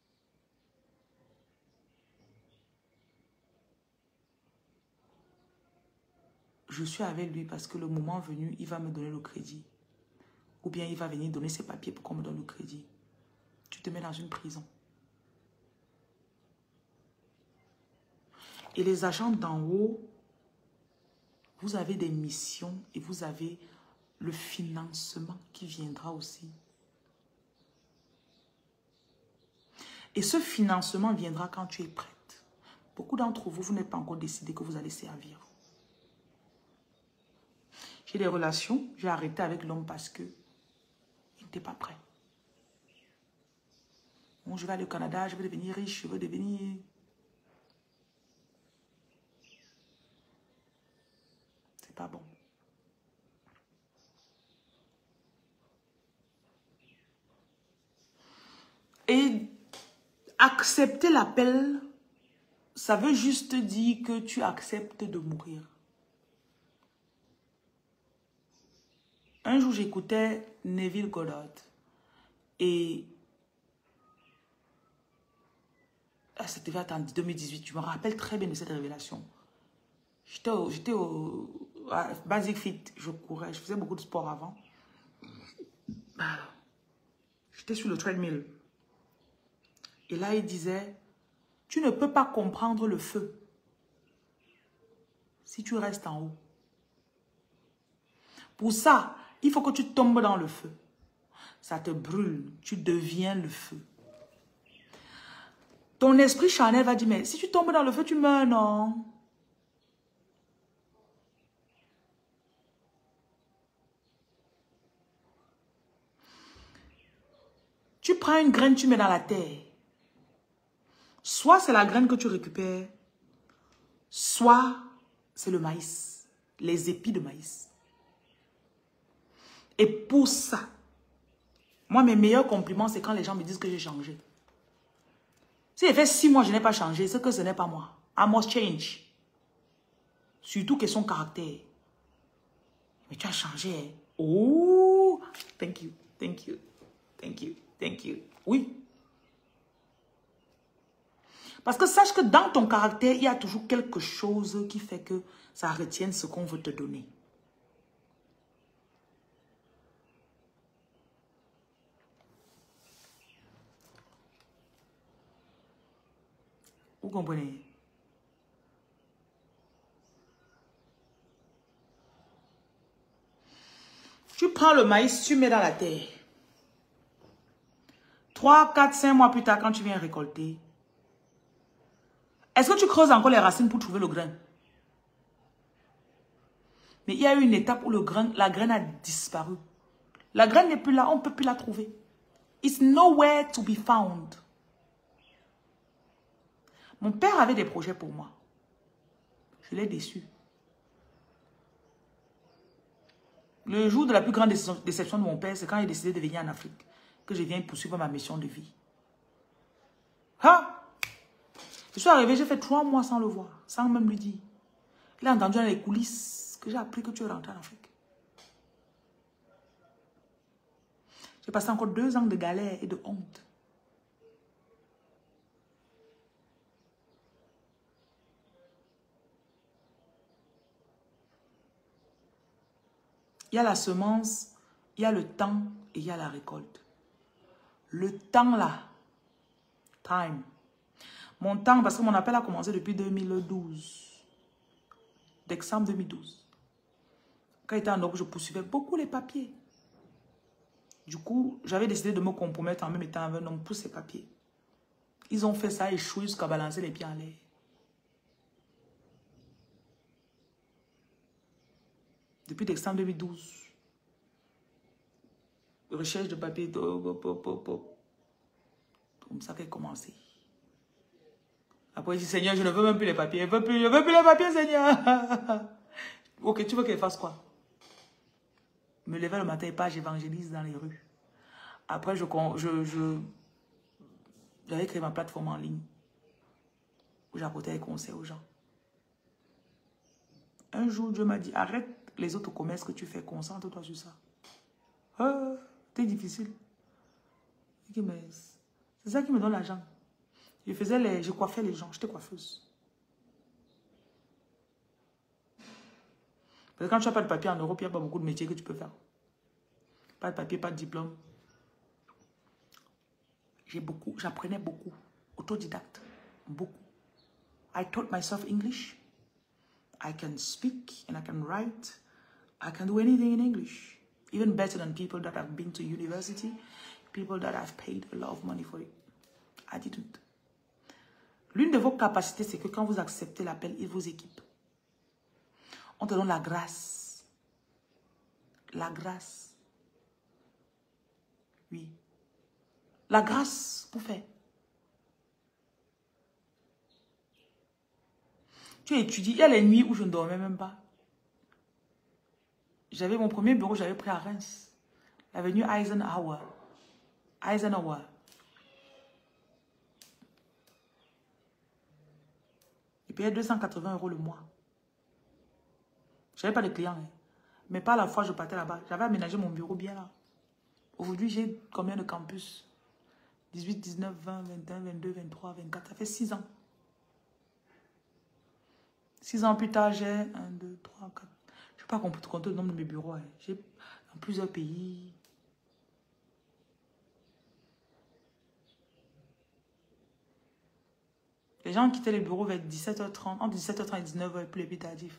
je suis avec lui parce que le moment venu, il va me donner le crédit. Ou bien il va venir donner ses papiers pour qu'on me donne le crédit. Tu te mets dans une prison. Et les agents d'en haut, vous avez des missions et vous avez le financement qui viendra aussi. Et ce financement viendra quand tu es prête. Beaucoup d'entre vous, vous n'êtes pas encore décidé que vous allez servir. J'ai des relations, j'ai arrêté avec l'homme parce que il n'était pas prêt. Bon, je vais aller au Canada, je veux devenir riche, je veux devenir... C'est pas bon. Et accepter l'appel, ça veut juste dire que tu acceptes de mourir. Un jour, j'écoutais Neville Goddard et c'était en 2018. Je me rappelle très bien de cette révélation. J'étais à Basic Fit, je courais, je faisais beaucoup de sport avant. J'étais sur le treadmill. Et là, il disait, tu ne peux pas comprendre le feu si tu restes en haut. Pour ça, il faut que tu tombes dans le feu. Ça te brûle, tu deviens le feu. Ton esprit charnel va dire, mais si tu tombes dans le feu, tu meurs, non? Tu prends une graine, tu mets dans la terre. Soit c'est la graine que tu récupères, soit c'est le maïs, les épis de maïs. Et pour ça, moi, mes meilleurs compliments, c'est quand les gens me disent que j'ai changé. Si j'ai fait 6 mois, je n'ai pas changé, c'est que ce n'est pas moi. I must change. Surtout question caractère. Mais tu as changé. Hein? Oh, thank you, thank you, thank you, thank you. Oui. Parce que sache que dans ton caractère, il y a toujours quelque chose qui fait que ça retienne ce qu'on veut te donner. Vous comprenez? Tu prends le maïs, tu mets dans la terre. 3, 4, 5 mois plus tard, quand tu viens récolter, est-ce que tu creuses encore les racines pour trouver le grain? Mais il y a eu une étape où la graine a disparu. La graine n'est plus là, on ne peut plus la trouver. It's nowhere to be found. Mon père avait des projets pour moi. Je l'ai déçu. Le jour de la plus grande déception de mon père, c'est quand il a décidé de venir en Afrique. Que je viens poursuivre ma mission de vie. Ah! Je suis arrivé, j'ai fait 3 mois sans le voir, sans même lui dire. Il a entendu dans les coulisses que j'ai appris que tu es rentré en Afrique. J'ai passé encore 2 ans de galère et de honte. Il y a la semence, il y a le temps et il y a la récolte. Le temps là, time. Mon temps, parce que mon appel a commencé depuis 2012. Décembre 2012. Quand j'étais en Europe, je poursuivais beaucoup les papiers. Du coup, j'avais décidé de me compromettre en même étant avec un homme pour ces papiers. Ils ont fait ça, échoué jusqu'à balancer les pieds en l'air. Depuis décembre 2012. Recherche de papier. Comme ça qu'elle a commencé. Après, je dis, Seigneur, je ne veux même plus les papiers. Je ne veux plus les papiers, Seigneur. Ok, tu veux qu'elle fasse quoi? Me lever le matin et pas, j'évangélise dans les rues. Après, j'avais créé ma plateforme en ligne où j'apportais des conseils aux gens. Un jour, Dieu m'a dit, arrête les autres commerces que tu fais, concentre-toi sur ça. C'est difficile. C'est ça qui me donne l'argent. Je coiffais les gens, j'étais coiffeuse. Parce que quand tu n'as pas de papier en Europe, il n'y a pas beaucoup de métiers que tu peux faire. Pas de papier, pas de diplôme. J'apprenais beaucoup. Autodidacte. Beaucoup. I taught myself English. I can speak and I can write. I can do anything in English. Even better than people that have been to university. People that have paid a lot of money for it. I didn't. L'une de vos capacités, c'est que quand vous acceptez l'appel, il vous équipe. On te donne la grâce. La grâce. Oui. La grâce pour faire. Tu étudies. Il y a les nuits où je ne dormais même pas. J'avais mon premier bureau, j'avais pris à Reims. L'avenue Eisenhower. Eisenhower. Je payais 280 € le mois. Je n'avais pas de clients. Hein. Mais par la fois, je partais là-bas. J'avais aménagé mon bureau bien là. Aujourd'hui, j'ai combien de campus? 18, 19, 20, 21, 22, 23, 24. Ça fait 6 ans. 6 ans plus tard, j'ai 1, 2, 3, 4. Je ne sais pas compter le nombre de mes bureaux. Hein. J'ai dans plusieurs pays. Les gens quittaient les bureaux vers 17h30, entre 17h30 et 19h, plus les plus tardifs.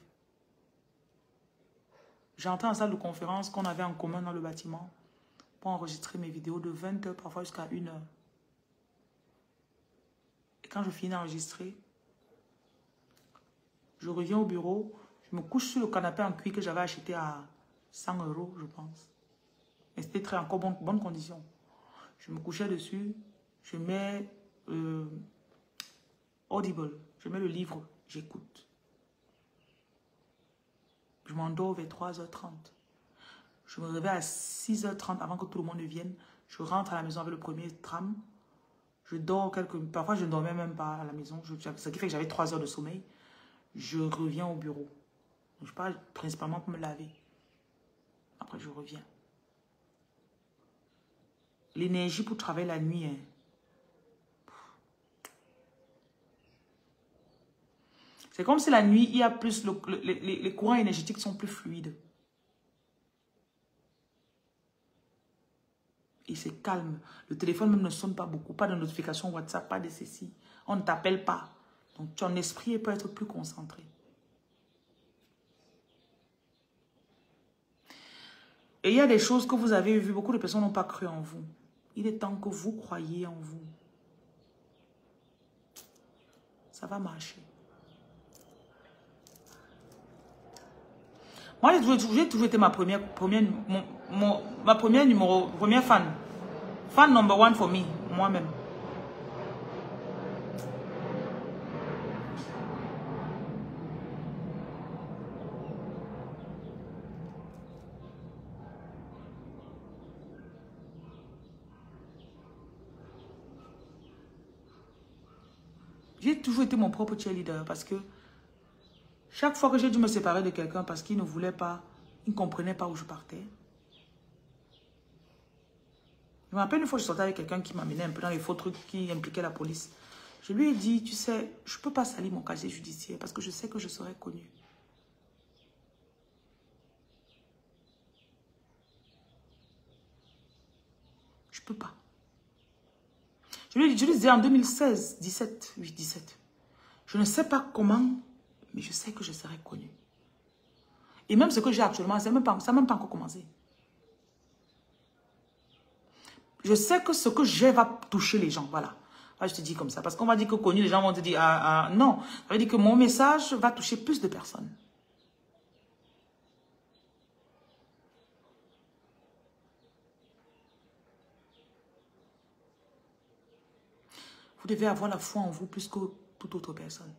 J'entrais en salle de conférence qu'on avait en commun dans le bâtiment pour enregistrer mes vidéos de 20h, parfois jusqu'à 1h. Et quand je finis d'enregistrer, je reviens au bureau, je me couche sur le canapé en cuir que j'avais acheté à 100 €, je pense. Et c'était encore bonne condition. Je me couchais dessus, je mets Audible, je mets le livre, j'écoute. Je m'endors vers 3h30. Je me réveille à 6h30 avant que tout le monde ne vienne. Je rentre à la maison avec le premier tram. Je dors Parfois, je ne dormais même pas à la maison. Ce qui fait que j'avais 3 heures de sommeil. Je reviens au bureau. Je parle principalement pour me laver. Après, je reviens. L'énergie pour travailler la nuit. Hein. C'est comme si la nuit, il y a plus... les courants énergétiques sont plus fluides. Et c'est calme. Le téléphone même ne sonne pas beaucoup. Pas de notification WhatsApp, pas de ceci. On ne t'appelle pas. Donc, ton esprit peut être plus concentré. Et il y a des choses que vous avez vues. Beaucoup de personnes n'ont pas cru en vous. Il est temps que vous croyiez en vous. Ça va marcher. Moi, j'ai toujours été ma première fan. Fan number one for me, moi-même. J'ai toujours été mon propre cheerleader parce que chaque fois que j'ai dû me séparer de quelqu'un parce qu'il ne voulait pas, il ne comprenait pas où je partais. Je me rappelle une fois, je sortais avec quelqu'un qui m'amenait un peu dans les faux trucs qui impliquaient la police. Je lui ai dit, tu sais, je ne peux pas salir mon casier judiciaire parce que je sais que je serai connue. Je ne peux pas. Je lui disais en 2016, 17, oui, 17. Je ne sais pas comment, mais je sais que je serai connue. Et même ce que j'ai actuellement, ça n'a même pas encore commencé. Je sais que ce que j'ai va toucher les gens, voilà. Ah, je te dis comme ça, parce qu'on va dire que connu, les gens vont te dire, non. Ça veut dire que mon message va toucher plus de personnes. Vous devez avoir la foi en vous plus que toute autre personne.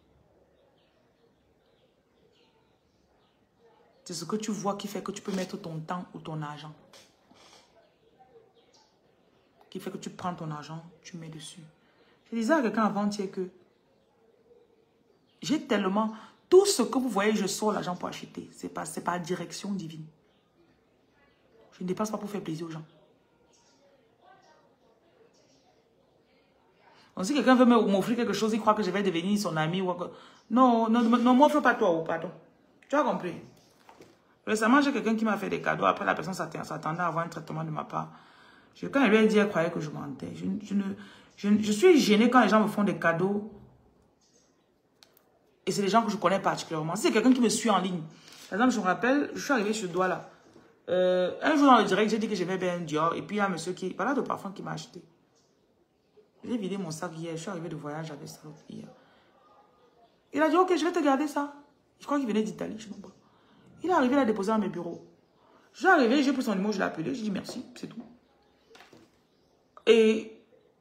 C'est ce que tu vois qui fait que tu peux mettre ton temps ou ton argent. Qui fait que tu prends ton argent, tu mets dessus. Je disais à quelqu'un avant-hier que j'ai tellement... Tout ce que vous voyez, je sors l'argent pour acheter. C'est par direction divine. Je ne dépasse pas pour faire plaisir aux gens. Donc, si quelqu'un veut m'offrir quelque chose, il croit que je vais devenir son ami. Ou... Non, ne m'offre pas toi, ou pardon. Tu as compris? Récemment, j'ai quelqu'un qui m'a fait des cadeaux. Après, la personne s'attendait à avoir un traitement de ma part. Quand elle lui a dit, elle croyait que je mentais. Je suis gênée quand les gens me font des cadeaux. Et c'est des gens que je connais particulièrement. Si c'est quelqu'un qui me suit en ligne. Par exemple, je me rappelle, je suis arrivée sur le doigt là. Un jour dans le direct, j'ai dit que j'aimais bien Dior. Et puis, il y a un monsieur qui... Voilà de parfum qui m'a acheté. J'ai vidé mon sac hier. Je suis arrivée de voyage avec ça hier. Il a dit, ok, je vais te garder ça. Je crois qu'il venait d'Italie, je ne sais pas. Il est arrivé à la déposer dans mes bureaux. Je suis arrivée, j'ai pris son numéro, je l'ai appelé. J'ai dit merci, c'est tout. Et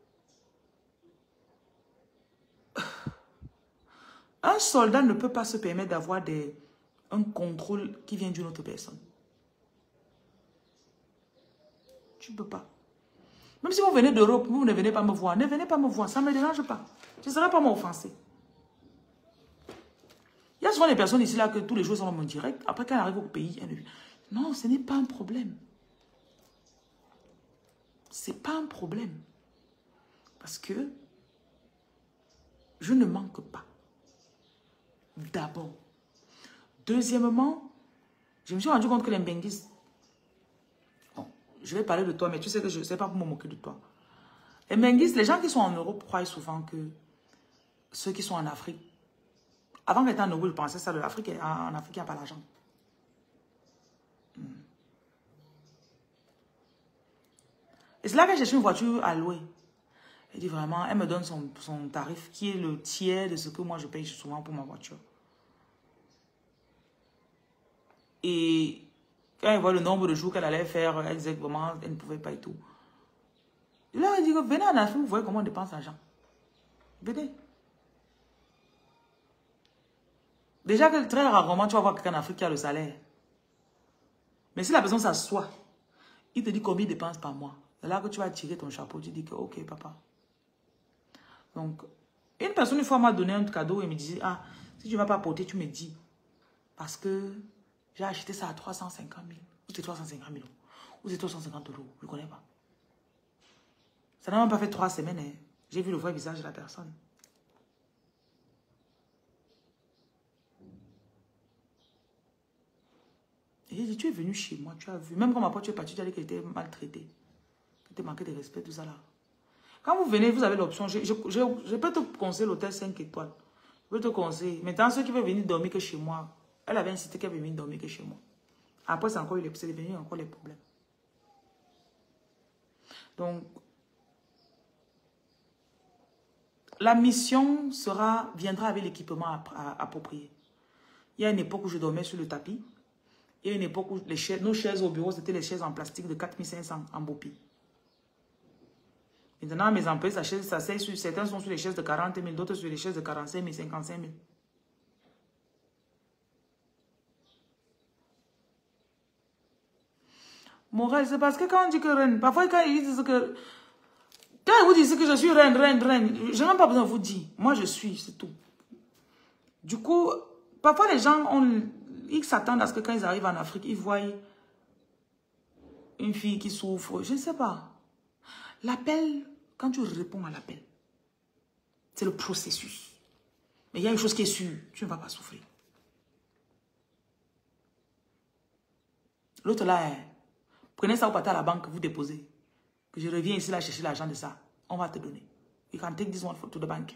un soldat ne peut pas se permettre d'avoir un contrôle qui vient d'une autre personne. Tu ne peux pas. Même si vous venez d'Europe, vous ne venez pas me voir. Ne venez pas me voir, ça ne me dérange pas. Je ne serai pas m'offenser. Il y a souvent des personnes ici là que tous les jours sont dans mon direct. Après, quand elles arrivent au pays, non, ce n'est pas un problème. Ce n'est pas un problème. Parce que je ne manque pas. D'abord. Deuxièmement, je me suis rendu compte que les Mbenguis... Bon, je vais parler de toi, mais tu sais que je ne sais pas pour me moquer de toi. Les Mbenguis, les gens qui sont en Europe croient souvent que ceux qui sont en Afrique... Avant d'être en Europe, je pensais ça de l'Afrique. En Afrique, il n'y a pas l'argent. Et c'est là que j'ai cherché une voiture à louer. Elle dit vraiment, elle me donne son tarif qui est le tiers de ce que moi je paye souvent pour ma voiture. Et quand elle voit le nombre de jours qu'elle allait faire, elle disait que vraiment, elle ne pouvait pas et tout. Et là, elle dit que venez en Afrique, vous voyez comment on dépense l'argent. Venez. Déjà que très rarement, tu vas voir quelqu'un en Afrique qui a le salaire. Mais si la personne s'assoit, il te dit combien il dépense par mois. C'est là que tu vas tirer ton chapeau, tu dis que ok papa. Donc, une personne une fois m'a donné un cadeau et me disait, ah, si tu ne vas pas porter, tu me dis. Parce que j'ai acheté ça à 350 000. Ou c'est 350 000. Ou c'est 350 euros. Je ne connais pas. Ça n'a même pas fait 3 semaines. Hein. J'ai vu le vrai visage de la personne. Et j'ai dit, tu es venu chez moi, tu as vu. Même quand ma pote, tu es partie, tu as dit qu'elle était maltraitée. Qu'elle te manquait de respect, tout ça là. Quand vous venez, vous avez l'option. Je peux te conseiller l'hôtel 5 étoiles. Je peux te conseiller. Maintenant, ceux qui veulent venir dormir que chez moi, elle avait insisté qu'elle veut venir dormir que chez moi. Après, c'est devenu encore les problèmes. Donc, la mission viendra avec l'équipement approprié. Il y a une époque où je dormais sur le tapis. Il y a une époque où nos chaises au bureau, c'était les chaises en plastique de 4500 en Bopi. Maintenant, mes employés, certains sont sur les chaises de 40 000, d'autres sur les chaises de 45 000, 55 000. Morel, c'est parce que quand on dit que reine, parfois quand ils disent que... Quand ils vous disent que je suis reine, je n'ai même pas besoin de vous dire. Moi, je suis, c'est tout. Du coup, parfois les gens, ils s'attendent à ce que quand ils arrivent en Afrique, ils voient une fille qui souffre. Je ne sais pas. L'appel, quand tu réponds à l'appel, c'est le processus. Mais il y a une chose qui est sûre, tu ne vas pas souffrir. L'autre là, prenez ça, vous partez à la banque, vous déposez. Que je reviens ici là chercher l'argent de ça. On va te donner. You can take this one to the bank.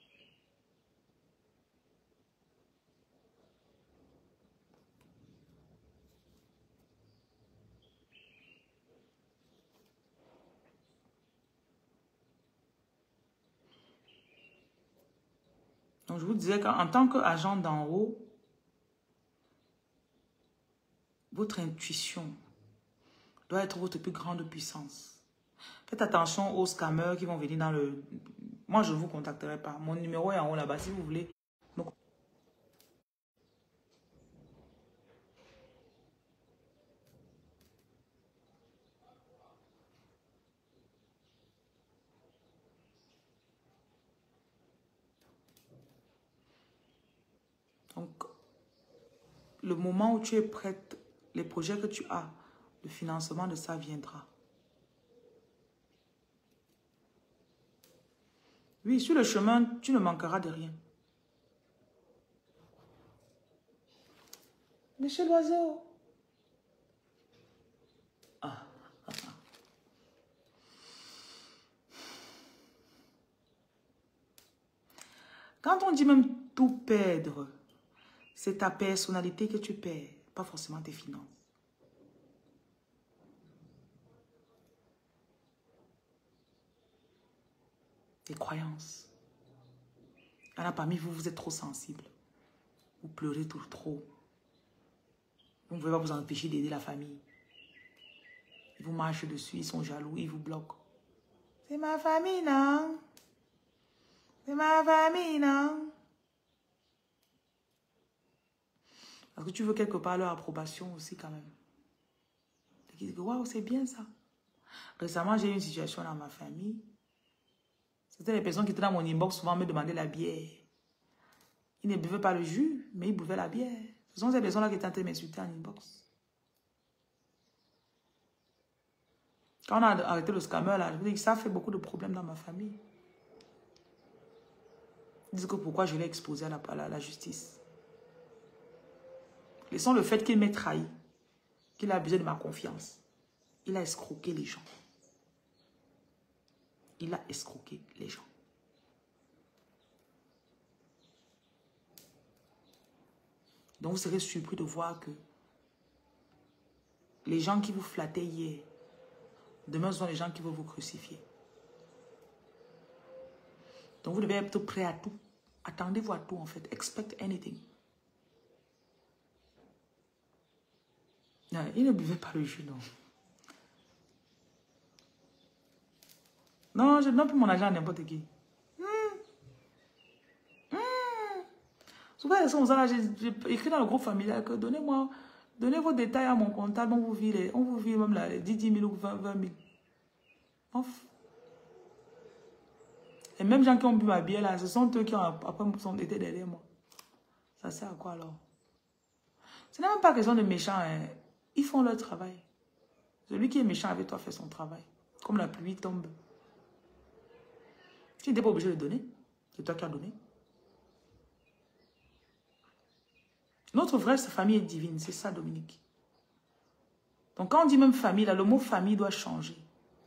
Donc je vous disais qu'en tant qu'agent d'en haut, votre intuition doit être votre plus grande puissance. Faites attention aux scammers qui vont venir dans le... Moi, je ne vous contacterai pas. Mon numéro est en haut là-bas si vous voulez. Donc, le moment où tu es prête, les projets que tu as, le financement de ça viendra. Oui, sur le chemin, tu ne manqueras de rien. Monsieur l'oiseau. Ah. Quand on dit même tout perdre, c'est ta personnalité que tu perds, pas forcément tes finances. Tes croyances. Il y en a parmi vous, vous êtes trop sensible. Vous pleurez tout trop. Vous ne pouvez pas vous empêcher d'aider la famille. Ils vous marchent dessus, ils sont jaloux, ils vous bloquent. C'est ma famille, non? C'est ma famille, non? Parce que tu veux quelque part leur approbation aussi quand même. Ils disent, waouh, c'est bien ça. Récemment, j'ai eu une situation dans ma famille. C'était les personnes qui étaient dans mon inbox souvent me demandaient la bière. Ils ne buvaient pas le jus, mais ils buvaient la bière. Ce sont ces personnes-là qui étaient en train de m'insulter en inbox. Quand on a arrêté le scammer, là, je vous dis que ça fait beaucoup de problèmes dans ma famille. Ils disent que pourquoi je l'ai exposé à la justice. Laissons le fait qu'il m'ait trahi, qu'il a abusé de ma confiance. Il a escroqué les gens. Il a escroqué les gens. Donc vous serez surpris de voir que les gens qui vous flattaient hier, demain ce sont les gens qui vont vous crucifier. Donc, vous devez être prêt à tout. Attendez-vous à tout, en fait. Expect anything. Non, il ne buvait pas le jus, non. Non, je ne donne plus mon argent à n'importe qui. Souvent, j'ai écrit dans le groupe familial que donnez vos détails à mon comptable, on vous vit même là, les 10 000 ou 20 000. Off. Les mêmes gens qui ont bu ma bière là, ce sont eux qui ont après été derrière moi. Ça sert à quoi alors? Ce n'est même pas question de méchants. Hein. Ils font leur travail. Celui qui est méchant avec toi fait son travail. Comme la pluie tombe. Tu n'étais pas obligé de donner. C'est toi qui as donné. Notre vraie famille est divine. C'est ça, Dominique. Donc quand on dit même famille, là, le mot famille doit changer.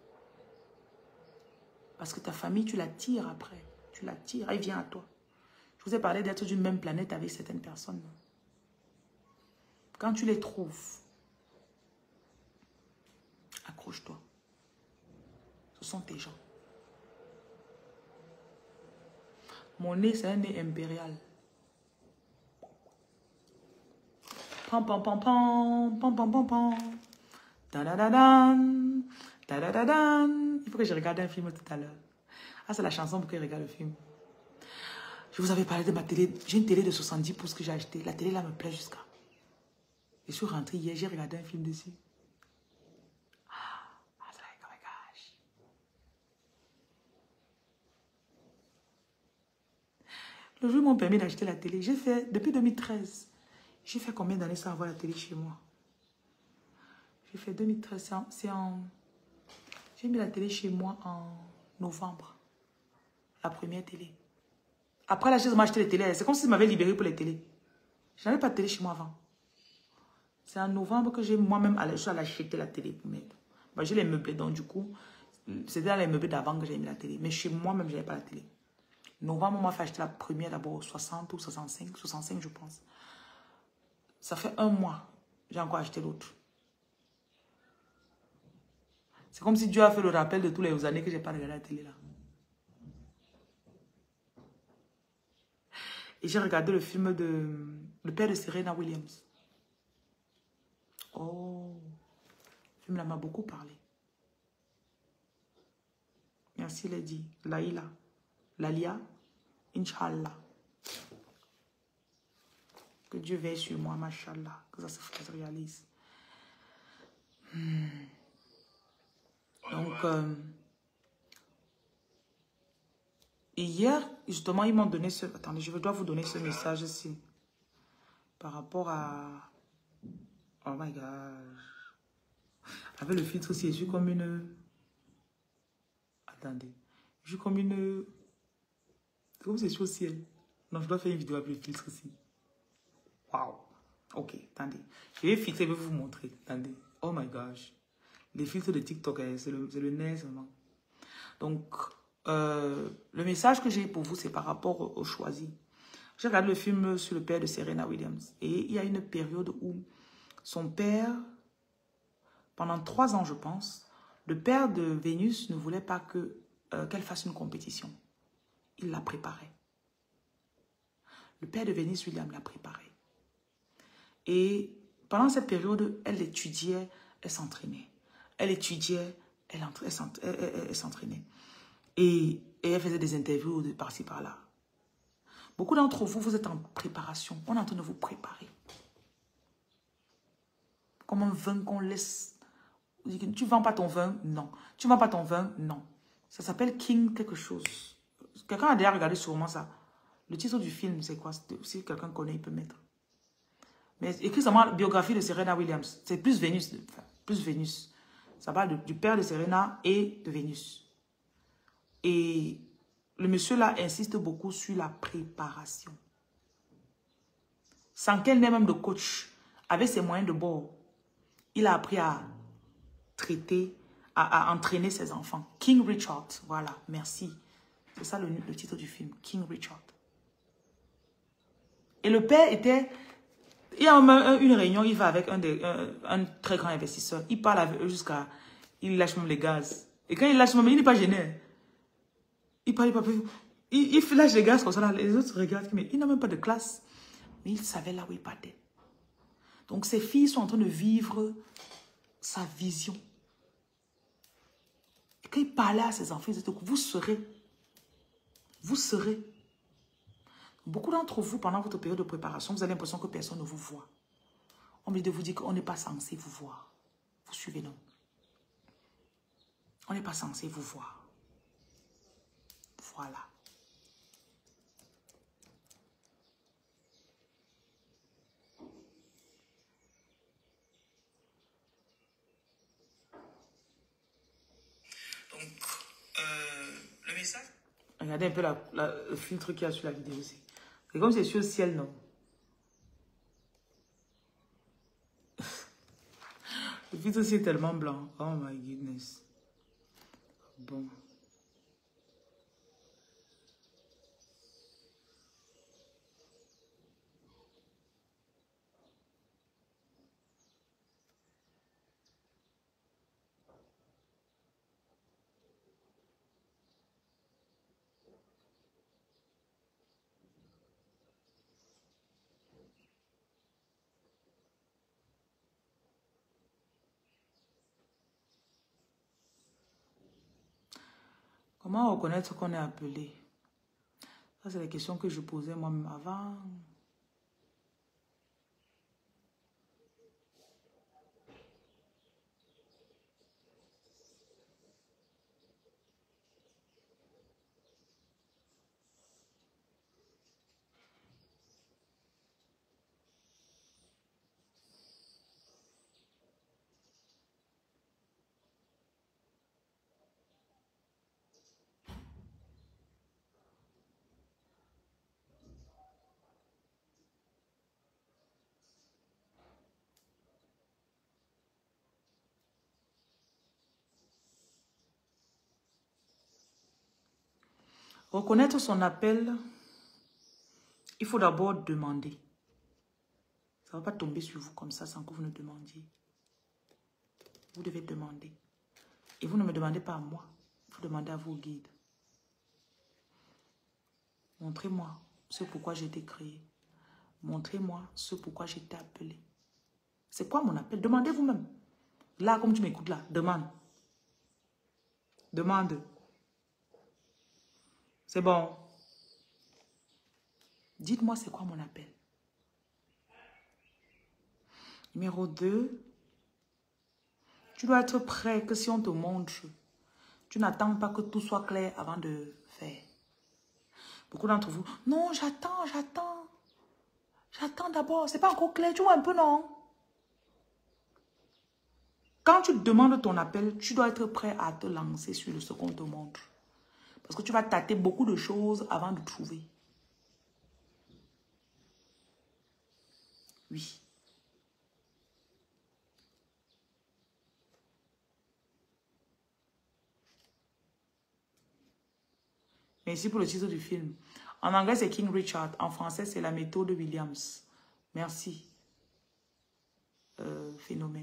Parce que ta famille, tu la tires après. Tu la tires, elle vient à toi. Je vous ai parlé d'être d'une même planète avec certaines personnes. Quand tu les trouves, accroche-toi. Ce sont tes gens. Mon nez, c'est un nez impérial. Pam pam pam pam, pam pam pam pam. Ta-da-da-dan, ta-da-da-dan. Il faut que je regarde un film tout à l'heure. Ah, c'est la chanson pour que je regarde le film. Je vous avais parlé de ma télé. J'ai une télé de 70 pouces que j'ai achetée. La télé là me plaît jusqu'à. Je suis rentrée hier, j'ai regardé un film dessus. Le jour où ils m'ont permis d'acheter la télé, j'ai fait, depuis 2013, j'ai fait combien d'années sans avoir la télé chez moi? J'ai fait 2013, j'ai mis la télé chez moi en novembre. La première télé. Après là, j'ai acheté les télés. C'est comme si je m'avais libéré pour les télés. Je n'avais pas de télé chez moi avant. C'est en novembre que j'ai moi-même allé acheter la télé pour mettre. Bah, j'ai les meubles, donc du coup, c'était dans les meubles d'avant que j'ai mis la télé. Mais chez moi-même, je n'avais pas la télé. Novembre, on m'a fait acheter la première d'abord, 60 ou 65 je pense. Ça fait un mois, j'ai encore acheté l'autre. C'est comme si Dieu a fait le rappel de tous les années que je n'ai pas regardé la télé là. Et j'ai regardé le film de Le père de Serena Williams. Oh, le film là m'a beaucoup parlé. Merci Lady, Laïla, Lalia, Inch'Allah. Que Dieu veille sur moi, Mashallah, que ça se réalise. Donc, hier, justement, ils m'ont donné ce... Attendez, je dois vous donner ce message ici. Par rapport à... Oh my God. Avec le filtre aussi, je suis comme une... Attendez. Je suis comme une... C'est comme si je suis au ciel. Non, je dois faire une vidéo avec le filtre aussi. Waouh. Ok, attendez. Je vais filtrer, je vais vous montrer. Attendez. Oh my gosh. Les filtres de TikTok, c'est le nez seulement. Donc, le message que j'ai pour vous, c'est par rapport au choisi. J'ai regardé le film sur le père de Serena Williams. Et il y a une période où son père, pendant 3 ans, je pense, le père de Vénus ne voulait pas qu'elle fasse une compétition. Il la préparait. Le père de Vénus, William, l'a préparée. Et pendant cette période, elle étudiait, elle s'entraînait. Elle étudiait, elle s'entraînait. Et elle faisait des interviews de par-ci, par-là. Beaucoup d'entre vous, vous êtes en préparation. On est en train de vous préparer. Comme un vin qu'on laisse. Tu ne vends pas ton vin? Non. Tu ne vends pas ton vin? Non. Ça s'appelle King quelque chose. Quelqu'un a déjà regardé sûrement ça. Le titre du film, c'est quoi? Si quelqu'un connaît, il peut mettre. Mais écrit seulement la biographie de Serena Williams. C'est plus Vénus. Plus Vénus. Ça parle du père de Serena et de Vénus. Et le monsieur là insiste beaucoup sur la préparation. Sans qu'elle n'ait même de coach, avec ses moyens de bord, il a appris à traiter, à entraîner ses enfants. King Richard, voilà, merci. C'est ça le titre du film, King Richard. Et le père était... Il y a une réunion, il va avec un très grand investisseur. Il parle avec eux jusqu'à... Il lâche même les gaz. Et quand il lâche même, il n'est pas gêné. Il parle, Il flash les gars comme ça, là, les autres regardent, mais il n'a même pas de classe. Mais il savait là où il partait. Donc ces filles sont en train de vivre sa vision. Et quand il parlait à ses enfants, il disait que vous serez. Beaucoup d'entre vous, pendant votre période de préparation, vous avez l'impression que personne ne vous voit. On vient de vous dire qu'on n'est pas censé vous voir. Vous suivez, non? On n'est pas censé vous voir. Voilà. Donc, le message. Regardez un peu le filtre qu'il y a sur la vidéo aussi. C'est comme si c'est sur le ciel, non? Le filtre aussi est tellement blanc. Oh my goodness. Bon. Comment reconnaître qu'on est appelé? Ça, c'est la question que je posais moi-même avant. Reconnaître son appel, il faut d'abord demander. Ça ne va pas tomber sur vous comme ça sans que vous ne demandiez. Vous devez demander. Et vous ne me demandez pas à moi. Vous demandez à vos guides. Montrez-moi ce pourquoi j'ai été créé. Montrez-moi ce pourquoi j'ai été appelé. C'est quoi mon appel? Demandez vous-même. Là, comme tu m'écoutes là, demande. Demande. C'est bon. Dites-moi c'est quoi mon appel. Numéro 2. Tu dois être prêt que si on te montre, tu n'attends pas que tout soit clair avant de faire. Beaucoup d'entre vous, non, j'attends. J'attends d'abord, c'est pas encore clair, tu vois un peu, non? Quand tu demandes ton appel, tu dois être prêt à te lancer sur ce qu'on te montre. Parce que tu vas tâter beaucoup de choses avant de trouver. Oui. Merci pour le titre du film. En anglais, c'est King Richard. En français, c'est la méthode Williams. Merci. Phénomène.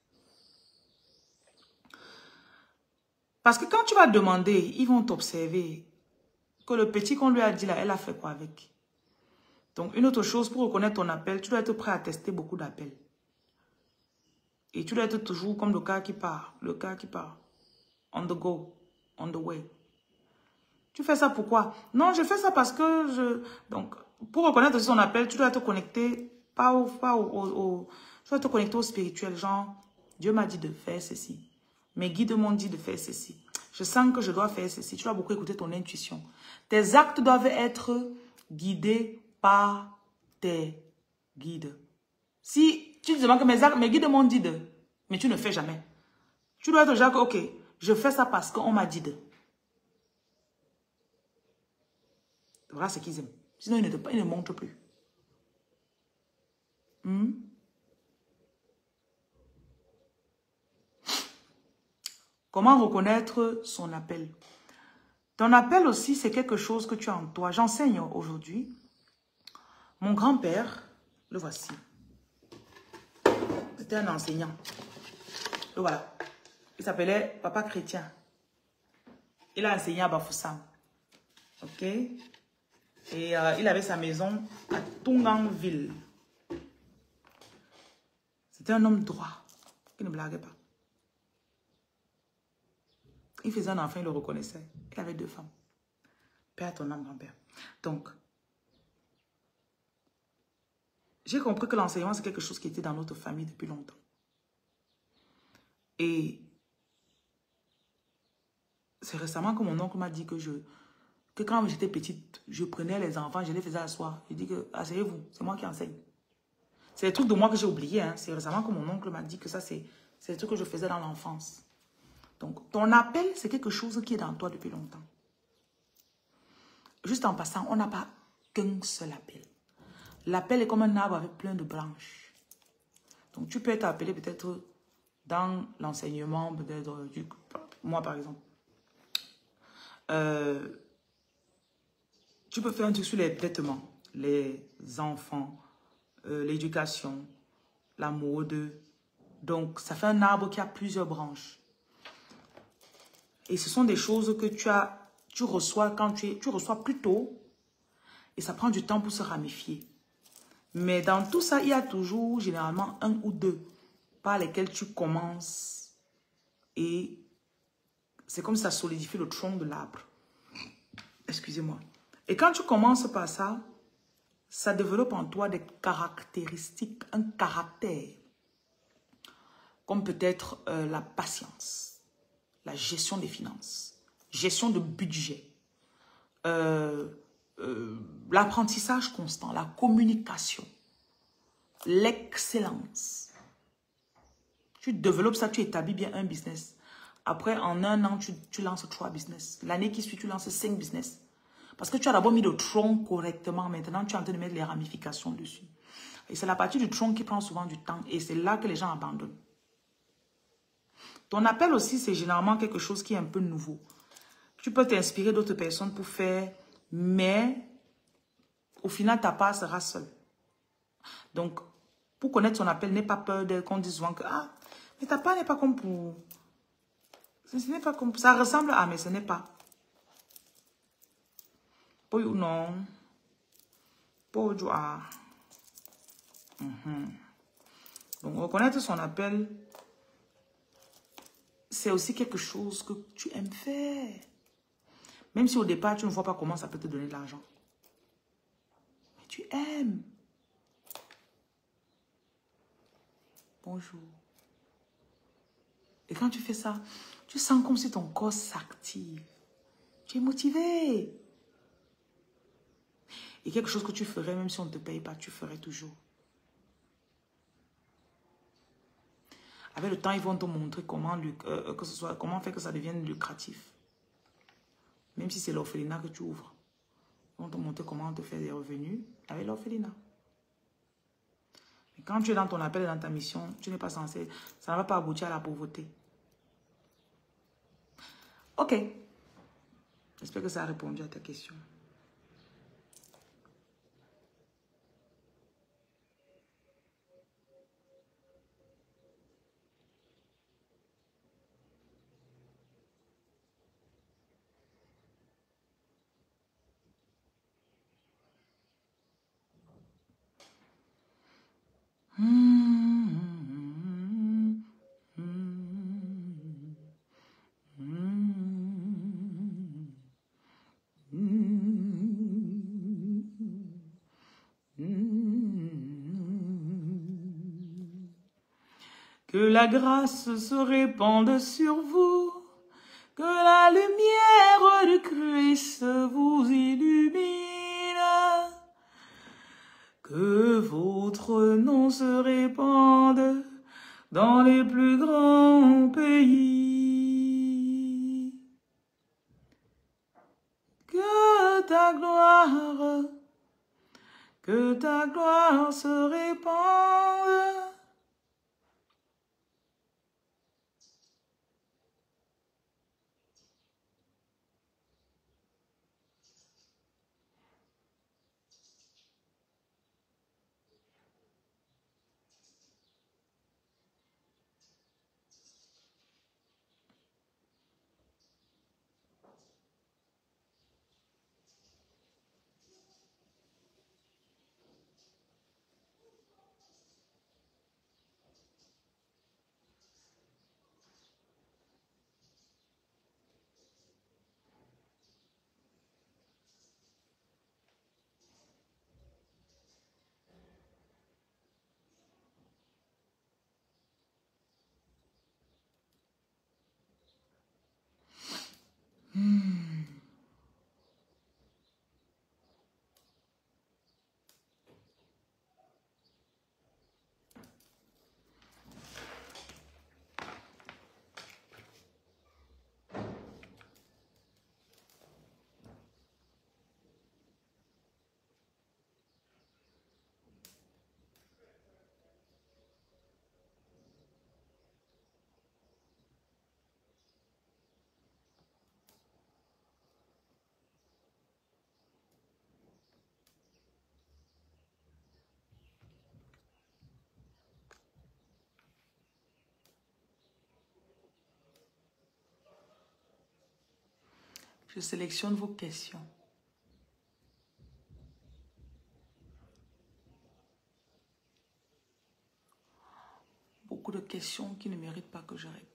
Parce que quand tu vas demander, ils vont t'observer que le petit qu'on lui a dit là, elle a fait quoi avec? Donc, une autre chose, pour reconnaître ton appel, tu dois être prêt à tester beaucoup d'appels. Et tu dois être toujours comme le cas qui part. Le cas qui part. On the go. On the way. Tu fais ça pourquoi? Non, je fais ça parce que je... Donc, pour reconnaître son appel, tu dois te connecter, tu dois te connecter au spirituel. Genre, Dieu m'a dit de faire ceci. Mes guides m'ont dit de faire ceci. Je sens que je dois faire ceci. Tu dois beaucoup écouter ton intuition. Tes actes doivent être guidés par tes guides. Si tu te demandes que mes guides m'ont dit de... Mais tu ne fais jamais. Tu dois être genre, ok, je fais ça parce qu'on m'a dit de... Voilà ce qu'ils aiment. Sinon, ils ne montrent plus. Comment reconnaître son appel? Ton appel aussi, c'est quelque chose que tu as en toi. J'enseigne aujourd'hui. Mon grand-père, le voici. C'était un enseignant. Le voilà. Il s'appelait Papa Chrétien. Il a enseigné à Bafoussam. Ok? Et il avait sa maison à Tunganville. C'était un homme droit, qui ne blaguait pas. Il faisait un enfant, il le reconnaissait. Il avait 2 femmes. Père, ton âme, grand-père. Donc, j'ai compris que l'enseignement, c'est quelque chose qui était dans notre famille depuis longtemps. Et c'est récemment que mon oncle m'a dit que quand j'étais petite, je prenais les enfants, je les faisais asseoir. Je dis que, asseyez-vous, c'est moi qui enseigne. C'est des trucs de moi que j'ai oublié. Hein. C'est récemment que mon oncle m'a dit que ça, c'est des trucs que je faisais dans l'enfance. Donc, ton appel, c'est quelque chose qui est dans toi depuis longtemps. Juste en passant, on n'a pas qu'un seul appel. L'appel est comme un arbre avec plein de branches. Donc, tu peux être appelé peut-être dans l'enseignement, peut-être, moi par exemple. Tu peux faire un truc sur les vêtements, les enfants, l'éducation, la mode. Donc, ça fait un arbre qui a plusieurs branches. Et ce sont des choses que tu reçois quand tu reçois plus tôt. Et ça prend du temps pour se ramifier. Mais dans tout ça, il y a toujours généralement 1 ou 2 par lesquels tu commences. Et c'est comme ça solidifie le tronc de l'arbre. Excusez-moi. Et quand tu commences par ça, ça développe en toi des caractéristiques, un caractère. Comme peut-être la patience, la gestion des finances, gestion de budget, l'apprentissage constant, la communication, l'excellence. Tu développes ça, tu établis bien un business. Après, en 1 an, tu lances 3 business. L'année qui suit, tu lances 5 business. Parce que tu as d'abord mis le tronc correctement. Maintenant, tu es en train de mettre les ramifications dessus. Et c'est la partie du tronc qui prend souvent du temps. Et c'est là que les gens abandonnent. Ton appel aussi, c'est généralement quelque chose qui est un peu nouveau. Tu peux t'inspirer d'autres personnes pour faire, mais au final, ta part sera seule. Donc, pour connaître son appel, n'aie pas peur qu'on dise souvent que ah, mais ta part n'est pas comme pour... Ce n'est pas comme... Ça ressemble à, mais ce n'est pas. Oui ou non. Pour joie. Donc, reconnaître son appel, c'est aussi quelque chose que tu aimes faire. Même si au départ, tu ne vois pas comment ça peut te donner de l'argent. Mais tu aimes. Bonjour. Et quand tu fais ça, tu sens comme si ton corps s'active. Tu es motivé. Et quelque chose que tu ferais, même si on ne te paye pas, tu ferais toujours. Avec le temps, ils vont te montrer comment, comment faire que ça devienne lucratif. Même si c'est l'orphelinat que tu ouvres. Ils vont te montrer comment te faire des revenus avec l'orphelinat. Et quand tu es dans ton appel et dans ta mission, tu n'es pas censé... Ça ne va pas aboutir à la pauvreté. Ok. J'espère que ça a répondu à ta question. Que la grâce se répande sur vous, que la lumière du Christ vous illumine, que votre nom se répande dans les plus grands pays. Que ta gloire se répande. Je sélectionne vos questions. Beaucoup de questions qui ne méritent pas que je réponde.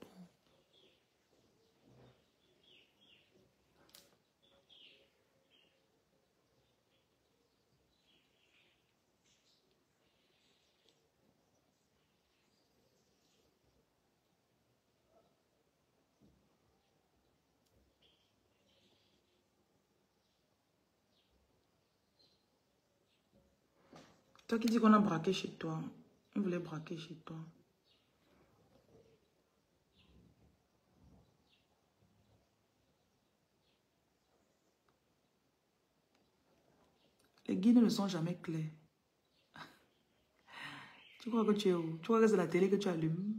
Toi qui dis qu'on a braqué chez toi, on voulait braquer chez toi. Les guides ne sont jamais clairs. Tu crois que tu es où? Tu crois que c'est la télé que tu allumes?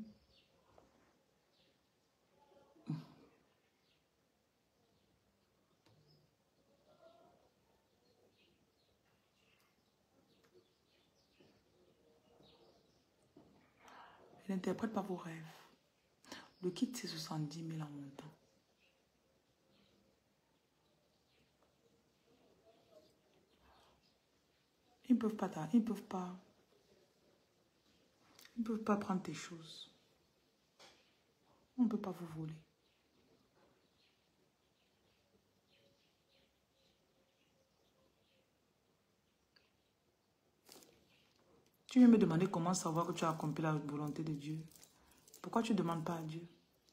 Il n'interprète pas vos rêves. Le kit, c'est 70 000 en montant. Ils ne peuvent pas, ils peuvent pas prendre tes choses. On ne peut pas vous voler. Tu viens me demander comment savoir que tu as accompli la volonté de Dieu. Pourquoi tu ne demandes pas à Dieu?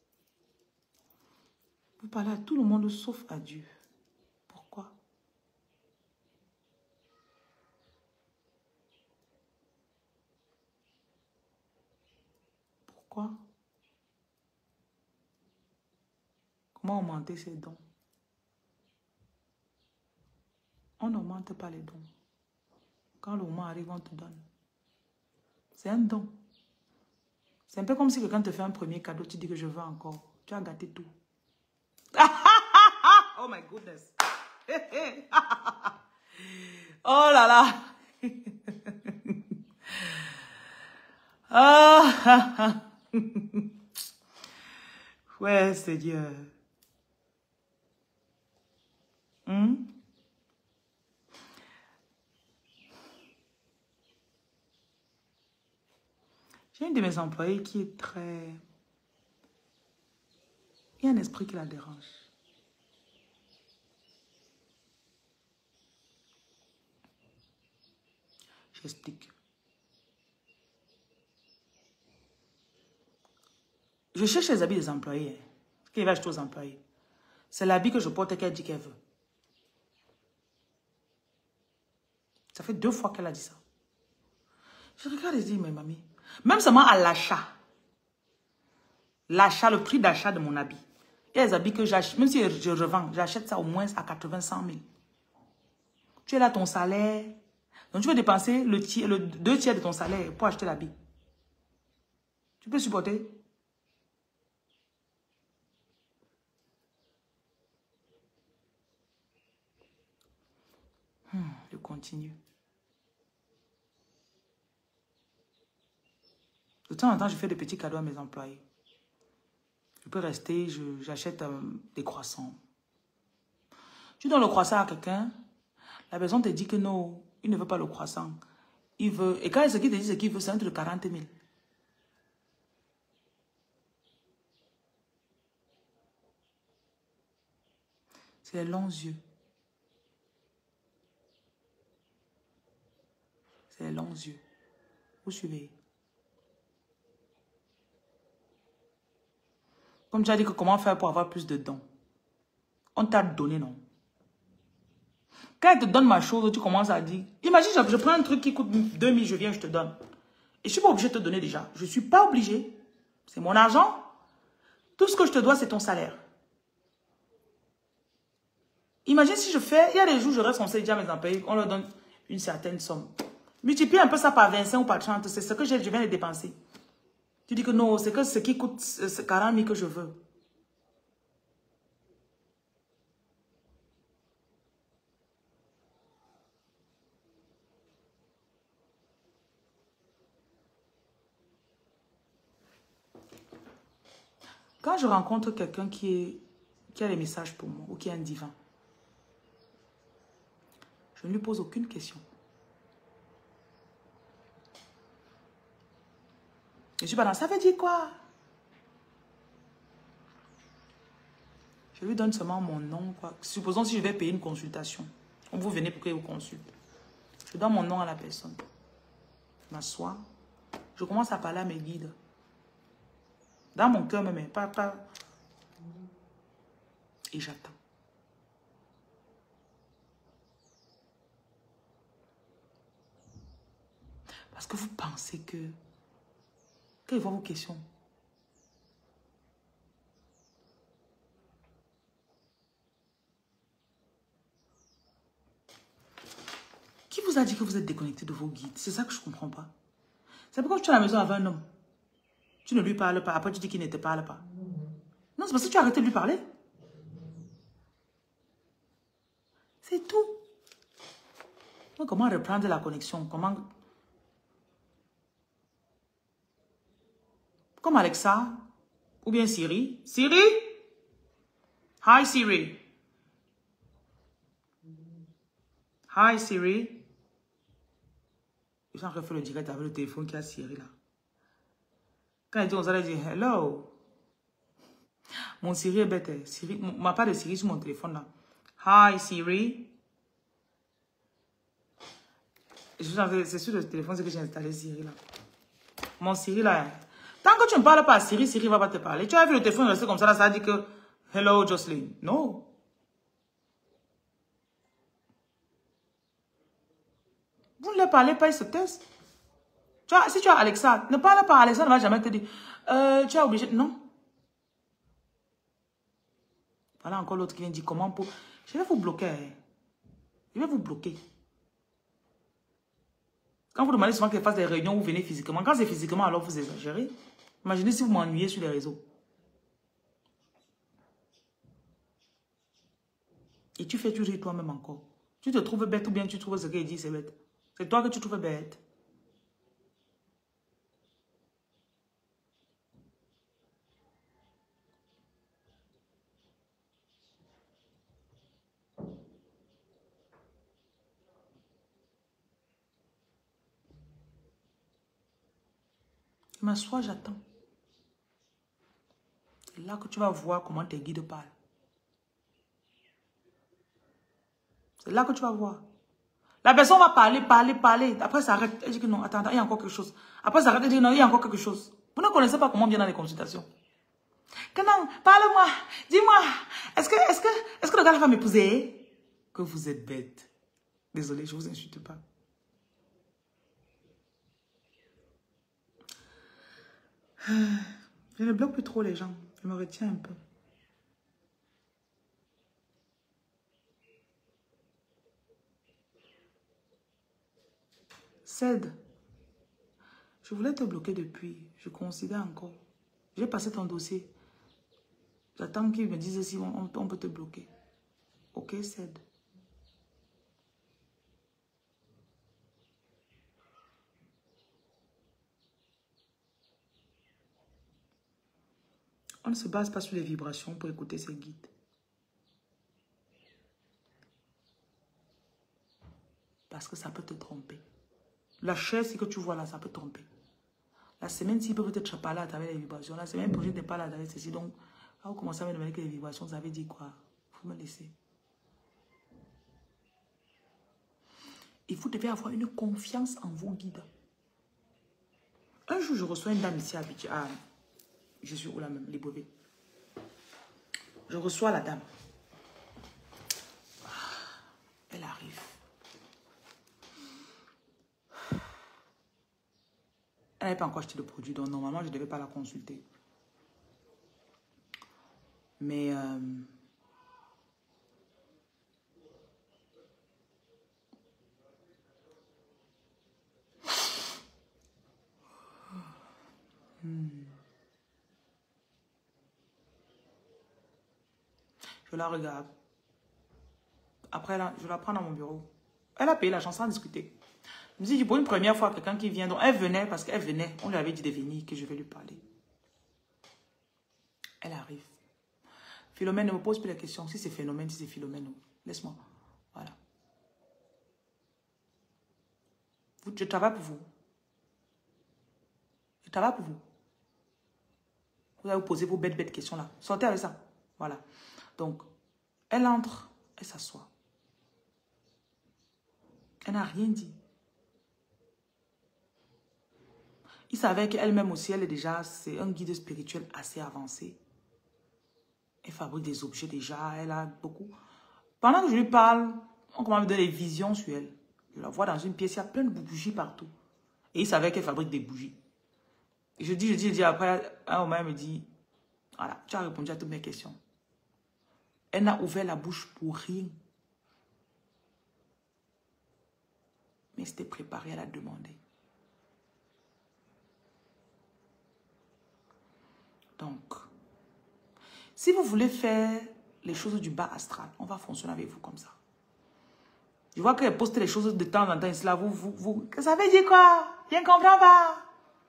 Vous parlez à tout le monde sauf à Dieu. Pourquoi? Pourquoi? Comment augmenter ses dons? On n'augmente pas les dons. Quand le moment arrive, on te donne. C'est un don. C'est un peu comme si quelqu'un te fait un premier cadeau, tu dis que je veux encore. Tu as gâté tout. Oh my goodness. Oh là là. Ah. Ouais, Seigneur. J'ai une de mes employées qui est très... Il y a un esprit qui la dérange. J'explique. Je cherche les habits des employés. Ce qu'elle va acheter aux employés. C'est l'habit que je porte qu'elle dit qu'elle veut. Ça fait 2 fois qu'elle a dit ça. Je regarde et dis, mais mamie, même seulement à l'achat, le prix d'achat de mon habit, il y a des habits que j'achète, même si je revends, j'achète ça au moins à 80, 100 000. Tu es là, ton salaire. Donc, tu veux dépenser le 2 tiers de ton salaire pour acheter l'habit. Tu peux supporter? Je continue. De temps en temps, je fais des petits cadeaux à mes employés. Je peux rester, j'achète des croissants. Tu donnes le croissant à quelqu'un, la personne te dit que non, il ne veut pas le croissant. Il veut, et quand ce qu'il te dit ce qu'il veut, c'est entre 40 000. C'est les longs yeux. C'est les longs yeux. Vous suivez? Comme tu as dit que comment faire pour avoir plus de dons. On t'a donné, non? Quand elle te donne ma chose, tu commences à dire, imagine, je prends un truc qui coûte 2000, je viens, je te donne. Et je ne suis pas obligée de te donner déjà. Je ne suis pas obligée. C'est mon argent. Tout ce que je te dois, c'est ton salaire. Imagine si je fais, il y a des jours, je reste conseillé déjà à mes employés, on leur donne une certaine somme. Multiplie un peu ça par 25 ou par 30, c'est ce que je viens de dépenser. Tu dis que non, c'est que ce qui coûte 40 000 que je veux. Quand je rencontre quelqu'un qui a des messages pour moi ou qui est un divin, Je ne lui pose aucune question. Je suis pas dans ça veut dire quoi? Je lui donne seulement mon nom, quoi. Supposons si je vais payer une consultation. Vous venez pour qu'il vous consulte. Je donne mon nom à la personne. Je m'assois. Je commence à parler à mes guides. Dans mon cœur même, pas. Et j'attends. Parce que vous pensez que... Quelles vont vos questions? Qui vous a dit que vous êtes déconnecté de vos guides? C'est ça que je ne comprends pas. C'est pourquoi tu es à la maison avec un homme. Tu ne lui parles pas. Après, tu dis qu'il ne te parle pas. Non, c'est parce que tu as arrêté de lui parler. C'est tout. Donc, comment reprendre la connexion? Comment... Comme Alexa. Ou bien Siri. Siri? Hi Siri. Hi Siri. Ils ont refait le direct avec le téléphone qui a Siri là. Quand il dit, on s'allait dire hello. Mon Siri est bête. Siri, ma part de Siri sur mon téléphone là. Hi Siri. C'est sur le téléphone que j'ai installé Siri là. Mon Siri là. Tant que tu ne parles pas à Siri, Siri ne va pas te parler. Tu as vu le téléphone rester comme ça là, ça dit que hello Jocelyn. Non. Vous ne leur parlez pas, ils se taisent. Tu vois, si tu as Alexa, ne parle pas à Alexa, ne va jamais te dire tu es obligé. Non. Voilà encore l'autre qui vient dire comment pour. Je vais vous bloquer. Je vais vous bloquer. Quand vous demandez souvent qu'elle fasse des réunions, vous venez physiquement. Quand c'est physiquement, alors vous exagérez. Imaginez si vous m'ennuyez sur les réseaux. Et tu fais toujours toi-même encore. Tu te trouves bête ou bien tu trouves ce qu'elle dit, c'est bête. C'est toi que tu trouves bête. Je m'assois, j'attends. C'est là que tu vas voir comment tes guides parlent. C'est là que tu vas voir. La personne va parler. Après, ça arrête. Elle dit que non, attends, il y a encore quelque chose. Après, ça arrête. Elle dit non, il y a encore quelque chose. Vous ne connaissez pas comment on vient dans les consultations. Que non, parle-moi. Dis-moi. Est-ce que le gars va m'épouser? Que vous êtes bête. Désolée, je ne vous insulte pas. Je ne bloque plus trop les gens. Je me retiens un peu. Cède. Je voulais te bloquer depuis. Je considère encore. J'ai passé ton dossier. J'attends qu'ils me disent si on peut te bloquer. Ok, cède. On ne se base pas sur les vibrations pour écouter ses guides. Parce que ça peut te tromper. La chaise que tu vois là, ça peut tromper. La semaine-ci peut peut-être parler à travers les vibrations. La semaine prochaine, tu parles à travers ceci. Donc, quand vous commencez à me demander que les vibrations, ça veut dire quoi? Vous me laissez. Et vous devez avoir une confiance en vos guides. Un jour, je reçois une dame ici à Abidjan. Ah, je suis où là même, Libreville. Je reçois la dame. Elle arrive. Elle n'avait pas encore acheté de produit, donc normalement, je ne devais pas la consulter. Mais... je la regarde. Après, là, je la prends dans mon bureau. Elle a payé l'argent sans discuter. Je me dis, pour une première fois, quelqu'un qui vient. Donc, elle venait parce qu'elle venait. On lui avait dit de venir, que je vais lui parler. Elle arrive. Philomène, ne me pose plus la question. Si c'est Phénomène, si c'est Philomène, laisse-moi. Voilà. Je travaille pour vous. Je travaille pour vous. Vous allez vous poser vos bêtes questions là. Sortez avec ça. Voilà. Donc, elle entre, elle s'assoit. Elle n'a rien dit. Il savait qu'elle-même aussi, elle est déjà, c'est un guide spirituel assez avancé. Elle fabrique des objets déjà, elle a beaucoup. Pendant que je lui parle, on commence à me donner des visions sur elle. Je la vois dans une pièce, il y a plein de bougies partout. Et il savait qu'elle fabrique des bougies. Et je dis, après, un moment, elle me dit, voilà, tu as répondu à toutes mes questions. Elle n'a ouvert la bouche pour rien. Mais c'était préparé à la demander. Donc, si vous voulez faire les choses du bas astral, on va fonctionner avec vous comme ça. Je vois qu'elle poste les choses de temps en temps. Et cela, ça veut dire quoi? Je ne comprends pas.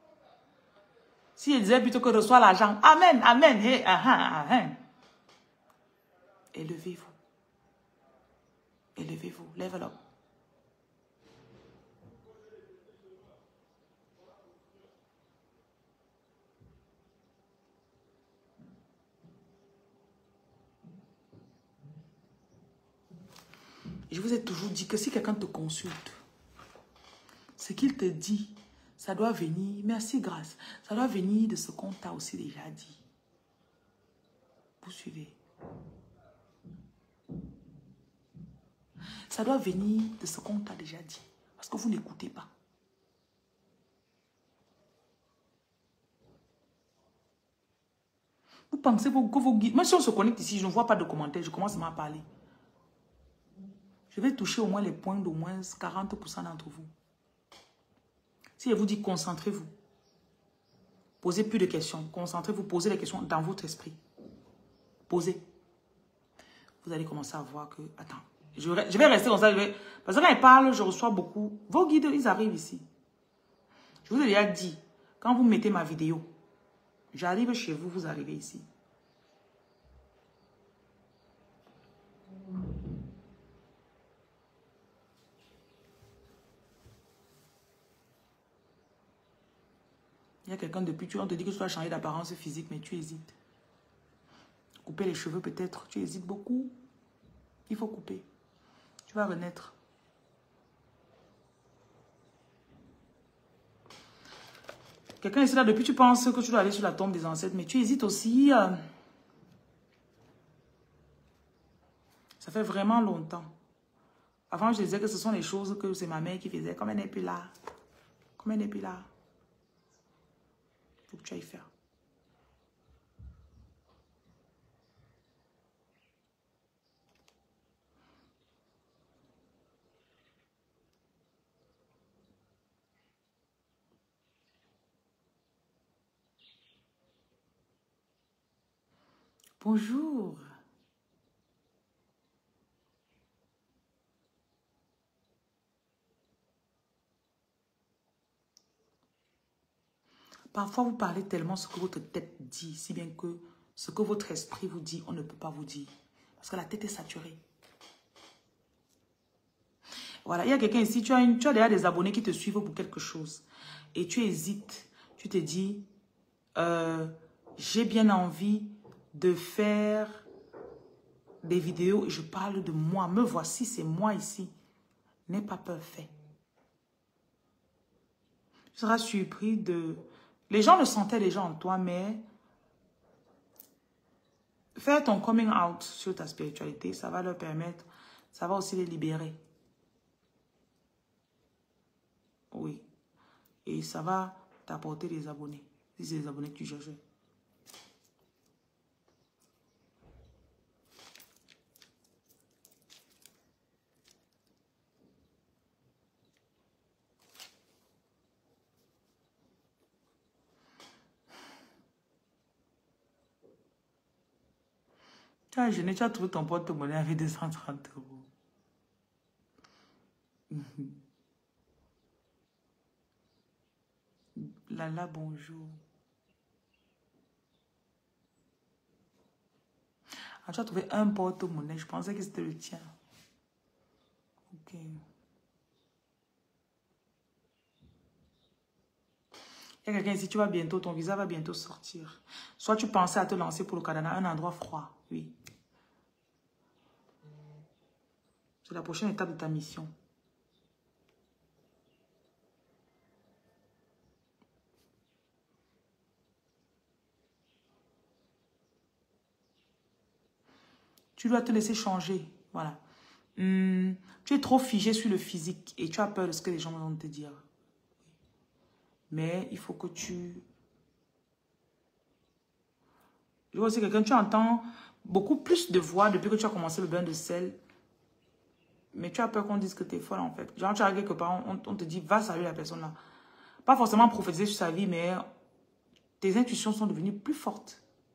Si elle disait plutôt que reçoit l'argent, amen, amen, hey, amen. Élevez-vous. Élevez-vous. Level up. Je vous ai toujours dit que si quelqu'un te consulte, ce qu'il te dit, ça doit venir, merci grâce, ça doit venir de ce qu'on t'a aussi déjà dit. Vous suivez? Ça doit venir de ce qu'on t'a déjà dit. Parce que vous n'écoutez pas. Vous pensez que vos guides... Même si on se connecte ici, je ne vois pas de commentaires, je commence à parler. Je vais toucher au moins les points d'au moins 40% d'entre vous. Si je vous dis concentrez-vous, posez plus de questions, concentrez-vous, posez les questions dans votre esprit. Posez. Vous allez commencer à voir que... Attends, je vais rester comme ça. Parce que quand ils parlent, je reçois beaucoup. Vos guides, ils arrivent ici. Je vous ai déjà dit, quand vous mettez ma vidéo, j'arrive chez vous, vous arrivez ici. Il y a quelqu'un depuis, on te dit que tu dois changer d'apparence physique, mais tu hésites. Couper les cheveux peut-être, tu hésites beaucoup. Il faut couper. Tu vas renaître. Quelqu'un ici là, depuis tu penses que tu dois aller sur la tombe des ancêtres, mais tu hésites aussi. Ça fait vraiment longtemps. Avant, je disais que ce sont les choses que c'est ma mère qui faisait. Comme elle n'est plus là. Comme elle n'est plus là. Il faut que tu ailles faire. Bonjour. Parfois, vous parlez tellement ce que votre tête dit, si bien que ce que votre esprit vous dit, on ne peut pas vous dire. Parce que la tête est saturée. Voilà, il y a quelqu'un ici, tu as déjà des abonnés qui te suivent pour quelque chose. Et tu hésites. Tu te dis, j'ai bien envie de faire des vidéos et je parle de moi. Me voici, c'est moi ici. N'aie pas peur, fais. Tu seras surpris de... Les gens le sentaient déjà en toi, mais faire ton coming out sur ta spiritualité, ça va leur permettre, ça va aussi les libérer. Oui. Et ça va t'apporter des abonnés. Si c'est des abonnés que tu cherches. Tu as gêné, tu as trouvé ton porte-monnaie avec 230 euros. Lala, bonjour. Ah, tu as trouvé un porte-monnaie. Je pensais que c'était le tien. Ok. Il y a quelqu'un ici, tu vas bientôt, ton visa va bientôt sortir. Soit tu pensais à te lancer pour le Canada, un endroit froid, oui. C'est la prochaine étape de ta mission. Tu dois te laisser changer, voilà. Tu es trop figé sur le physique et tu as peur de ce que les gens vont te dire. Mais il faut que tu... Je vois aussi quelqu'un, tu entends beaucoup plus de voix depuis que tu as commencé le bain de sel. Mais tu as peur qu'on dise que tu es folle en fait. Genre tu arrives quelque part, on te dit va saluer la personne là. Pas forcément prophétiser sur sa vie, mais tes intuitions sont devenues plus fortes.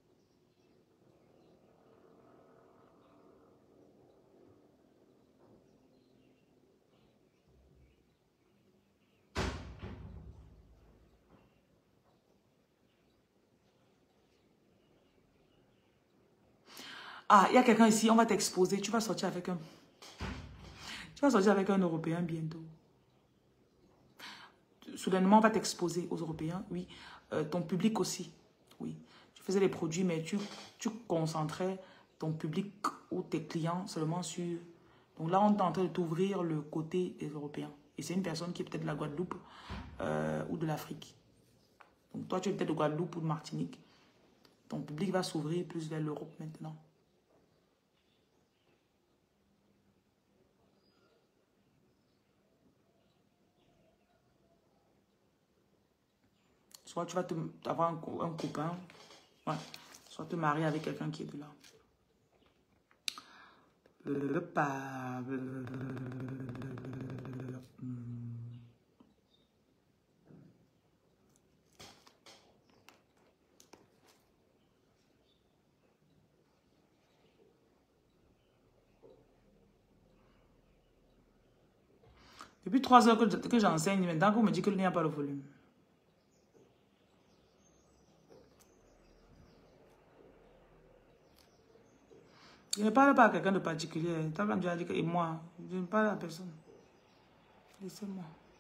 Ah, il y a quelqu'un ici, on va t'exposer. Tu vas sortir avec un... Tu vas sortir avec un Européen bientôt. Soudainement, on va t'exposer aux Européens, oui. Ton public aussi, oui. Tu faisais des produits, mais tu concentrais ton public ou tes clients seulement sur... Donc là, on est en train de t'ouvrir le côté des Européens. Et c'est une personne qui est peut-être de la Guadeloupe ou de l'Afrique. Donc toi, tu es peut-être de Guadeloupe ou de Martinique. Ton public va s'ouvrir plus vers l'Europe maintenant. Soit tu vas avoir un copain, ouais. Soit te marier avec quelqu'un qui est de là. Depuis 3 heures que j'enseigne, maintenant qu'on me dit qu'il n'y a pas le volume. Je ne parle pas à quelqu'un de particulier. Tant que tu as dit que et moi, je ne parle à personne. Laissez-moi.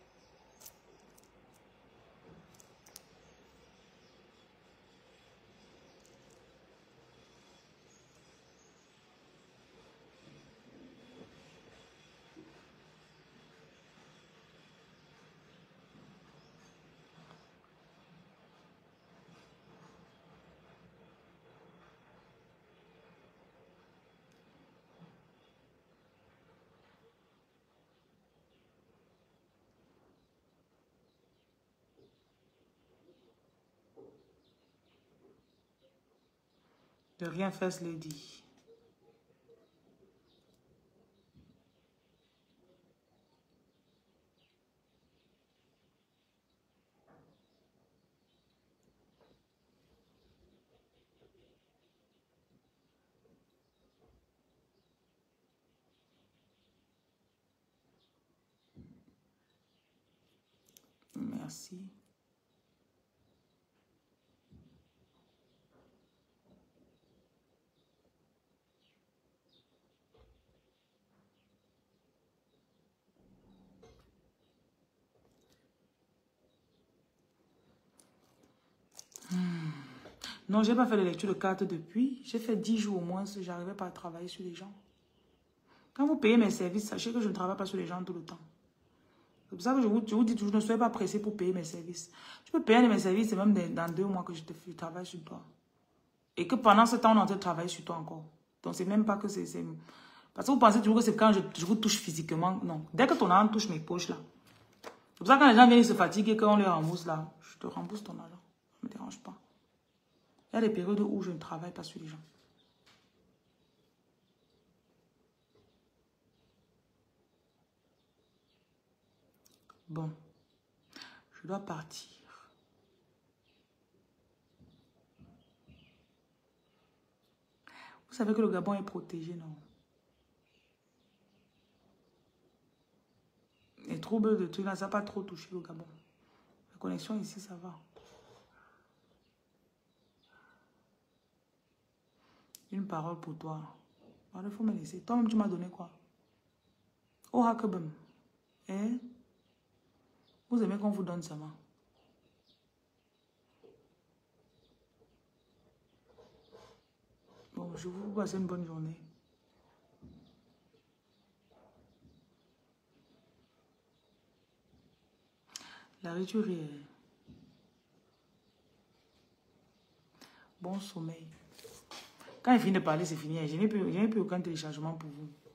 De rien faire, Lady. Merci. Non, je n'ai pas fait de lecture de cartes depuis. J'ai fait 10 jours au moins, je n'arrivais pas à travailler sur les gens. Quand vous payez mes services, sachez que je ne travaille pas sur les gens tout le temps. C'est pour ça que je vous dis toujours, ne soyez pas pressé pour payer mes services. Tu peux payer mes services, c'est même dans 2 mois que je travaille sur toi. Et que pendant ce temps, on est en train de travailler sur toi encore. Donc, c'est même pas que c'est... Parce que vous pensez toujours que c'est quand je vous touche physiquement. Non. Dès que ton argent touche mes poches, là. C'est pour ça que quand les gens viennent se fatiguer et qu'on les rembourse, là, je te rembourse ton argent. Ça ne me dérange pas. Il y a des périodes où je ne travaille pas sur les gens. Bon. Je dois partir. Vous savez que le Gabon est protégé, non? Les troubles de trucs là, ça n'a pas trop touché le Gabon. La connexion ici, ça va. Une parole pour toi. Il faut me laisser. Toi-même, tu m'as donné quoi? Oh, Hakebem. Eh? Vous aimez qu'on vous donne ça, main? Je vous passe une bonne journée. La rituelle est... Bon sommeil. Quand il finit de parler, c'est fini. Je n'ai plus aucun téléchargement pour vous.